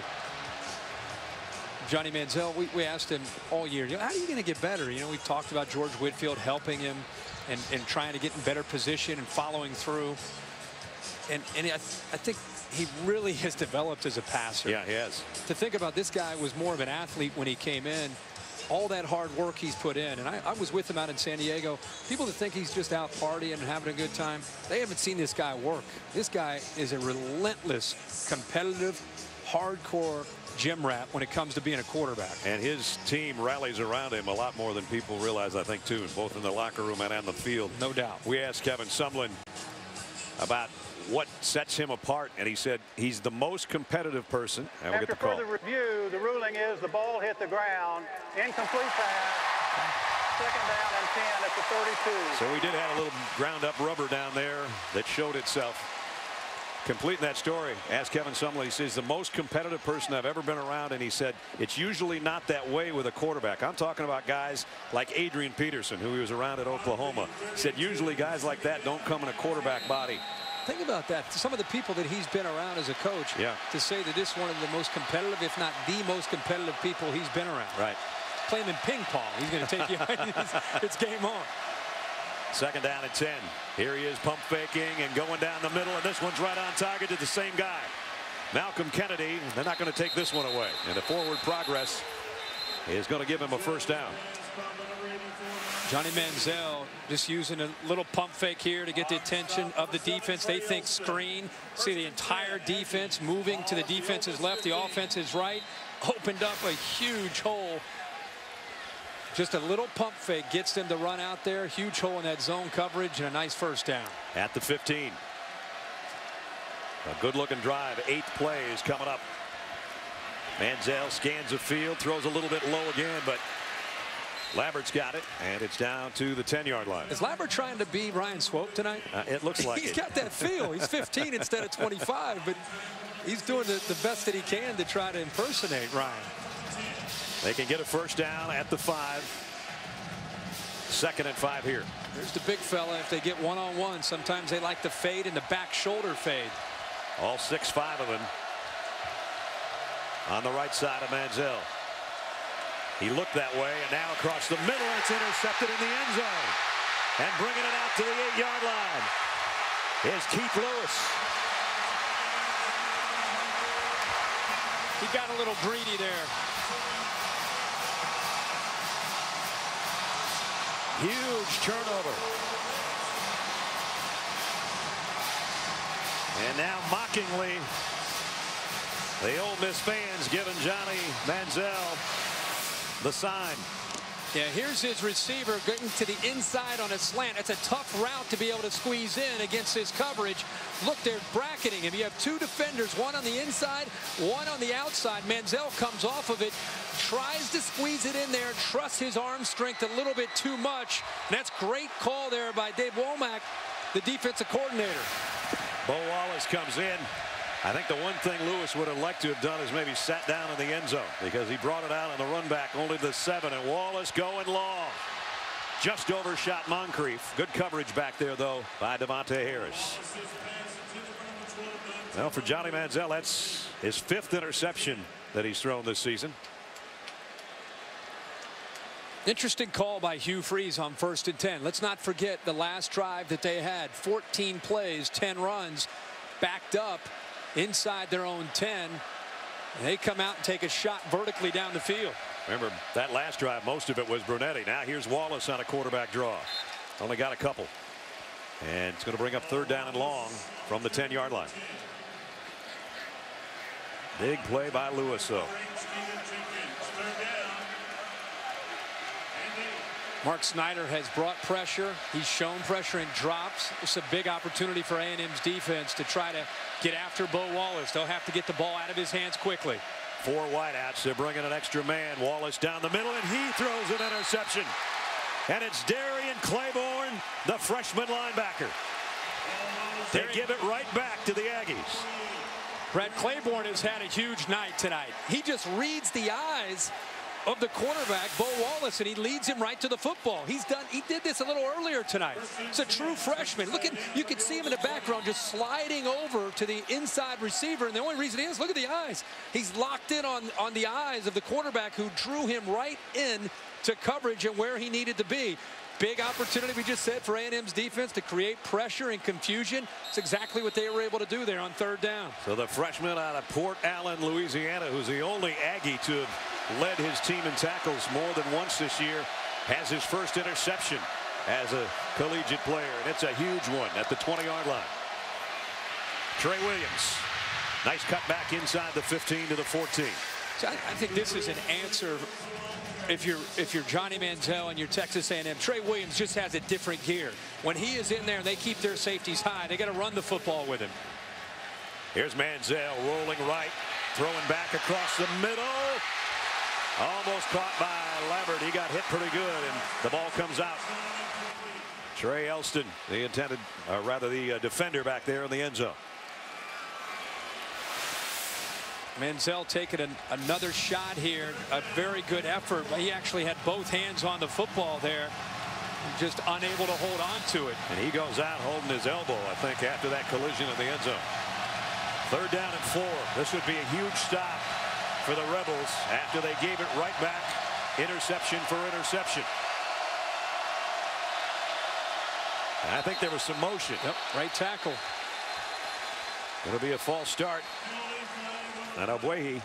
Johnny Manziel, we asked him all year, how are you going to get better? You know, we've talked about George Whitfield helping him and trying to get in better position and following through. And I think he really has developed as a passer. Yeah, he has. To think about, this guy was more of an athlete when he came in. All that hard work he's put in, and I was with him out in San Diego. People that think he's just out partying and having a good time, they haven't seen this guy work. This guy is a relentless, competitive, hardcore gym rat when it comes to being a quarterback. And his team rallies around him a lot more than people realize, I think, too, both in the locker room and on the field. No doubt. We asked Kevin Sumlin about what sets him apart, and he said he's the most competitive person. And we'll get the call. After further review, the ruling is the ball hit the ground. Incomplete pass. Second down and 10 at the 32. So we did have a little ground up rubber down there that showed itself. Completing that story, asked Kevin Sumlin, he says the most competitive person I've ever been around, and he said it's usually not that way with a quarterback. I'm talking about guys like Adrian Peterson, who he was around at Oklahoma. He said usually guys like that don't come in a quarterback body. Think about that. Some of the people that he's been around as a coach, to say that this is one of the most competitive, if not the most competitive people he's been around. Right. Play him in ping pong. He's going to take you. It's game on. Second down at 10. Here he is pump faking and going down the middle, and this one's right on target to the same guy. Malcolm Kennedy. They're not going to take this one away. And the forward progress is going to give him a first down. Johnny Manziel just using a little pump fake here to get the attention of the defense. They think screen. See the entire defense moving to the defense's left. The offense's right. Opened up a huge hole. Just a little pump fake gets them to run out there. Huge hole in that zone coverage and a nice first down. At the 15. A good looking drive. 8 plays coming up. Manziel scans the field, throws a little bit low again, but Lambert's got it, and it's down to the 10-yard line. Is Lambert trying to be Ryan Swope tonight? It looks like He's got that feel. He's 15 instead of 25, but he's doing the best that he can to try to impersonate Ryan. They can get a first down at the 5. 2nd and 5 here. There's the big fella. If they get one-on-one, sometimes they like the fade and the back shoulder fade. All 6'5" of them on the right side of Manziel. He looked that way, and now across the middle, it's intercepted in the end zone. And bringing it out to the 8-yard line is Keith Lewis. He got a little greedy there. Huge turnover. And now mockingly, the Ole Miss fans giving Johnny Manziel the sign. Yeah, here's his receiver getting to the inside on a slant. It's a tough route to be able to squeeze in against this coverage. Look, they're bracketing him. You have two defenders, one on the inside, one on the outside. Manziel comes off of it, tries to squeeze it in there, trusts his arm strength a little bit too much. And that's great call there by Dave Womack, the defensive coordinator. Bo Wallace comes in. I think the one thing Lewis would have liked to have done is maybe sat down in the end zone, because he brought it out on the run back only the 7, and Wallace going long. Just overshot Moncrief. Good coverage back there, though, by Devontae Harris. Well, for Johnny Manziel, that's his 5th interception that he's thrown this season. Interesting call by Hugh Freeze on 1st and 10. Let's not forget the last drive that they had. 14 plays, 10 runs, backed up inside their own 10. They come out and take a shot vertically down the field. Remember that last drive, most of it was Brunetti. Now here's Wallace on a quarterback draw. Only got a couple. And it's going to bring up 3rd down and long from the 10-yard line. Big play by Lewis, though. Mark Snyder has brought pressure. He's shown pressure in drops. It's a big opportunity for A&M's defense to try to get after Bo Wallace. They'll have to get the ball out of his hands quickly. 4 wideouts. They're bringing an extra man. Wallace down the middle, and he throws an interception. And it's Darian Claiborne, the freshman linebacker. They give it right back to the Aggies. Brad Claiborne has had a huge night tonight. He just reads the eyes of the quarterback, Bo Wallace, and he leads him right to the football. He did this a little earlier tonight. It's a true freshman. Look at, you can see him in the background just sliding over to the inside receiver, and the only reason he is, look at the eyes. He's locked in on the eyes of the quarterback, who drew him right in to coverage and where he needed to be. Big opportunity, we just said, for A&M's defense to create pressure and confusion. It's exactly what they were able to do there on 3rd down. So the freshman out of Port Allen, Louisiana, who's the only Aggie to have led his team in tackles more than once this year, has his 1st interception as a collegiate player, and it's a huge one at the 20-yard line. Trey Williams, nice cut back inside the 15 to the 14. So I think this is an answer. If you're Johnny Manziel and you're Texas A&M, Trey Williams just has a different gear. When he is in there and they keep their safeties high, they got to run the football with him. Here's Manziel rolling right, throwing back across the middle. Almost caught by Labbert. He got hit pretty good, and the ball comes out. Trey Elston, the defender back there in the end zone. Manziel taking another shot here. A very good effort. He actually had both hands on the football there, just unable to hold on to it. And he goes out holding his elbow, I think, after that collision in the end zone. 3rd down and 4. This would be a huge stop for the Rebels after they gave it right back. Interception for interception. And I think there was some motion. Yep, right tackle. It'll be a false start. And Obuehi.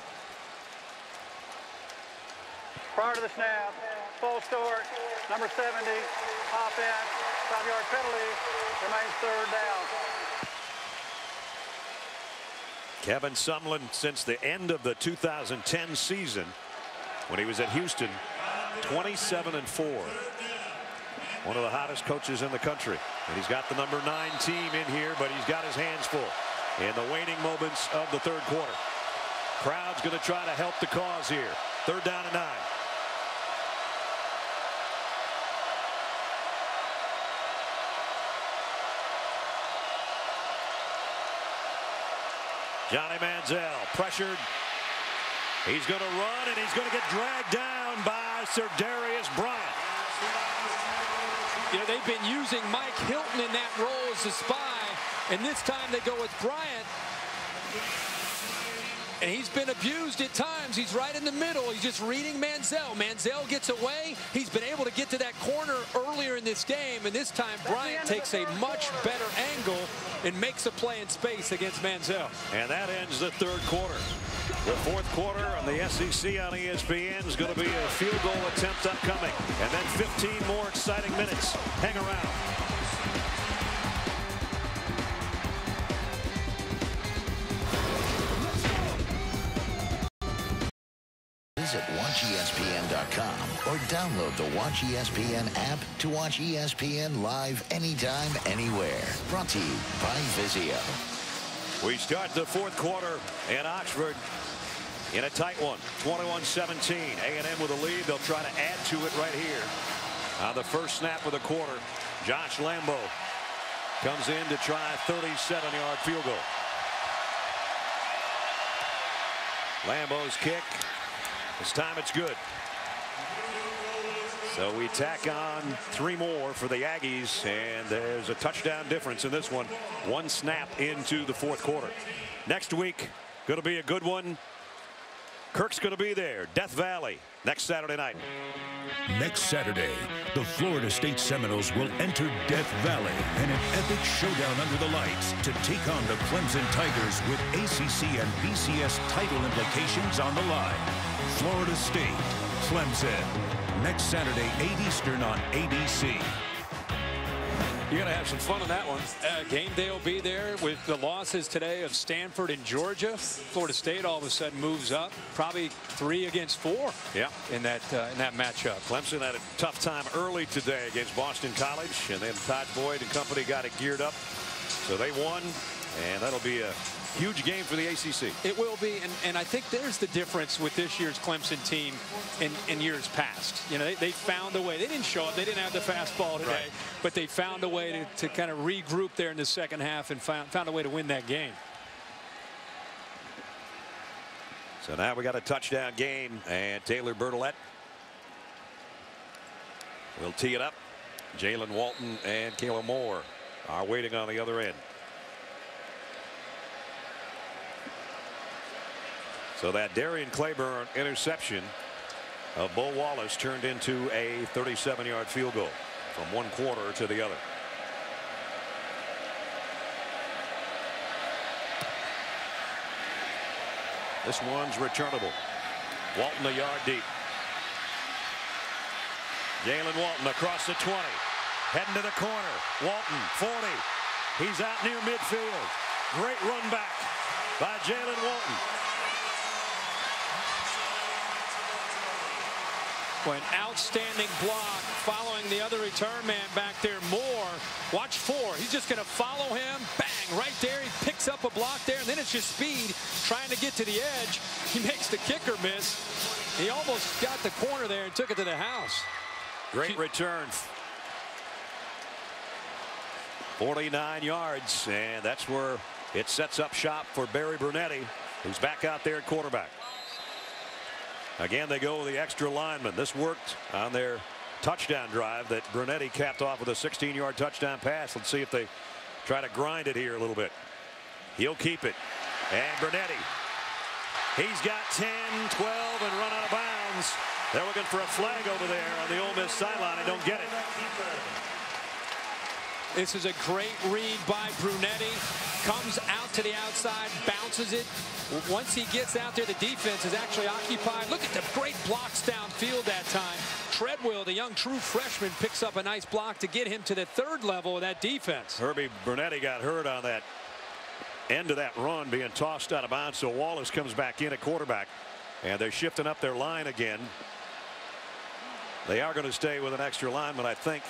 Prior to the snap, false start, number 70, offense, 5-yard penalty, remains 3rd down. Kevin Sumlin, since the end of the 2010 season, when he was at Houston, 27-4. One of the hottest coaches in the country. And he's got the number 9 team in here, but he's got his hands full in the waning moments of the 3rd quarter. Crowd's going to try to help the cause here. 3rd down and 9. Johnny Manziel pressured. He's going to run, and he's going to get dragged down by Sir Darius Bryant. You know, they've been using Mike Hilton in that role as a spy, and this time they go with Bryant. And he's been abused at times. He's right in the middle. He's just reading Manziel. Manziel gets away. He's been able to get to that corner earlier in this game, and this time Bryant takes a much better angle and makes a play in space against Manziel. And that ends the 3rd quarter. The 4th quarter on the SEC on ESPN is going to be a field goal attempt upcoming, and then 15 more exciting minutes. Hang around. Visit WatchESPN.com or download the Watch ESPN app to watch ESPN live anytime, anywhere. Brought to you by Vizio. We start the fourth quarter in Oxford in a tight one, 21-17. A&M with a lead. They'll try to add to it right here on the first snap of the quarter. Josh Lambo comes in to try a 37-yard field goal. Lambo's kick. This time it's good. So we tack on 3 more for the Aggies, and there's a touchdown difference in this one. 1 snap into the fourth quarter. Next week, going to be a good one. Kirk's going to be there. Death Valley next Saturday night. Next Saturday, the Florida State Seminoles will enter Death Valley in an epic showdown under the lights to take on the Clemson Tigers with ACC and BCS title implications on the line. Florida State, Clemson. Next Saturday, 8 Eastern on ABC. You're going to have some fun on that one. Game day will be there with the losses today of Stanford and Georgia. Florida State all of a sudden moves up, probably 3 against 4. Yeah, in that matchup. Clemson had a tough time early today against Boston College, and then Todd Boyd and company got it geared up. So they won, and that'll be a huge game for the ACC. It will be, and I think there's the difference with this year's Clemson team in years past. You know, they found a way. They didn't show up. They didn't have the fastball today, right, but they found a way to kind of regroup there in the second half and found a way to win that game. So now we got a touchdown game, and Taylor Bertolette will tee it up. Jalen Walton and Kayla Moore are waiting on the other end. So that Darian Claiborne interception of Bo Wallace turned into a 37-yard field goal from one quarter to the other. This one's returnable. Walton a yard deep. Jalen Walton across the 20. Heading to the corner. Walton 40. He's out near midfield. Great run back by Jalen Walton. An outstanding block following the other return man back there. Moore, watch 4. He's just going to follow him. Bang, right there. He picks up a block there, and then it's just speed trying to get to the edge. He makes the kicker miss. He almost got the corner there and took it to the house. Great return. 49 yards, and that's where it sets up shop for Barry Brunetti, who's back out there at quarterback. Again, they go with the extra lineman. This worked on their touchdown drive that Brunetti capped off with a 16-yard touchdown pass. Let's see if they try to grind it here a little bit. He'll keep it. And Brunetti, he's got 10, 12, and run out of bounds. They're looking for a flag over there on the Ole Miss sideline and don't get it. This is a great read by Brunetti. Comes out to the outside, bounces it. Once he gets out there, the defense is actually occupied. Look at the great blocks downfield that time. Treadwell, the young true freshman, picks up a nice block to get him to the 3rd level of that defense. Herbie Brunetti got hurt on that end of that run, being tossed out of bounds. So Wallace comes back in at quarterback, and they're shifting up their line again. They are going to stay with an extra lineman, I think.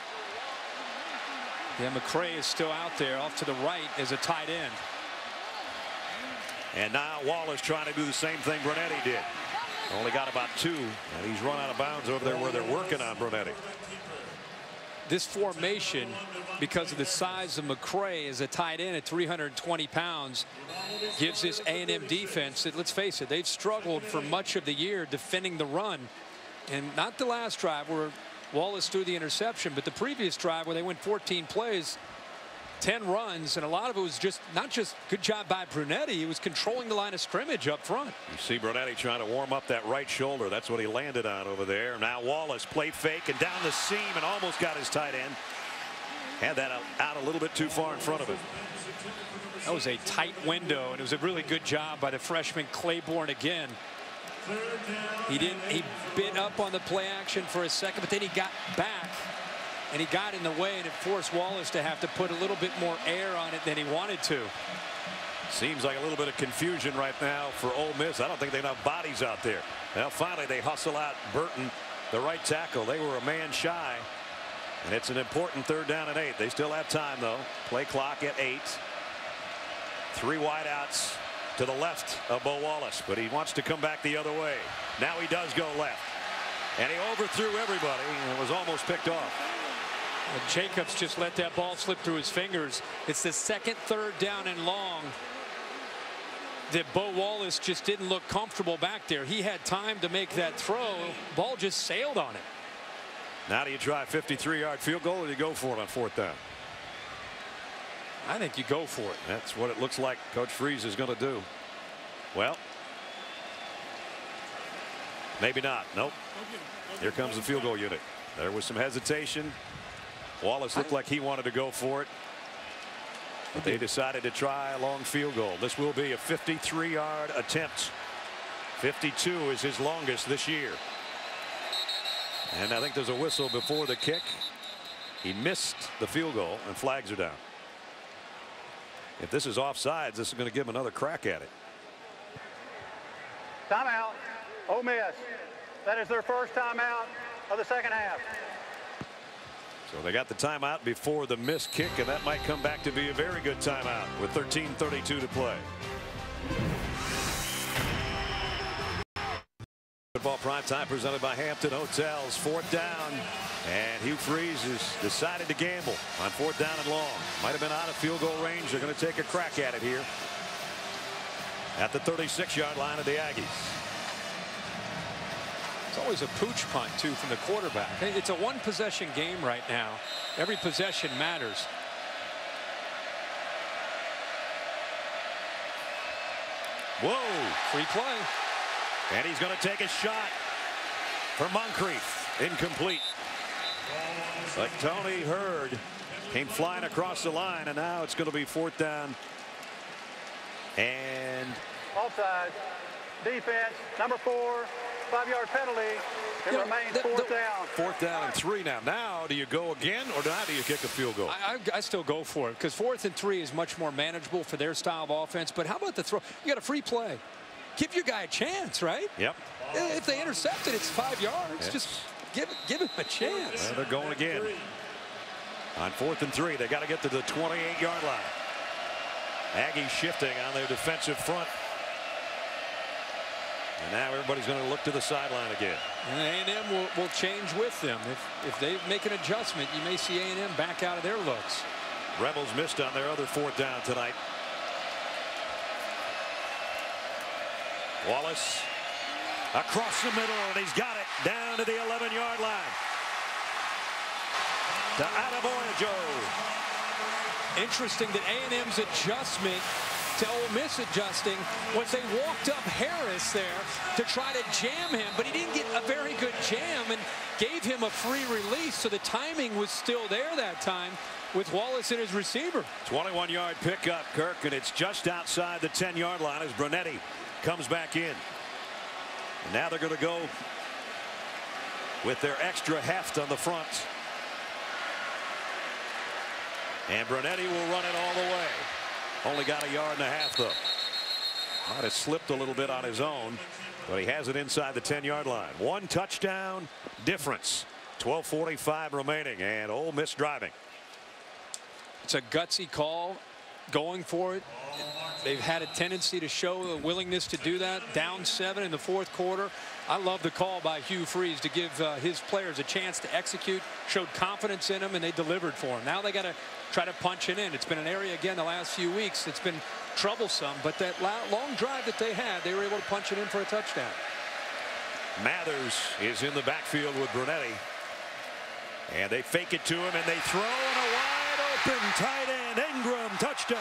Yeah, McCray is still out there off to the right as a tight end. And now Wallace trying to do the same thing Brunetti did. Only got about 2, and he's run out of bounds over there where they're working on Brunetti. This formation, because of the size of McCray as a tight end at 320 pounds, gives this A&M defense that, let's face it, they've struggled for much of the year defending the run. And not the last drive where Wallace threw the interception, but the previous drive where they went 14 plays, 10 runs, and a lot of it was just not just good job by Brunetti. He was controlling the line of scrimmage up front. You see Brunetti trying to warm up that right shoulder. That's what he landed on over there. Now Wallace play fake and down the seam and almost got his tight end. Had that out a little bit too far in front of him. That was a tight window, and it was a really good job by the freshman Claiborne again. He bit up on the play action for a second, but then he got back and he got in the way, and it forced Wallace to have to put a little bit more air on it than he wanted to. Seems like a little bit of confusion right now for Ole Miss. I don't think they have bodies out there. Now finally they hustle out Burton, the right tackle. They were a man shy, and it's an important 3rd down and 8. They still have time though. Play clock at 8. 3 wideouts to the left of Bo Wallace, but he wants to come back the other way. Now he does go left, and he overthrew everybody and was almost picked off. And Jacobs just let that ball slip through his fingers. It's the 2nd 3rd down and long that Bo Wallace just didn't look comfortable back there. He had time to make that throw. Ball just sailed on it. Now do you try a 53-yard field goal, or do you go for it on 4th down? I think you go for it. That's what it looks like Coach Freeze is going to do. Well, maybe not. Nope. Here comes the field goal unit. There was some hesitation. Wallace looked like he wanted to go for it, but they decided to try a long field goal. This will be a 53-yard attempt. 52 is his longest this year. And I think there's a whistle before the kick. He missed the field goal, and flags are down. If this is offsides, this is going to give him another crack at it. Timeout. Ole Miss. That is their first timeout of the 2nd half. So they got the timeout before the missed kick, and that might come back to be a very good timeout with 13:32 to play. Football prime time presented by Hampton Hotels. 4th down, and Hugh Freeze has decided to gamble on 4th down and long. Might have been out of field goal range. They're going to take a crack at it here at the 36-yard line of the Aggies. It's always a pooch punt too from the quarterback. It's a 1-possession game right now. Every possession matters. Whoa, free play. And he's going to take a shot for Moncrief. Incomplete. But Tony Hurd came flying across the line, and now it's going to be 4th down. And offside. Defense, number 4. 5-yard penalty. It remains 4th down. 4th down and 3 now. Now do you go again, or now do you kick a field goal? I still go for it, because 4th and 3 is much more manageable for their style of offense. But how about the throw? You got a free play. Give your guy a chance, right? Yep. If they intercept it, it's 5 yards. Yes. Just give him a chance. Well, they're going again. On 4th and 3, they got to get to the 28-yard line. Aggies shifting on their defensive front. And now everybody's going to look to the sideline again. And A&M will change with them. If they make an adjustment, you may see A&M back out of their looks. Rebels missed on their other 4th down tonight. Wallace across the middle, and he's got it down to the 11-yard line. To Adebayo Joe. Interesting that A&M's adjustment to Ole Miss adjusting was they walked up Harris there to try to jam him, but he didn't get a very good jam and gave him a free release, so the timing was still there that time with Wallace and his receiver. 21-yard pickup, Kirk, and it's just outside the 10-yard line as Brunetti comes back in. And now they're going to go with their extra heft on the front. And Brunetti will run it all the way. Only got 1.5 yards though. Might have slipped a little bit on his own, but he has it inside the 10-yard line. 1 touchdown difference. 12:45 remaining, and Ole Miss driving. It's a gutsy call, going for it. They've had a tendency to show a willingness to do that. Down 7 in the 4th quarter. I love the call by Hugh Freeze to give his players a chance to execute. Showed confidence in them, and they delivered for him. Now they got to try to punch it in. It's been an area again the last few weeks. It's been troublesome, but that long drive that they had, they were able to punch it in for a touchdown. Mathers is in the backfield with Brunetti, and they fake it to him, and they throw, and a wide open tight end Ingram touchdown.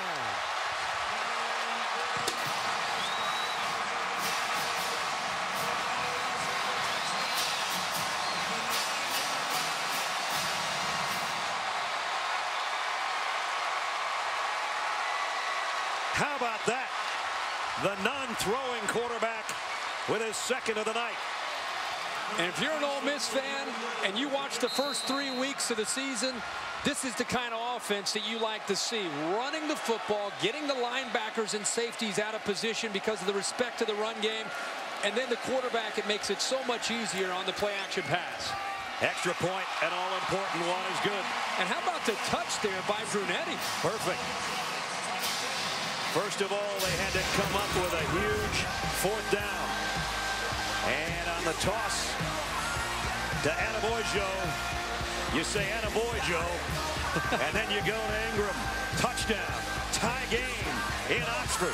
How about that? The non-throwing quarterback with his 2nd of the night. And if you're an Ole Miss fan and you watch the first 3 weeks of the season, This is the kind of offense that you like to see. Running the football, getting the linebackers and safeties out of position because of the respect to the run game. And then the quarterback, it makes it so much easier on the play-action pass. Extra point, an all-important one is good. And how about the touch there by Brunetti? Perfect. First of all, they had to come up with a huge 4th down. And on the toss to Anaboijo, you say Anaboijo, and then you go to Ingram. Touchdown, tie game in Oxford.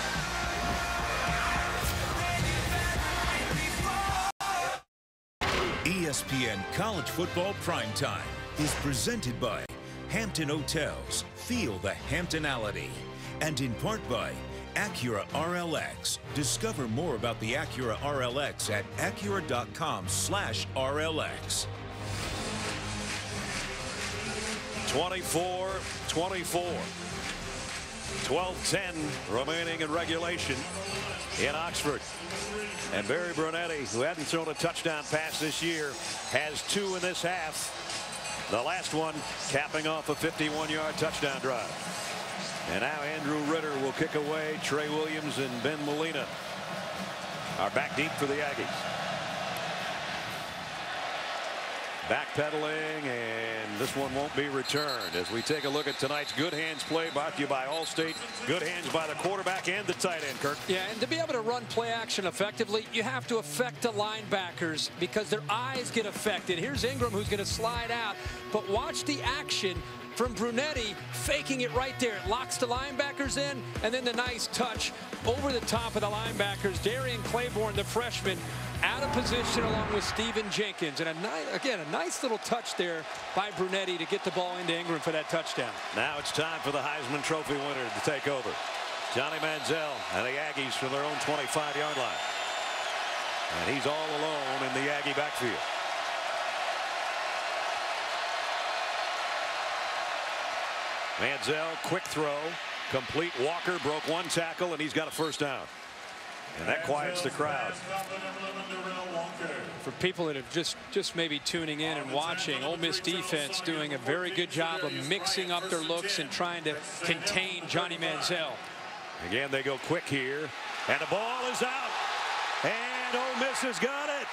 ESPN College Football Primetime is presented by Hampton Hotels. Feel the Hamptonality. And in part by Acura RLX. Discover more about the Acura RLX at Acura.com/RLX. 24-24. 12-10 remaining in regulation in Oxford. And Barry Brunetti, who hadn't thrown a touchdown pass this year, has 2 in this half. The last one capping off a 51-yard touchdown drive. And now Andrew Ritter will kick away. Trey Williams and Ben Molina are back deep for the Aggies. Backpedaling, and this one won't be returned as we take a look at tonight's Good Hands play, brought to you by Allstate. Good hands by the quarterback and the tight end, Kirk. Yeah, and to be able to run play action effectively, you have to affect the linebackers because their eyes get affected. Here's Ingram, who's going to slide out, but watch the action from Brunetti, faking it right there. It locks the linebackers in, and then the nice touch over the top of the linebackers. Darian Claiborne, the freshman, out of position along with Steven Jenkins. And again, a nice little touch there by Brunetti to get the ball into Ingram for that touchdown. Now it's time for the Heisman Trophy winner to take over. Johnny Manziel and the Aggies from their own 25-yard line. And he's all alone in the Aggie backfield. Manziel, quick throw, complete. Walker broke 1 tackle, and he's got a 1st down. And that quiets the crowd. For people that have just maybe tuning in and watching, Ole Miss defense doing a very good job of mixing up their looks and trying to contain Johnny Manziel. Again, they go quick here, and the ball is out. And Ole Miss has got it.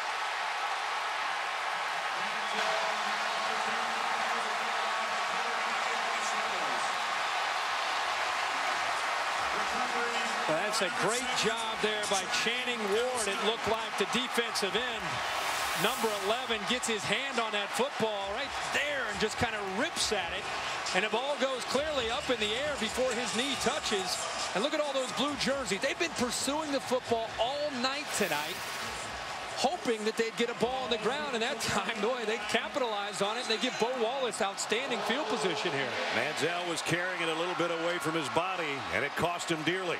Well, that's a great job there by Channing Ward. It looked like the defensive end, number 11, gets his hand on that football right there and just kind of rips at it. And the ball goes clearly up in the air before his knee touches. And look at all those blue jerseys. They've been pursuing the football all night tonight, hoping that they'd get a ball on the ground. And that time, boy, they capitalized on it. And they give Bo Wallace outstanding field position here. Manziel was carrying it a little bit away from his body, and it cost him dearly.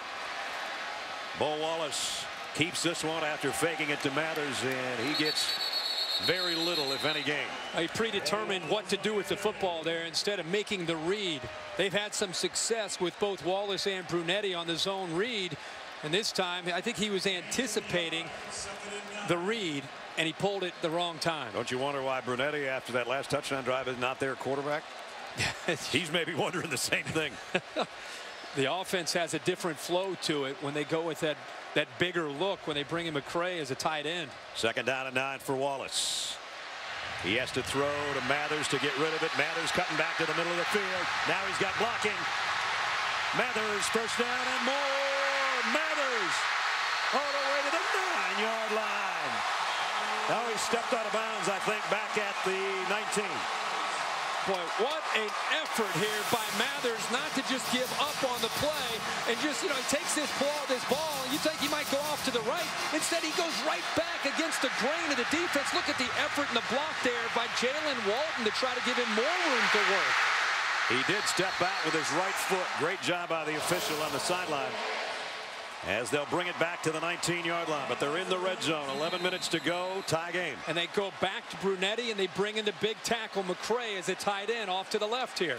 Bo Wallace keeps this one after faking it to Mathers, and he gets very little, if any, gain. He predetermined what to do with the football there instead of making the read. They've had some success with both Wallace and Brunetti on the zone read. And this time, I think he was anticipating the read, and he pulled it the wrong time. Don't you wonder why Brunetti, after that last touchdown drive, is not their quarterback? He's maybe wondering the same thing. The offense has a different flow to it when they go with that bigger look when they bring in McCray as a tight end. 2nd down and 9 for Wallace. He has to throw to Mathers to get rid of it. Mathers cutting back to the middle of the field. Now he's got blocking. Mathers, 1st down and more. Mathers all the way to the 9-yard line. Now he stepped out of bounds, I think, back at the 19. Boy, what an effort here by Mathers not to just give up on the play and just, he takes this ball, you think he might go off to the right. Instead, he goes right back against the grain of the defense. Look at the effort and the block there by Jalen Walton to try to give him more room to work. He did step out with his right foot. Great job by the official on the sideline as they'll bring it back to the 19-yard line. But they're in the red zone. 11 minutes to go. Tie game. And they go back to Brunetti, and they bring in the big tackle, McCray, as a tight end off to the left here.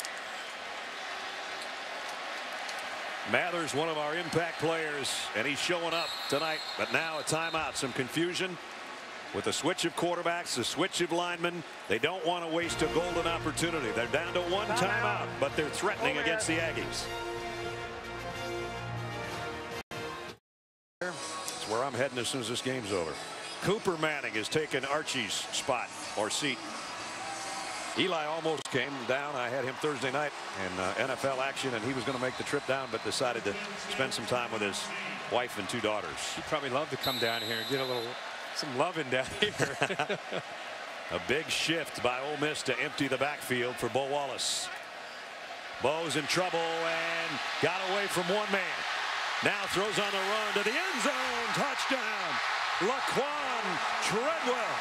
Mathers, one of our impact players, and he's showing up tonight. But now a timeout. Some confusion With the switch of quarterbacks, the switch of linemen, they don't want to waste a golden opportunity. They're down to one timeout, but they're threatening against the Aggies. That's where I'm heading as soon as this game's over. Cooper Manning has taken Archie's spot or seat. Eli almost came down. I had him Thursday night in NFL action, and he was going to make the trip down, but decided to spend some time with his wife and 2 daughters. He'd probably love to come down here and get some loving down here. A big shift by Ole Miss to empty the backfield for Bo Wallace. Bo's in trouble and got away from one man. Now throws on the run to the end zone. Touchdown, Laquan Treadwell.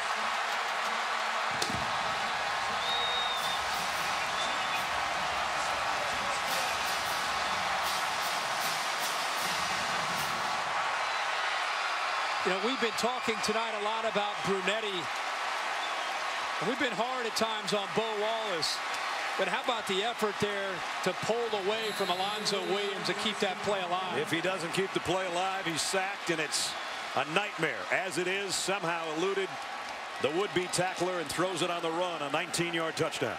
You know, we've been talking tonight a lot about Brunetti. And we've been hard at times on Bo Wallace. But how about the effort there to pull away from Alonzo Williams and keep that play alive? If he doesn't keep the play alive, he's sacked, and it's a nightmare. As it is, somehow eluded the would-be tackler and throws it on the run. A 19-yard touchdown.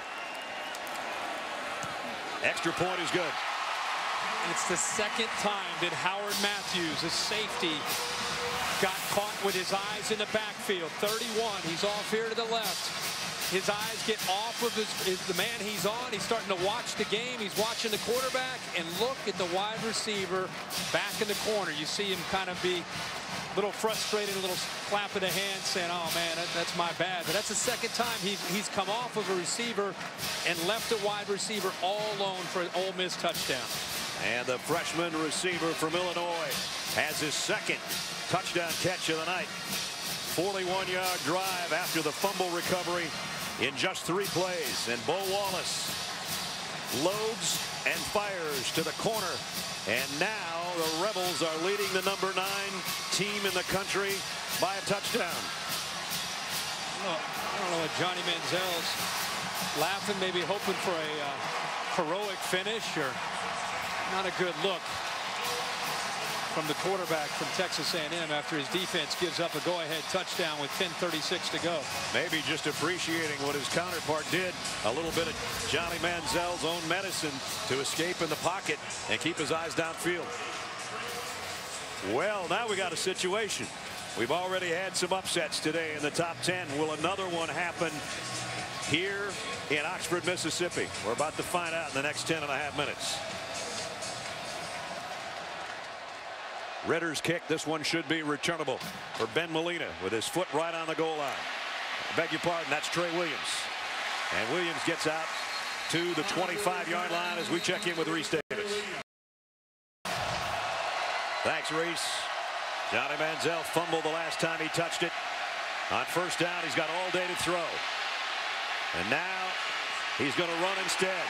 Extra point is good. It's the second time that Howard Matthews, a safety, got caught with his eyes in the backfield. 31. He's off here to the left. His eyes get off of the man he's on. He's starting to watch the game. He's watching the quarterback. And look at the wide receiver back in the corner. You see him kind of be a little frustrated, a little clap of the hand saying, oh, man, that's my bad. But that's the second time he's come off of a receiver and left a wide receiver all alone for an Ole Miss touchdown. And the freshman receiver from Illinois has his second touchdown catch of the night. 41-yard drive after the fumble recovery in just 3 plays. And Bo Wallace loads and fires to the corner. And now the Rebels are leading the number 9 team in the country by a touchdown. I don't know what Johnny Manziel's laughing, maybe hoping for a heroic finish, or not a good look from the quarterback from Texas A&M after his defense gives up a go-ahead touchdown with 10:36 to go. Maybe just appreciating what his counterpart did. A little bit of Johnny Manziel's own medicine to escape in the pocket and keep his eyes downfield. Well, now we got a situation. We've already had some upsets today in the top 10. Will another one happen here in Oxford, Mississippi? We're about to find out in the next 10.5 minutes. Ritter's kick. This one should be returnable for Ben Molina with his foot right on the goal line. I beg your pardon, that's Trey Williams. And Williams gets out to the 25-yard line as we check in with Reese Davis. Thanks, Reese. Johnny Manziel fumbled the last time he touched it. On first down, he's got all day to throw. And now he's going to run instead.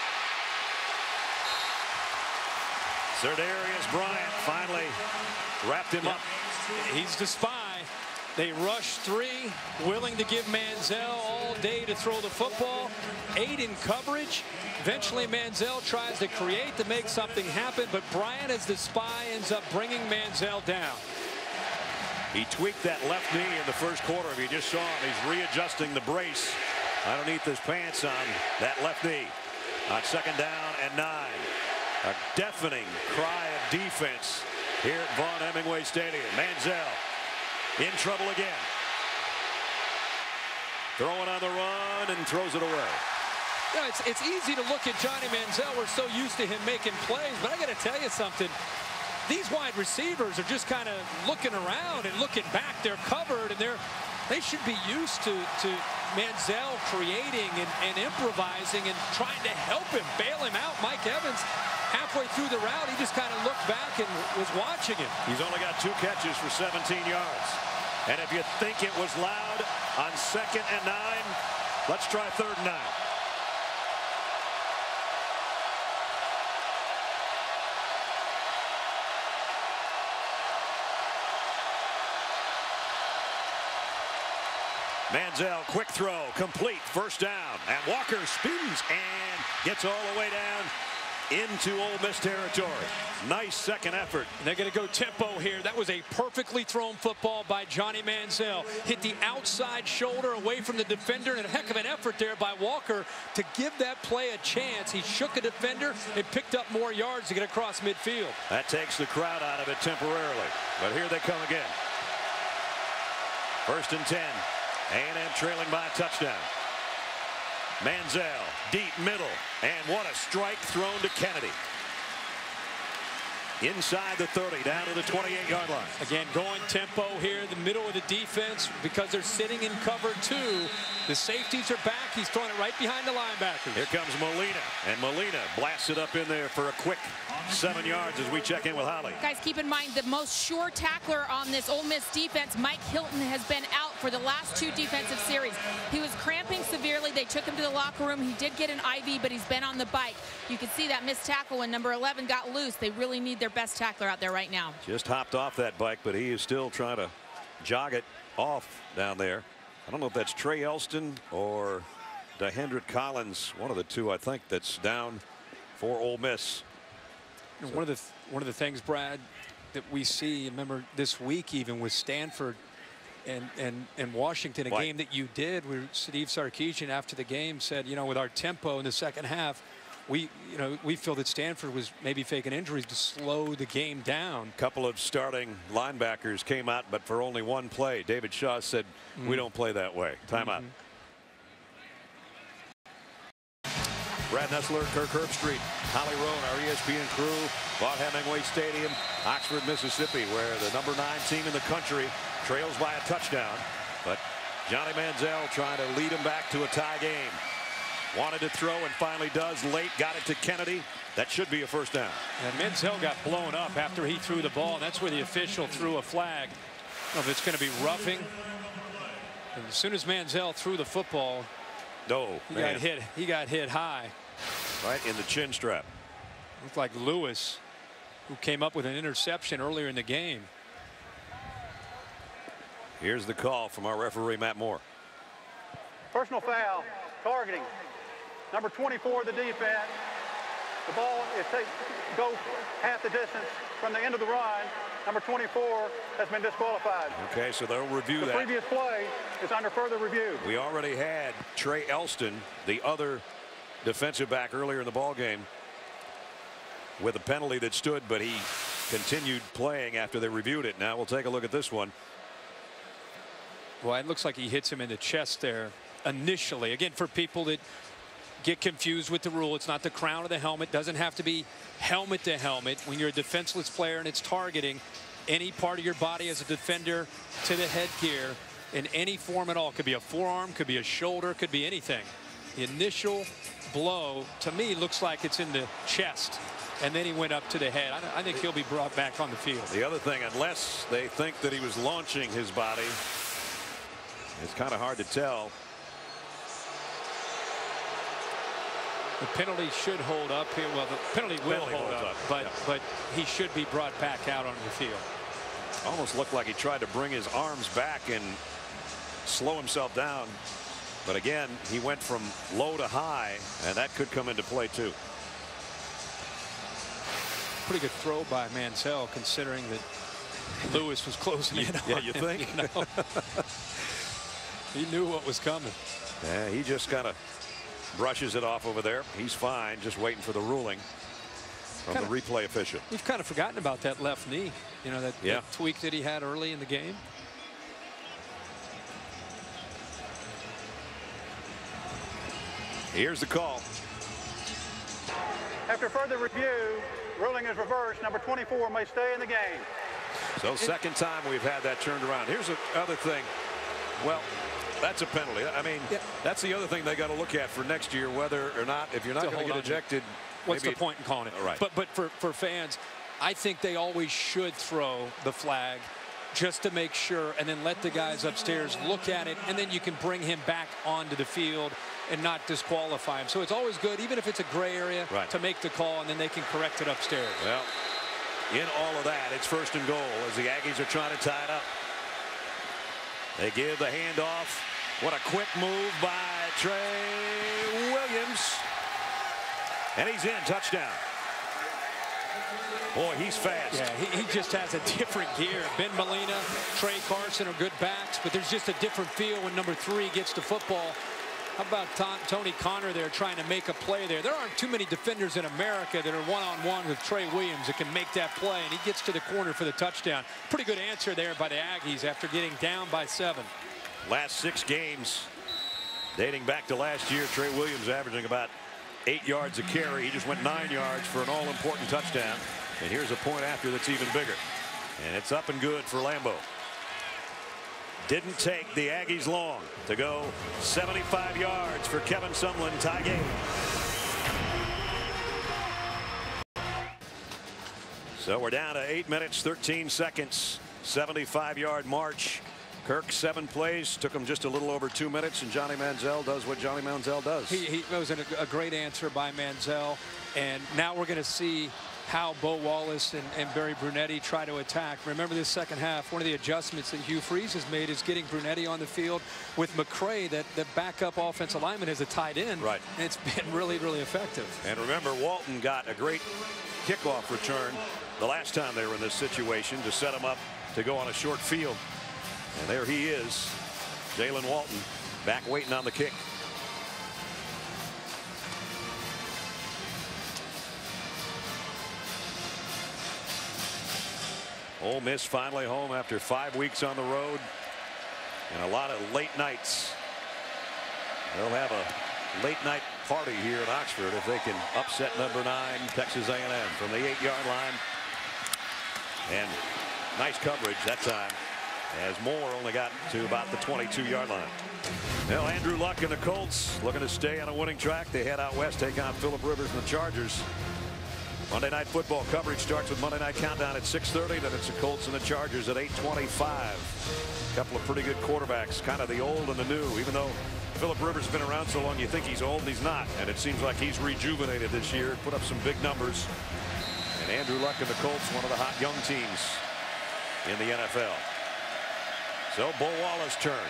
Serdarius Bryant finally wrapped him up. He's the spy. They rush 3, willing to give Manziel all day to throw the football. 8 in coverage. Eventually Manziel tries to create to make something happen, but Bryant, as the spy, ends up bringing Manziel down. He tweaked that left knee in the first quarter. If you just saw him, he's readjusting the brace underneath his pants on that left knee. On second down and 9. A deafening cry of defense here at Vaughn Hemingway Stadium. Manziel in trouble again. Throwing on the run and throws it away. Yeah, it's easy to look at Johnny Manziel. We're so used to him making plays, but I got to tell you something. These wide receivers are just kind of looking around and looking back. They're covered, and they should be used to Manziel creating and improvising and trying to help him, bail him out. Mike Evans, halfway through the route, he just kind of looked back and was watching him. He's only got 2 catches for 17 yards. And if you think it was loud on second and 9, let's try third and 9. Manziel, quick throw, complete, first down. And Walker spins and gets all the way down into Ole Miss territory. Nice second effort. And they're going to go tempo here. That was a perfectly thrown football by Johnny Manziel. Hit the outside shoulder away from the defender, and a heck of an effort there by Walker to give that play a chance. He shook a defender and picked up more yards to get across midfield. That takes the crowd out of it temporarily. But here they come again. 1st and 10. A&M trailing by a touchdown. Manziel, deep middle, and what a strike thrown to Kennedy. Inside the 30, down to the 28-yard line. Again, going tempo here in the middle of the defense because they're sitting in cover 2. The safeties are back. He's throwing it right behind the linebackers. Here comes Molina, and Molina blasts it up in there for a quick 7 yards as we check in with Holly. Guys, keep in mind the most sure tackler on this Ole Miss defense, Mike Hilton, has been out for the last 2 defensive series. He was cramping severely. They took him to the locker room. He did get an IV, but he's been on the bike. You can see that missed tackle when number 11 got loose. They really need their best tackler out there right now. Just hopped off that bike, but he is still trying to jog it off down there. I don't know if that's Trey Elston or DeHendrick Collins, one of the two, I think, that's down for Ole Miss. One of the things, Brad, that we see, remember this week even with Stanford and Washington, a game that you did, where Steve Sarkisian after the game said, you know, with our tempo in the second half, we feel that Stanford was maybe faking injuries to slow the game down. A couple of starting linebackers came out, but for only one play. David Shaw said, we don't play that way. Timeout. Brad Nessler, Kirk Herbstreit, Holly Roan, our ESPN crew, Vaught Hemingway Stadium, Oxford, Mississippi, where the number 9 team in the country trails by a touchdown. But Johnny Manziel trying to lead him back to a tie game. Wanted to throw and finally does late. Got it to Kennedy. That should be a first down. And Manziel got blown up after he threw the ball. And that's where the official threw a flag. I don't know if it's going to be roughing. And as soon as Manziel threw the football, he got hit high. Right in the chin strap. Looked like Lewis, who came up with an interception earlier in the game. Here's the call from our referee, Matt Moore. Personal foul, targeting. Number 24 of the defense. The ball is goes half the distance from the end of the run. Number 24 has been disqualified. Okay, so they'll review that. The previous play is under further review. We already had Trey Elston, the other defensive back, earlier in the ball game with a penalty that stood, but he continued playing after they reviewed it. Now we'll take a look at this one. Well, it looks like he hits him in the chest there initially. Again, for people that get confused with the rule, it's not the crown of the helmet. Doesn't have to be helmet to helmet. When you're a defenseless player and it's targeting any part of your body as a defender to the headgear in any form at all. Could be a forearm, could be a shoulder, could be anything. The initial blow, to me, looks like it's in the chest. And then he went up to the head. I think he'll be brought back on the field. The other thing, unless they think that he was launching his body, it's kind of hard to tell. The penalty should hold up here. Well, the penalty will hold up, but he should be brought back out onto the field. Almost looked like he tried to bring his arms back and slow himself down. But again, he went from low to high, and that could come into play too. Pretty good throw by Manziel, considering that Lewis was closing in. Yeah, you think? You know? He knew what was coming. Yeah, he just kind of brushes it off over there. He's fine, just waiting for the ruling from the replay official. We've kind of forgotten about that left knee. You know, that tweak that he had early in the game. Here's the call. After further review, ruling is reversed. Number 24 may stay in the game. So second time we've had that turned around. Here's the other thing. Well, that's a penalty. I mean, that's the other thing they got to look at for next year, whether or not, if you're not going to get ejected. What's the point in calling it? Right. But for fans, I think they always should throw the flag just to make sure, and then let the guys upstairs look at it, and then you can bring him back onto the field and not disqualify him. So it's always good, even if it's a gray area, to make the call, and then they can correct it upstairs. Well, in all of that, it's 1st and goal as the Aggies are trying to tie it up. They give the handoff. What a quick move by Trey Williams. And he's in. Touchdown. Boy, he's fast. Yeah, he just has a different gear. Ben Molina, Trey Carson are good backs, but there's just a different feel when number 3 gets the football. How about Tony Connor there trying to make a play there? There aren't too many defenders in America that are one-on-one with Trey Williams that can make that play, and he gets to the corner for the touchdown. Pretty good answer there by the Aggies after getting down by 7. Last 6 games, dating back to last year, Trey Williams averaging about 8 yards a carry. He just went 9 yards for an all-important touchdown. And here's a point after that's even bigger. And it's up and good for Lambeau. Didn't take the Aggies long to go 75 yards for Kevin Sumlin. Tie game. So we're down to 8 minutes, 13 seconds. 75-yard march. Kirk 7 plays, took him just a little over 2 minutes, and Johnny Manziel does what Johnny Manziel does. It was a great answer by Manziel, and now we're going to see how Bo Wallace and Barry Brunetti try to attack. Remember this second half, one of the adjustments that Hugh Freeze has made is getting Brunetti on the field with McCray, that the backup offensive lineman as a tight end. Right. And it's been really, really effective. And remember, Walton got a great kickoff return the last time they were in this situation to set him up to go on a short field. And there he is, Jalen Walton, back waiting on the kick. Ole Miss finally home after 5 weeks on the road and a lot of late nights. They'll have a late night party here in Oxford if they can upset number 9 Texas A&M from the 8-yard line. And nice coverage that time, as Moore only got to about the 22-yard line. Well, Andrew Luck and the Colts looking to stay on a winning track. They head out west, take on Phillip Rivers and the Chargers. Monday Night Football coverage starts with Monday Night Countdown at 6:30. Then it's the Colts and the Chargers at 8:25. A couple of pretty good quarterbacks, kind of the old and the new. Even though Phillip Rivers has been around so long, you think he's old, and he's not. And it seems like he's rejuvenated this year, put up some big numbers. And Andrew Luck and the Colts, one of the hot young teams in the NFL. So Bo Wallace turn.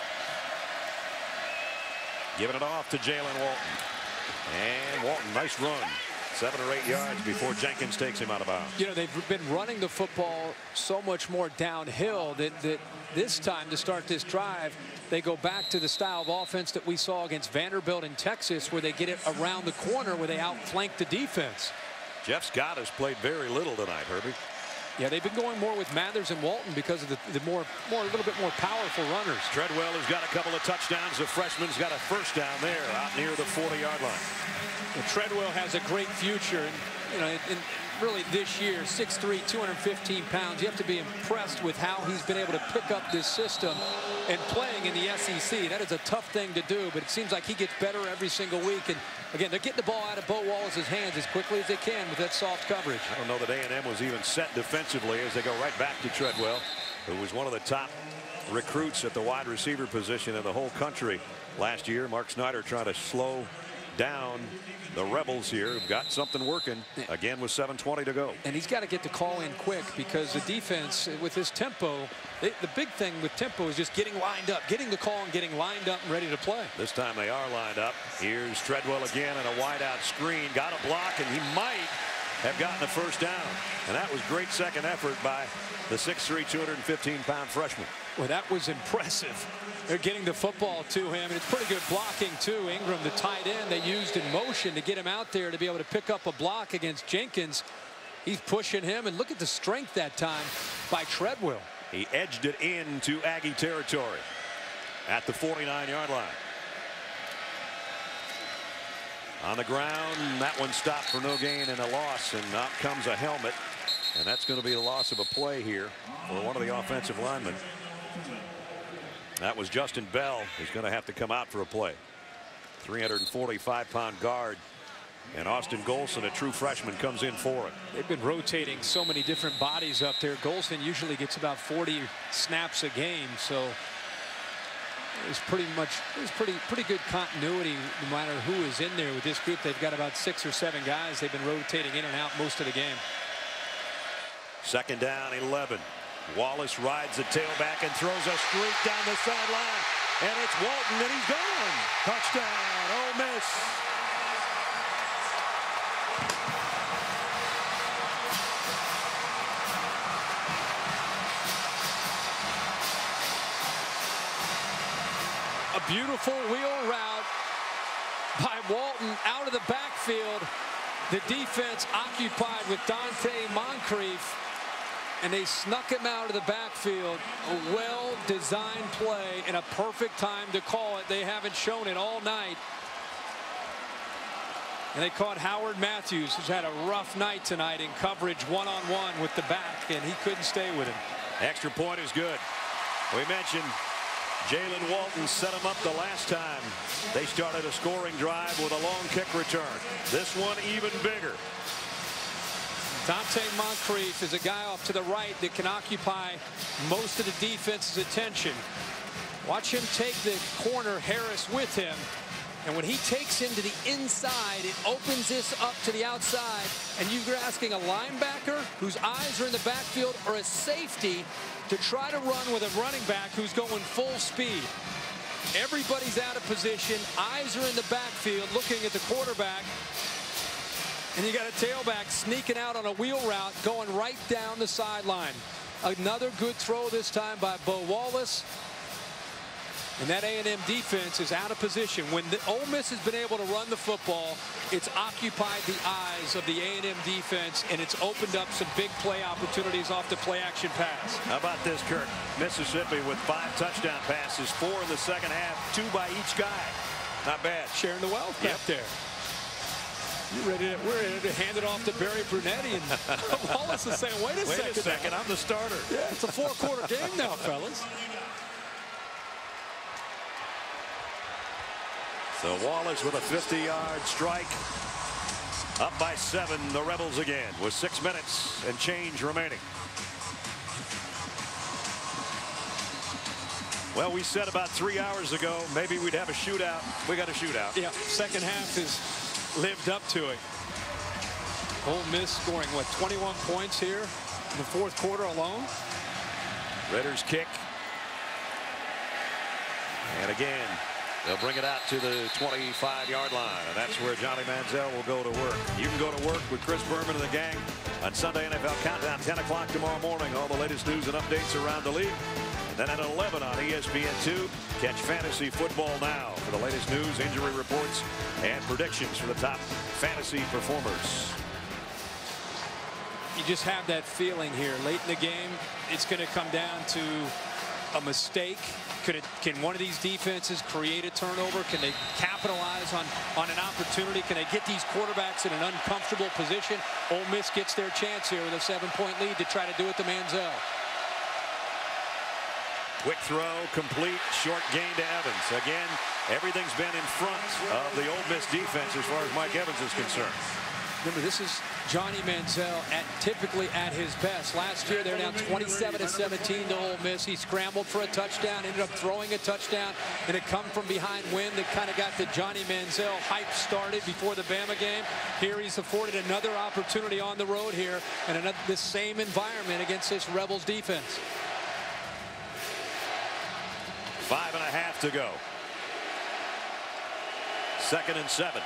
Giving it off to Jalen Walton. And Walton, nice run. 7 or 8 yards before Jenkins takes him out of bounds. You know, they've been running the football so much more downhill that this time to start this drive, they go back to the style of offense that we saw against Vanderbilt in Texas, where they get it around the corner where they outflank the defense. Jeff Scott has played very little tonight, Herbie. Yeah, they've been going more with Mathers and Walton because of the a little bit more powerful runners. Treadwell has got a couple of touchdowns. The freshman's got a first down there out near the 40-yard line. Well, Treadwell has a great future, and you know, really this year, 6'3", 215 pounds. You have to be impressed with how he's been able to pick up this system and playing in the SEC. That is a tough thing to do, but it seems like he gets better every single week. And again, they're getting the ball out of Bo Wallace's hands as quickly as they can with that soft coverage. I don't know that A&M was even set defensively as they go right back to Treadwell, who was one of the top recruits at the wide receiver position in the whole country last year. Mark Snyder trying to slow down the Rebels here, have got something working again with 7:20 to go. And he's got to get the call in quick, because the defense with this tempo, the big thing with tempo is just getting lined up, getting the call and getting lined up and ready to play. This time they are lined up. Here's Treadwell again and a wide out screen. Got a block, and he might have gotten a first down. And that was great second effort by the 6'3", 215-pound freshman. Well, that was impressive. They're getting the football to him, and it's pretty good blocking too. Ingram, the tight end, they used in motion to get him out there to be able to pick up a block against Jenkins. He's pushing him, and look at the strength that time by Treadwell. He edged it into Aggie territory at the 49-yard line. On the ground, that one stopped for no gain and a loss, and out comes a helmet. And that's going to be the loss of a play here for one of the offensive linemen. That was Justin Bell, who's going to have to come out for a play. 345-pound guard. And Austin Golson, a true freshman, comes in for it. They've been rotating so many different bodies up there. Golson usually gets about 40 snaps a game, so it's pretty good continuity no matter who is in there with this group. They've got about 6 or 7 guys. They've been rotating in and out most of the game. Second down, 11. Wallace rides the tailback and throws a streak down the sideline. And it's Walton, and he's gone. Touchdown, Ole Miss. beautiful wheel route by Walton out of the backfield. The defense occupied with Dante Moncrief, and they snuck him out of the backfield. A well-designed play and a perfect time to call it. They haven't shown it all night. And they caught Howard Matthews, who's had a rough night tonight in coverage one-on-one with the back, and he couldn't stay with him. Extra point is good. We mentioned Jalen Walton set him up the last time they started a scoring drive with a long kick return. This one even bigger. Dante Moncrief is a guy off to the right that can occupy most of the defense's attention. Watch him take the corner Harris with him. And when he takes him to the inside, it opens this up to the outside. And you're asking a linebacker whose eyes are in the backfield or a safety to try to run with a running back who's going full speed. Everybody's out of position. Eyes are in the backfield looking at the quarterback. And you got a tailback sneaking out on a wheel route going right down the sideline. Another good throw this time by Bo Wallace. And that A&M defense is out of position. When the Ole Miss has been able to run the football, it's occupied the eyes of the A&M defense, and it's opened up some big play opportunities off the play-action pass. How about this, Kurt? Mississippi with 5 touchdown passes, 4 in the second half, 2 by each guy. Not bad. Sharing the wealth back there. We're ready to hand it off to Barry Brunetti, and Wallace is saying, wait a second, I'm the starter. Yeah, it's a 4-quarter game now, fellas. So Wallace with a 50-yard strike. Up by 7, the Rebels again with 6 minutes and change remaining. Well, we said about 3 hours ago maybe we'd have a shootout. We got a shootout. Yeah, second half has lived up to it. Ole Miss scoring, what, 21 points here in the 4th quarter alone? Ritter's kick. And again, they'll bring it out to the 25-yard line, and that's where Johnny Manziel will go to work. You can go to work with Chris Berman and the gang on Sunday NFL Countdown, 10 o'clock tomorrow morning. All the latest news and updates around the league. And then at 11 on ESPN2, catch Fantasy Football Now for the latest news, injury reports, and predictions for the top fantasy performers. You just have that feeling here. Late in the game, it's going to come down to a mistake. Can one of these defenses create a turnover? Can they capitalize on an opportunity? Can they get these quarterbacks in an uncomfortable position? Ole Miss gets their chance here with a 7-point lead to try to do it to Manziel. Quick throw, complete, short gain to Evans. Again, everything's been in front of the Ole Miss defense as far as Mike Evans is concerned. Remember, this is Johnny Manziel typically at his best. Last year, they're down 27-17 to Ole Miss. He scrambled for a touchdown, ended up throwing a touchdown, and it come from behind win that kind of got the Johnny Manziel hype started before the Bama game. Here he's afforded another opportunity on the road here, and this same environment against this Rebels defense. 5.5 to go. 2nd and 7.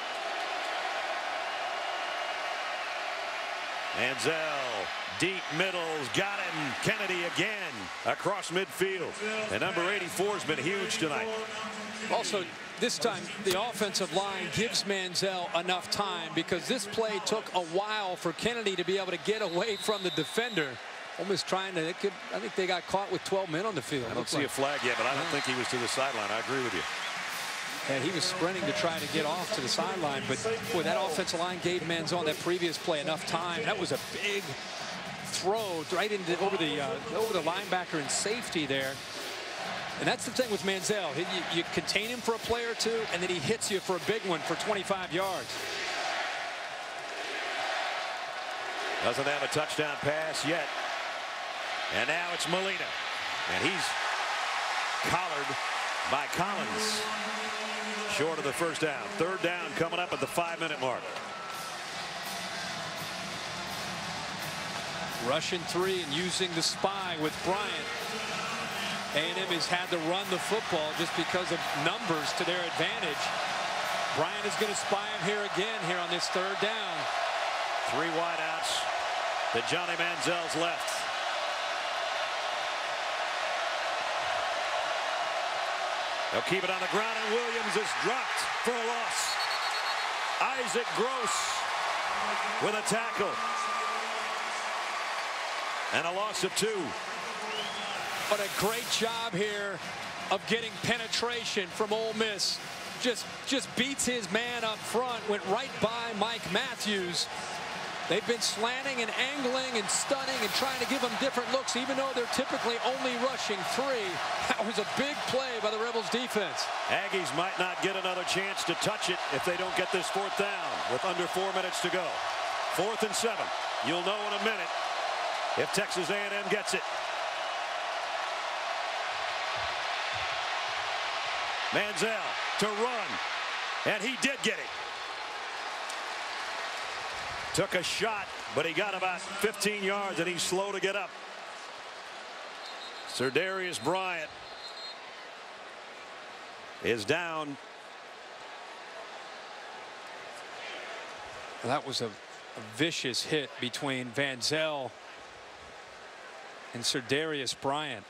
Manziel, deep middles, got him. Kennedy again across midfield. And number 84 has been huge tonight. Also, this time, the offensive line gives Manziel enough time because this play took a while for Kennedy to be able to get away from the defender. Almost trying to, I think they got caught with 12 men on the field. I don't see a flag yet, but I don't think he was to the sideline. I agree with you. And he was sprinting to try to get off to the sideline, but boy, that offensive line gave Manziel on that previous play enough time. That was a big throw right into over the linebacker and safety there. And that's the thing with Manziel. You contain him for a play or two, and then he hits you for a big one for 25 yards. Doesn't have a touchdown pass yet. And now it's Molina. And he's collared by Collins. Short of the first down. 3rd down coming up at the 5-minute mark. Rushing 3 and using the spy with Bryant. A&M has had to run the football just because of numbers to their advantage. Bryant is going to spy him here again here on this 3rd down. 3 wideouts to Johnny Manziel's left. They'll keep it on the ground, and Williams is dropped for a loss. Isaac Gross with a tackle. And a loss of 2. What a great job here of getting penetration from Ole Miss. Just beats his man up front, went right by Mike Matthews. They've been slanting and angling and stunning and trying to give them different looks, even though they're typically only rushing 3. That was a big play by the Rebels defense. Aggies might not get another chance to touch it if they don't get this 4th down with under 4 minutes to go. 4th and 7. You'll know in a minute if Texas A&M gets it. Manziel to run, and he did get it. Took a shot, but he got about 15 yards, and he's slow to get up. Serdarius Bryant is down. That was a vicious hit between Van Zel and Serdarius Bryant.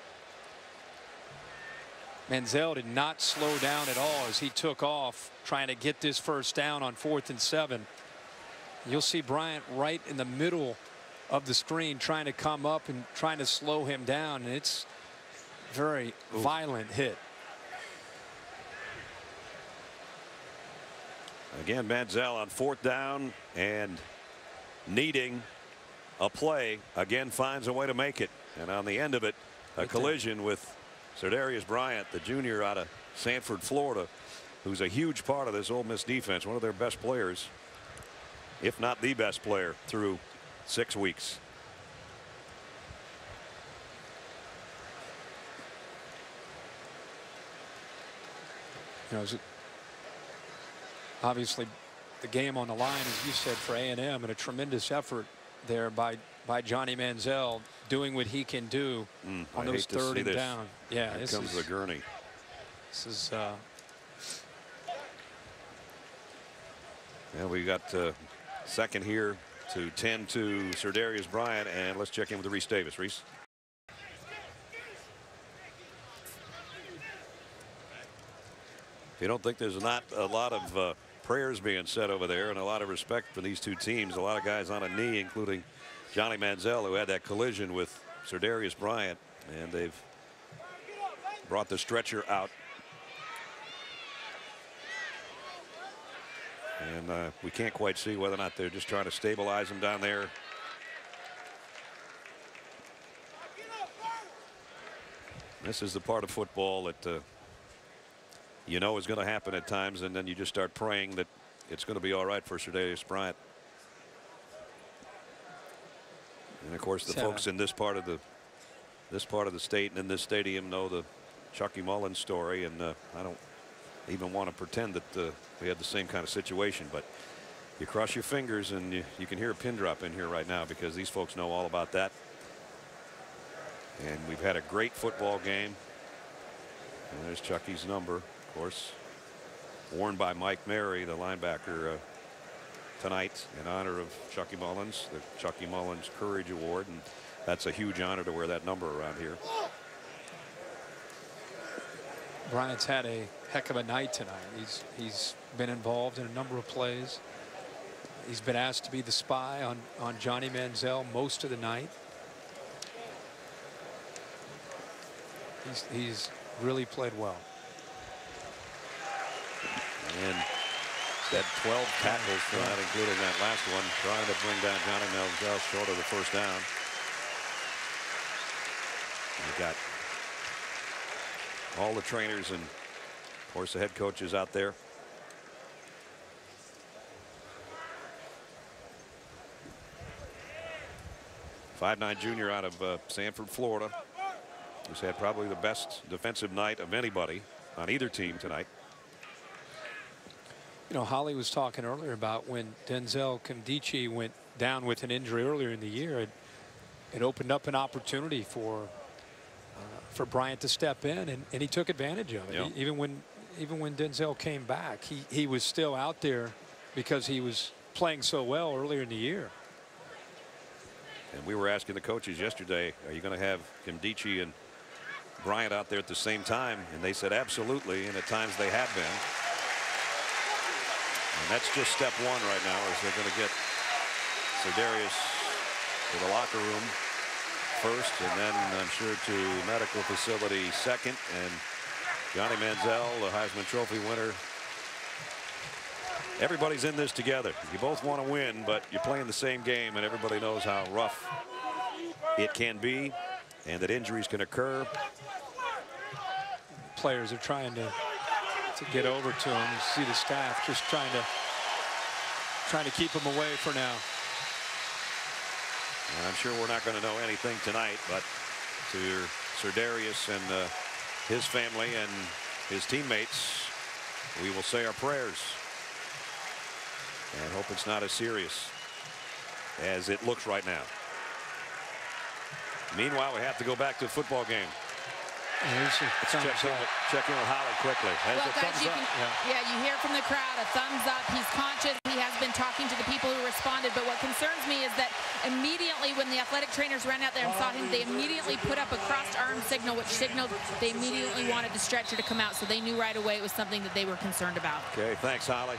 Manziel did not slow down at all as he took off trying to get this 1st down on 4th and 7. You'll see Bryant right in the middle of the screen trying to come up and trying to slow him down, and it's a very violent hit. Again, Manziel on 4th down and needing a play, again finds a way to make it, and on the end of it, a collision with Serdarius Bryant, the junior out of Sanford, Florida, who's a huge part of this Ole Miss defense, one of their best players, if not the best player through 6 weeks. You know, obviously the game on the line, as you said, for A&M, and a tremendous effort there by Johnny Manziel, doing what he can do on those 3rd and down. Yeah, here comes the gurney. This is yeah, we got 2nd here to 10 to Serdarius Bryant, and let's check in with Reese Davis. Reese. You don't think there's not a lot of prayers being said over there, and a lot of respect for these 2 teams. A lot of guys on a knee, including Johnny Manziel, who had that collision with Serdarius Bryant, and they've brought the stretcher out. And we can't quite see whether or not they're just trying to stabilize him down there. This is the part of football that you know is going to happen at times, and then you just start praying that it's going to be all right for Serdarius Bryant. And of course, the folks in this part of the state and in this stadium know the Chucky Mullins story, and I don't even want to pretend that we had the same kind of situation, but you cross your fingers, and you can hear a pin drop in here right now because these folks know all about that. And we've had a great football game, and there's Chucky's number, of course, worn by Mike Mary, the linebacker, tonight in honor of Chucky Mullins, the Chucky Mullins Courage Award, and that's a huge honor to wear that number around here. Bryant's had a heck of a night tonight. He's been involved in a number of plays. He's been asked to be the spy on Johnny Manziel most of the night. He's really played well. And had 12 tackles tonight, including that last one, trying to bring down Johnny Manziel short of the 1st down. You got all the trainers and, of course, the head coaches out there. .59 junior out of Sanford, Florida, who's had probably the best defensive night of anybody on either team tonight. You know, Holly was talking earlier about when Denzel Kimdichie went down with an injury earlier in the year. It opened up an opportunity for Bryant to step in, and he took advantage of it. Yep. Even when Denzel came back, he was still out there because he was playing so well earlier in the year. And we were asking the coaches yesterday, are you going to have Kimdichie and Bryant out there at the same time, and they said absolutely, and at times they have been. And that's just step one right now, is they're going to get Cerdarius to the locker room first, and then I'm sure to medical facility second. And Johnny Manziel, the Heisman Trophy winner. Everybody's in this together. You both want to win, but you're playing the same game, and everybody knows how rough it can be, and that injuries can occur. Players are trying to get over to him. You see the staff just trying to keep him away for now. And I'm sure we're not going to know anything tonight, but to Cerdarius and his family and his teammates, we will say our prayers and hope it's not as serious as it looks right now. Meanwhile, we have to go back to the football game. Let's check in with Holly quickly. Well, guys, you hear from the crowd a thumbs up. He's conscious. He has been talking to the people who responded. But what concerns me is that immediately when the athletic trainers ran out there and saw him, they immediately put up a crossed arm signal, which signaled they immediately wanted the stretcher to come out. So they knew right away it was something that they were concerned about. Okay, thanks, Holly.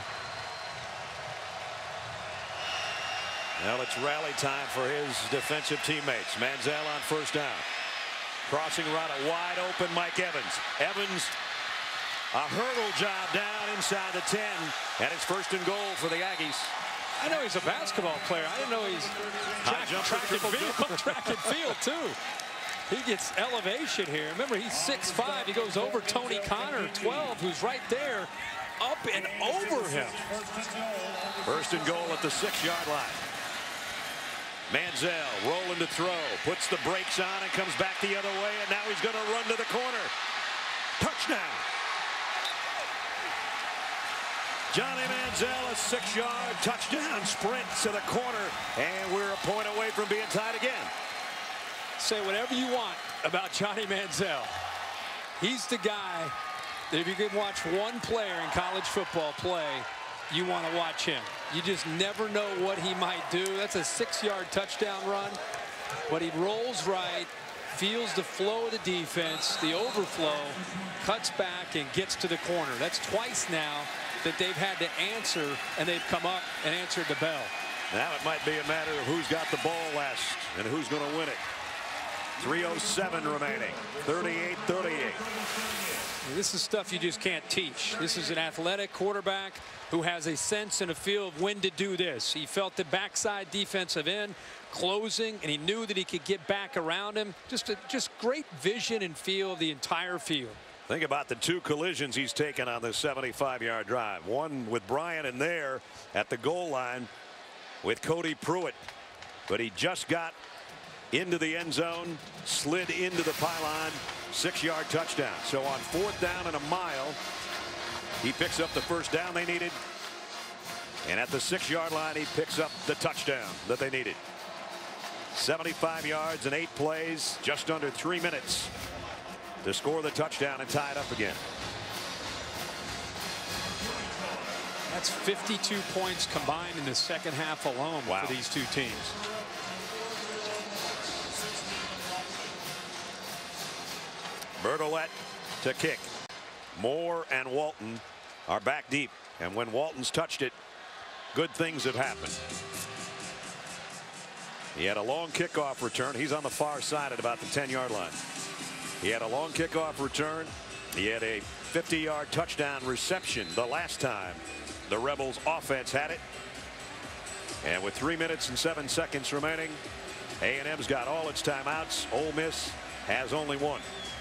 Now it's rally time for his defensive teammates. Manziel on first down. Crossing route, a wide open Mike Evans. Evans, a hurdle job down inside the 10, and it's first and goal for the Aggies. I know he's a basketball player. I didn't know he's track and field too. He gets elevation here. Remember, he's 6'5". He goes over Tony Connor, 12, who's right there, up and over him. First and goal at the 6-yard line. Manziel rolling to throw, puts the brakes on and comes back the other way, and now he's going to run to the corner. Touchdown. Johnny Manziel, a 6-yard touchdown sprint to the corner, and we're a point away from being tied again. Say whatever you want about Johnny Manziel. He's the guy that if you could watch one player in college football play, you want to watch him. You just never know what he might do. That's a 6-yard touchdown run, but he rolls right, feels the flow of the defense, the overflow, cuts back and gets to the corner. That's twice now that they've had to answer, and they've come up and answered the bell. Now it might be a matter of who's got the ball last and who's going to win it. 3:07 remaining, 38-38. This is stuff you just can't teach. This is an athletic quarterback who has a sense and a feel of when to do this. He felt the backside defensive end closing, and he knew that he could get back around him. Just great vision and feel of the entire field. Think about the two collisions he's taken on this 75-yard drive. One with Bryant in there at the goal line with Cody Pruitt. But he just got into the end zone, slid into the pylon, 6-yard touchdown. So on 4th down and a mile, he picks up the first down they needed. And at the 6-yard line, he picks up the touchdown that they needed. 75 yards and 8 plays, just under 3 minutes to score the touchdown and tie it up again. That's 52 points combined in the second half alone for these two teams. Bertolette to kick. Moore and Walton are back deep, and when Walton's touched it, good things have happened. He had a long kickoff return. He's on the far side at about the 10-yard line. He had a long kickoff return. He had a 50-yard touchdown reception the last time the Rebels offense had it. And with 3 minutes and 7 seconds remaining, A&M's got all its timeouts. Ole Miss has only one.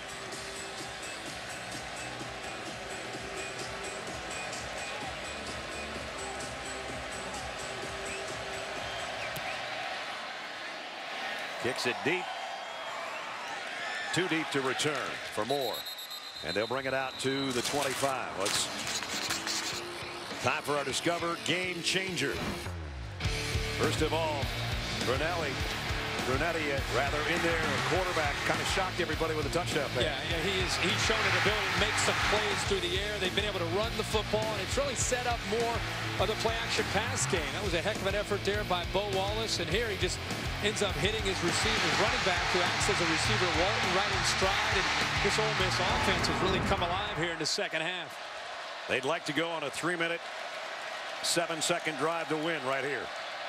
Kicks it deep. Too deep to return for Moore. And they'll bring it out to the 25. Let's time for our Discover Game Changer. First of all, Brunetti rather in there, quarterback, kind of shocked everybody with a touchdown pass. Yeah, he's shown an ability to make some plays through the air. They've been able to run the football, and it's really set up more of the play action pass game. That was a heck of an effort there by Bo Wallace, and here he just ends up hitting his receivers, running back who acts as a receiver, Walton, right in stride. And this Ole Miss offense has really come alive here in the second half. They'd like to go on a 3-minute, 7-second drive to win right here.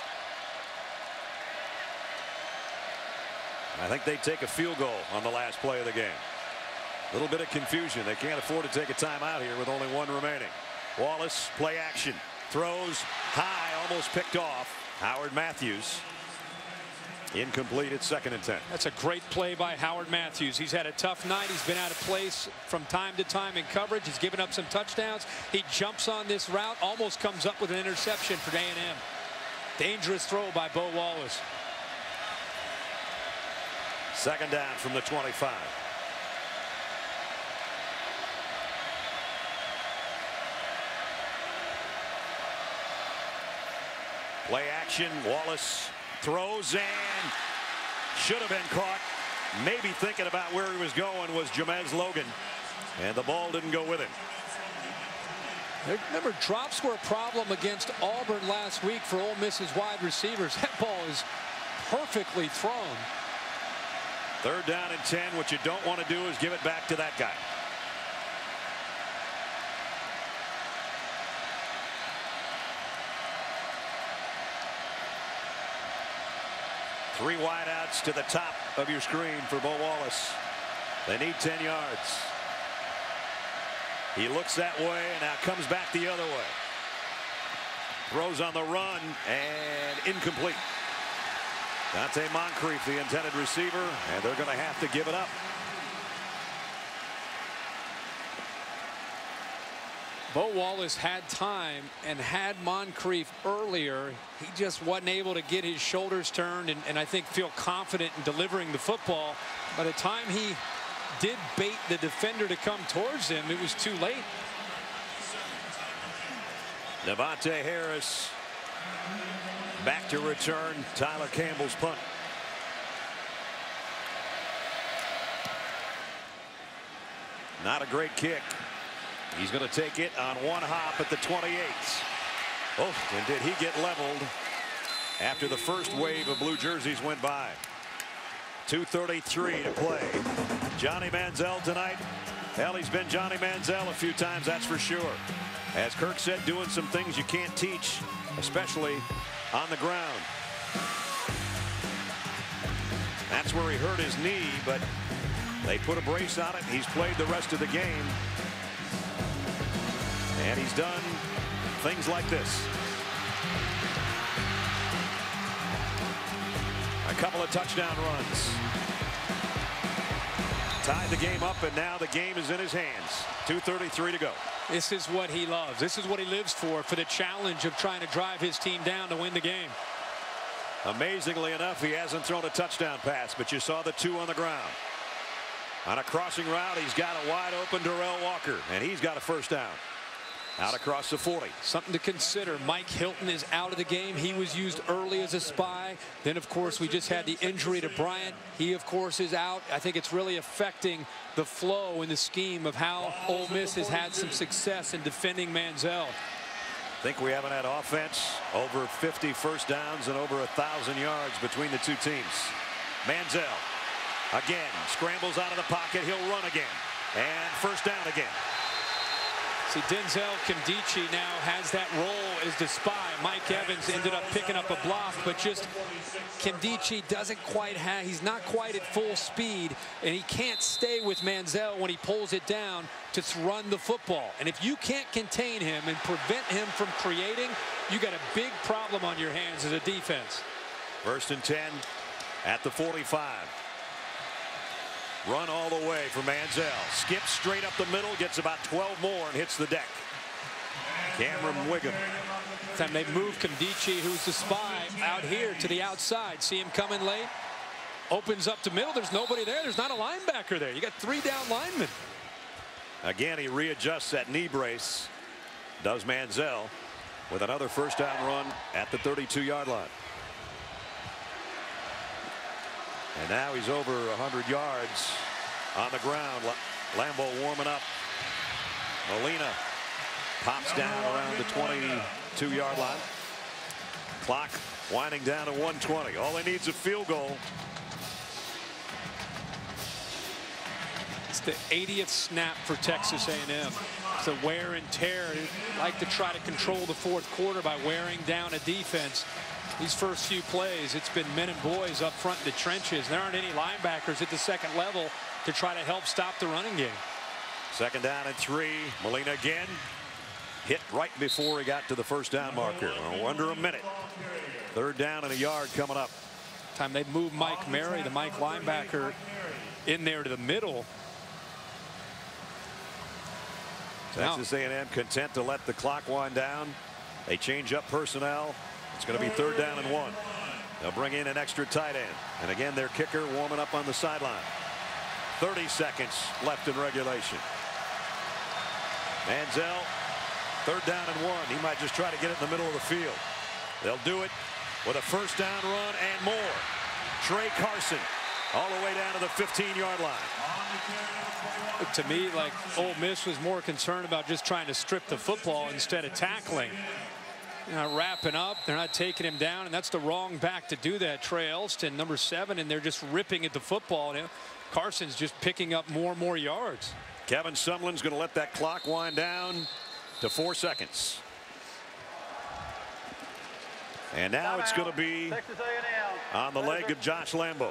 I think they take a field goal on the last play of the game. A little bit of confusion. They can't afford to take a timeout here with only 1 remaining. Wallace, play action, throws high, almost picked off. Howard Matthews. Incomplete at 2nd and 10. That's a great play by Howard Matthews. He's had a tough night. He's been out of place from time to time in coverage. He's given up some touchdowns. He jumps on this route, almost comes up with an interception for A&M. Dangerous throw by Bo Wallace. 2nd down from the 25. Play action. Wallace throws and should have been caught. Maybe thinking about where he was going was Jamez Logan, and the ball didn't go with him. Remember, drops were a problem against Auburn last week for Ole Miss's wide receivers. That ball is perfectly thrown. 3rd down and 10. What you don't want to do is give it back to that guy. Three wideouts to the top of your screen for Bo Wallace. They need 10 yards. He looks that way and now comes back the other way. Throws on the run and incomplete. Dante Moncrief, the intended receiver, and they're going to have to give it up. Bo Wallace had time and had Moncrief earlier. He just wasn't able to get his shoulders turned and I think feel confident in delivering the football. By the time he did bait the defender to come towards him, it was too late. Devontae Harris back to return Tyler Campbell's punt. Not a great kick. He's going to take it on one hop at the 28. Oh, and did he get leveled after the first wave of blue jerseys went by. 2:33 to play. Johnny Manziel tonight. Hell, he's been Johnny Manziel a few times, that's for sure. As Kirk said, doing some things you can't teach, especially on the ground. That's where he hurt his knee, but they put a brace on it. He's played the rest of the game. And he's done things like this. A couple of touchdown runs. Tied the game up, and now the game is in his hands. 2:33 to go. This is what he loves. This is what he lives for the challenge of trying to drive his team down to win the game. Amazingly enough, he hasn't thrown a touchdown pass, but you saw the 2 on the ground. On a crossing route, he's got a wide open Darrell Walker, and he's got a 1st down. Out across the 40. Something to consider. Mike Hilton is out of the game. He was used early as a spy. Then, of course, we just had the injury to Bryant. He, of course, is out. I think it's really affecting the flow in the scheme of how Ole Miss has had some success in defending Manziel. I think we haven't had offense over 50 first downs and over 1,000 yards between the two teams. Manziel again scrambles out of the pocket. He'll run again. And 1st down again. See, Denzel Kimdichie now has that role as the spy. Mike Evans ended up picking up a block, but just Kimdichie doesn't quite have, he's not quite at full speed, and he can't stay with Manziel when he pulls it down to run the football. And if you can't contain him and prevent him from creating, you got a big problem on your hands as a defense. 1st and 10 at the 45. Run all the way for Manziel. Skips straight up the middle, gets about 12 more and hits the deck. Cameron Wiggum. Time they move Kimdichie, who's the spy, out here to the outside. See him coming late. Opens up the middle. There's nobody there. There's not a linebacker there. You got 3 down linemen. Again, he readjusts that knee brace. Does Manziel with another 1st down run at the 32-yard line. And now he's over 100 yards on the ground. Lambeau warming up. Molina pops down around the 22-yard line. Clock winding down to 120. All he needs is a field goal. It's the 80th snap for Texas A&M. It's the wear and tear. They like to try to control the fourth quarter by wearing down a defense. These first few plays, it's been men and boys up front in the trenches. There aren't any linebackers at the second level to try to help stop the running game. Second down and 3. Molina again. Hit right before he got to the first down marker. Under a minute. Third down and a yard coming up. Time they move Mike Mary, the Mike linebacker, in there to the middle. Texas A&M content to let the clock wind down. They change up personnel. It's going to be third down and 1. They'll bring in an extra tight end. And again, their kicker warming up on the sideline. 30 seconds left in regulation. Manziel, third down and 1. He might just try to get it in the middle of the field. They'll do it with a first down run and more. Trey Carson all the way down to the 15-yard line. To me, like, Ole Miss was more concerned about just trying to strip the football instead of tackling. They're not wrapping up. They're not taking him down, and that's the wrong back to do that. Trey Elston, number 7, and they're just ripping at the football. And Carson's just picking up more and more yards. Kevin Sumlin's going to let that clock wind down to 4 seconds. And now it's going to be on the leg of Josh Lambo.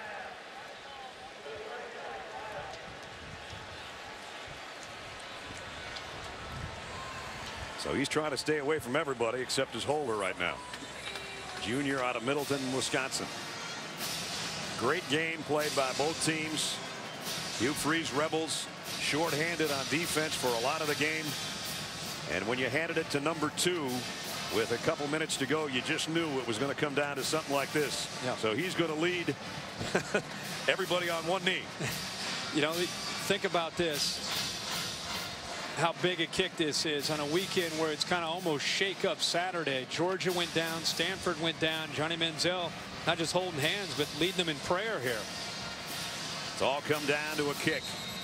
So he's trying to stay away from everybody except his holder right now. Junior out of Middleton, Wisconsin. Great game played by both teams. Hugh Freeze Rebels shorthanded on defense for a lot of the game. And when you handed it to number 2 with a couple minutes to go, you just knew it was going to come down to something like this. Yeah. So he's going to lead everybody on one knee. You know, think about this. How big a kick this is on a weekend where it's kind of almost shake-up Saturday. Georgia went down. Stanford went down. Johnny Manziel not just holding hands, but leading them in prayer here. It's all come down to a kick.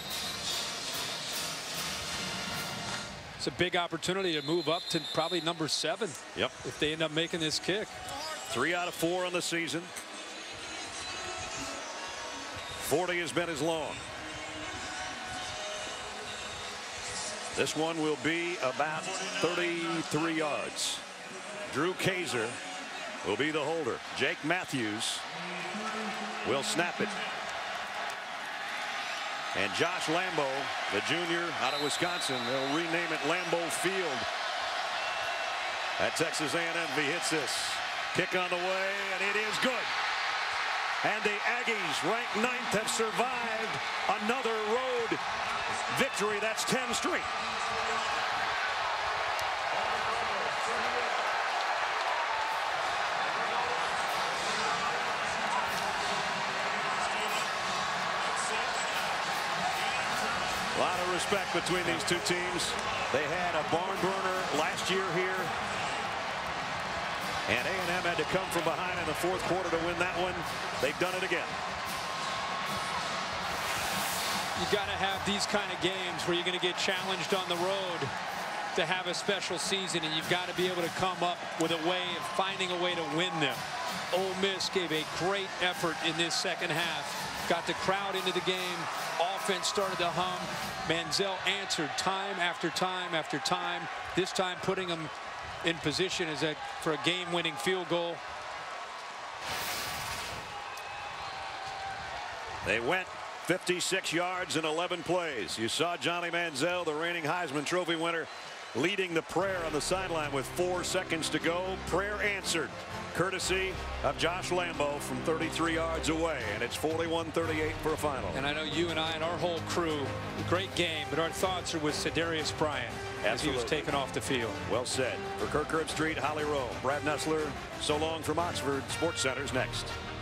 It's a big opportunity to move up to probably number 7. Yep. If they end up making this kick. 3 out of 4 on the season. 40 has been his long. This one will be about 33 yards. Drew Kaiser will be the holder. Jake Matthews will snap it. And Josh Lambo, the junior out of Wisconsin, they'll rename it Lambeau Field at Texas A&M. He hits this. Kick on the way, and it is good. And the Aggies, ranked 9th, have survived another road victory. That's 10 straight. A lot of respect between these two teams. They had a barn burner last year here. And A&M had to come from behind in the fourth quarter to win that one. They've done it again. You got to have these kind of games where you're going to get challenged on the road to have a special season, and you've got to be able to come up with a way of finding a way to win them. Ole Miss gave a great effort in this second half. Got the crowd into the game. Offense started to hum. Manziel answered time after time after time. This time putting them in position for a game-winning field goal. They went 56 yards in 11 plays. You saw Johnny Manziel, the reigning Heisman Trophy winner, leading the prayer on the sideline with 4 seconds to go. Prayer answered, courtesy of Josh Lambo from 33 yards away, and it's 41-38 for a final. And I know you and I and our whole crew, great game, but our thoughts are with Cedarius Bryant as he was taken off the field. Well said. For Kirk Herbstreit, Holly Rowe, Brad Nessler, so long from Oxford. Sports Center's next.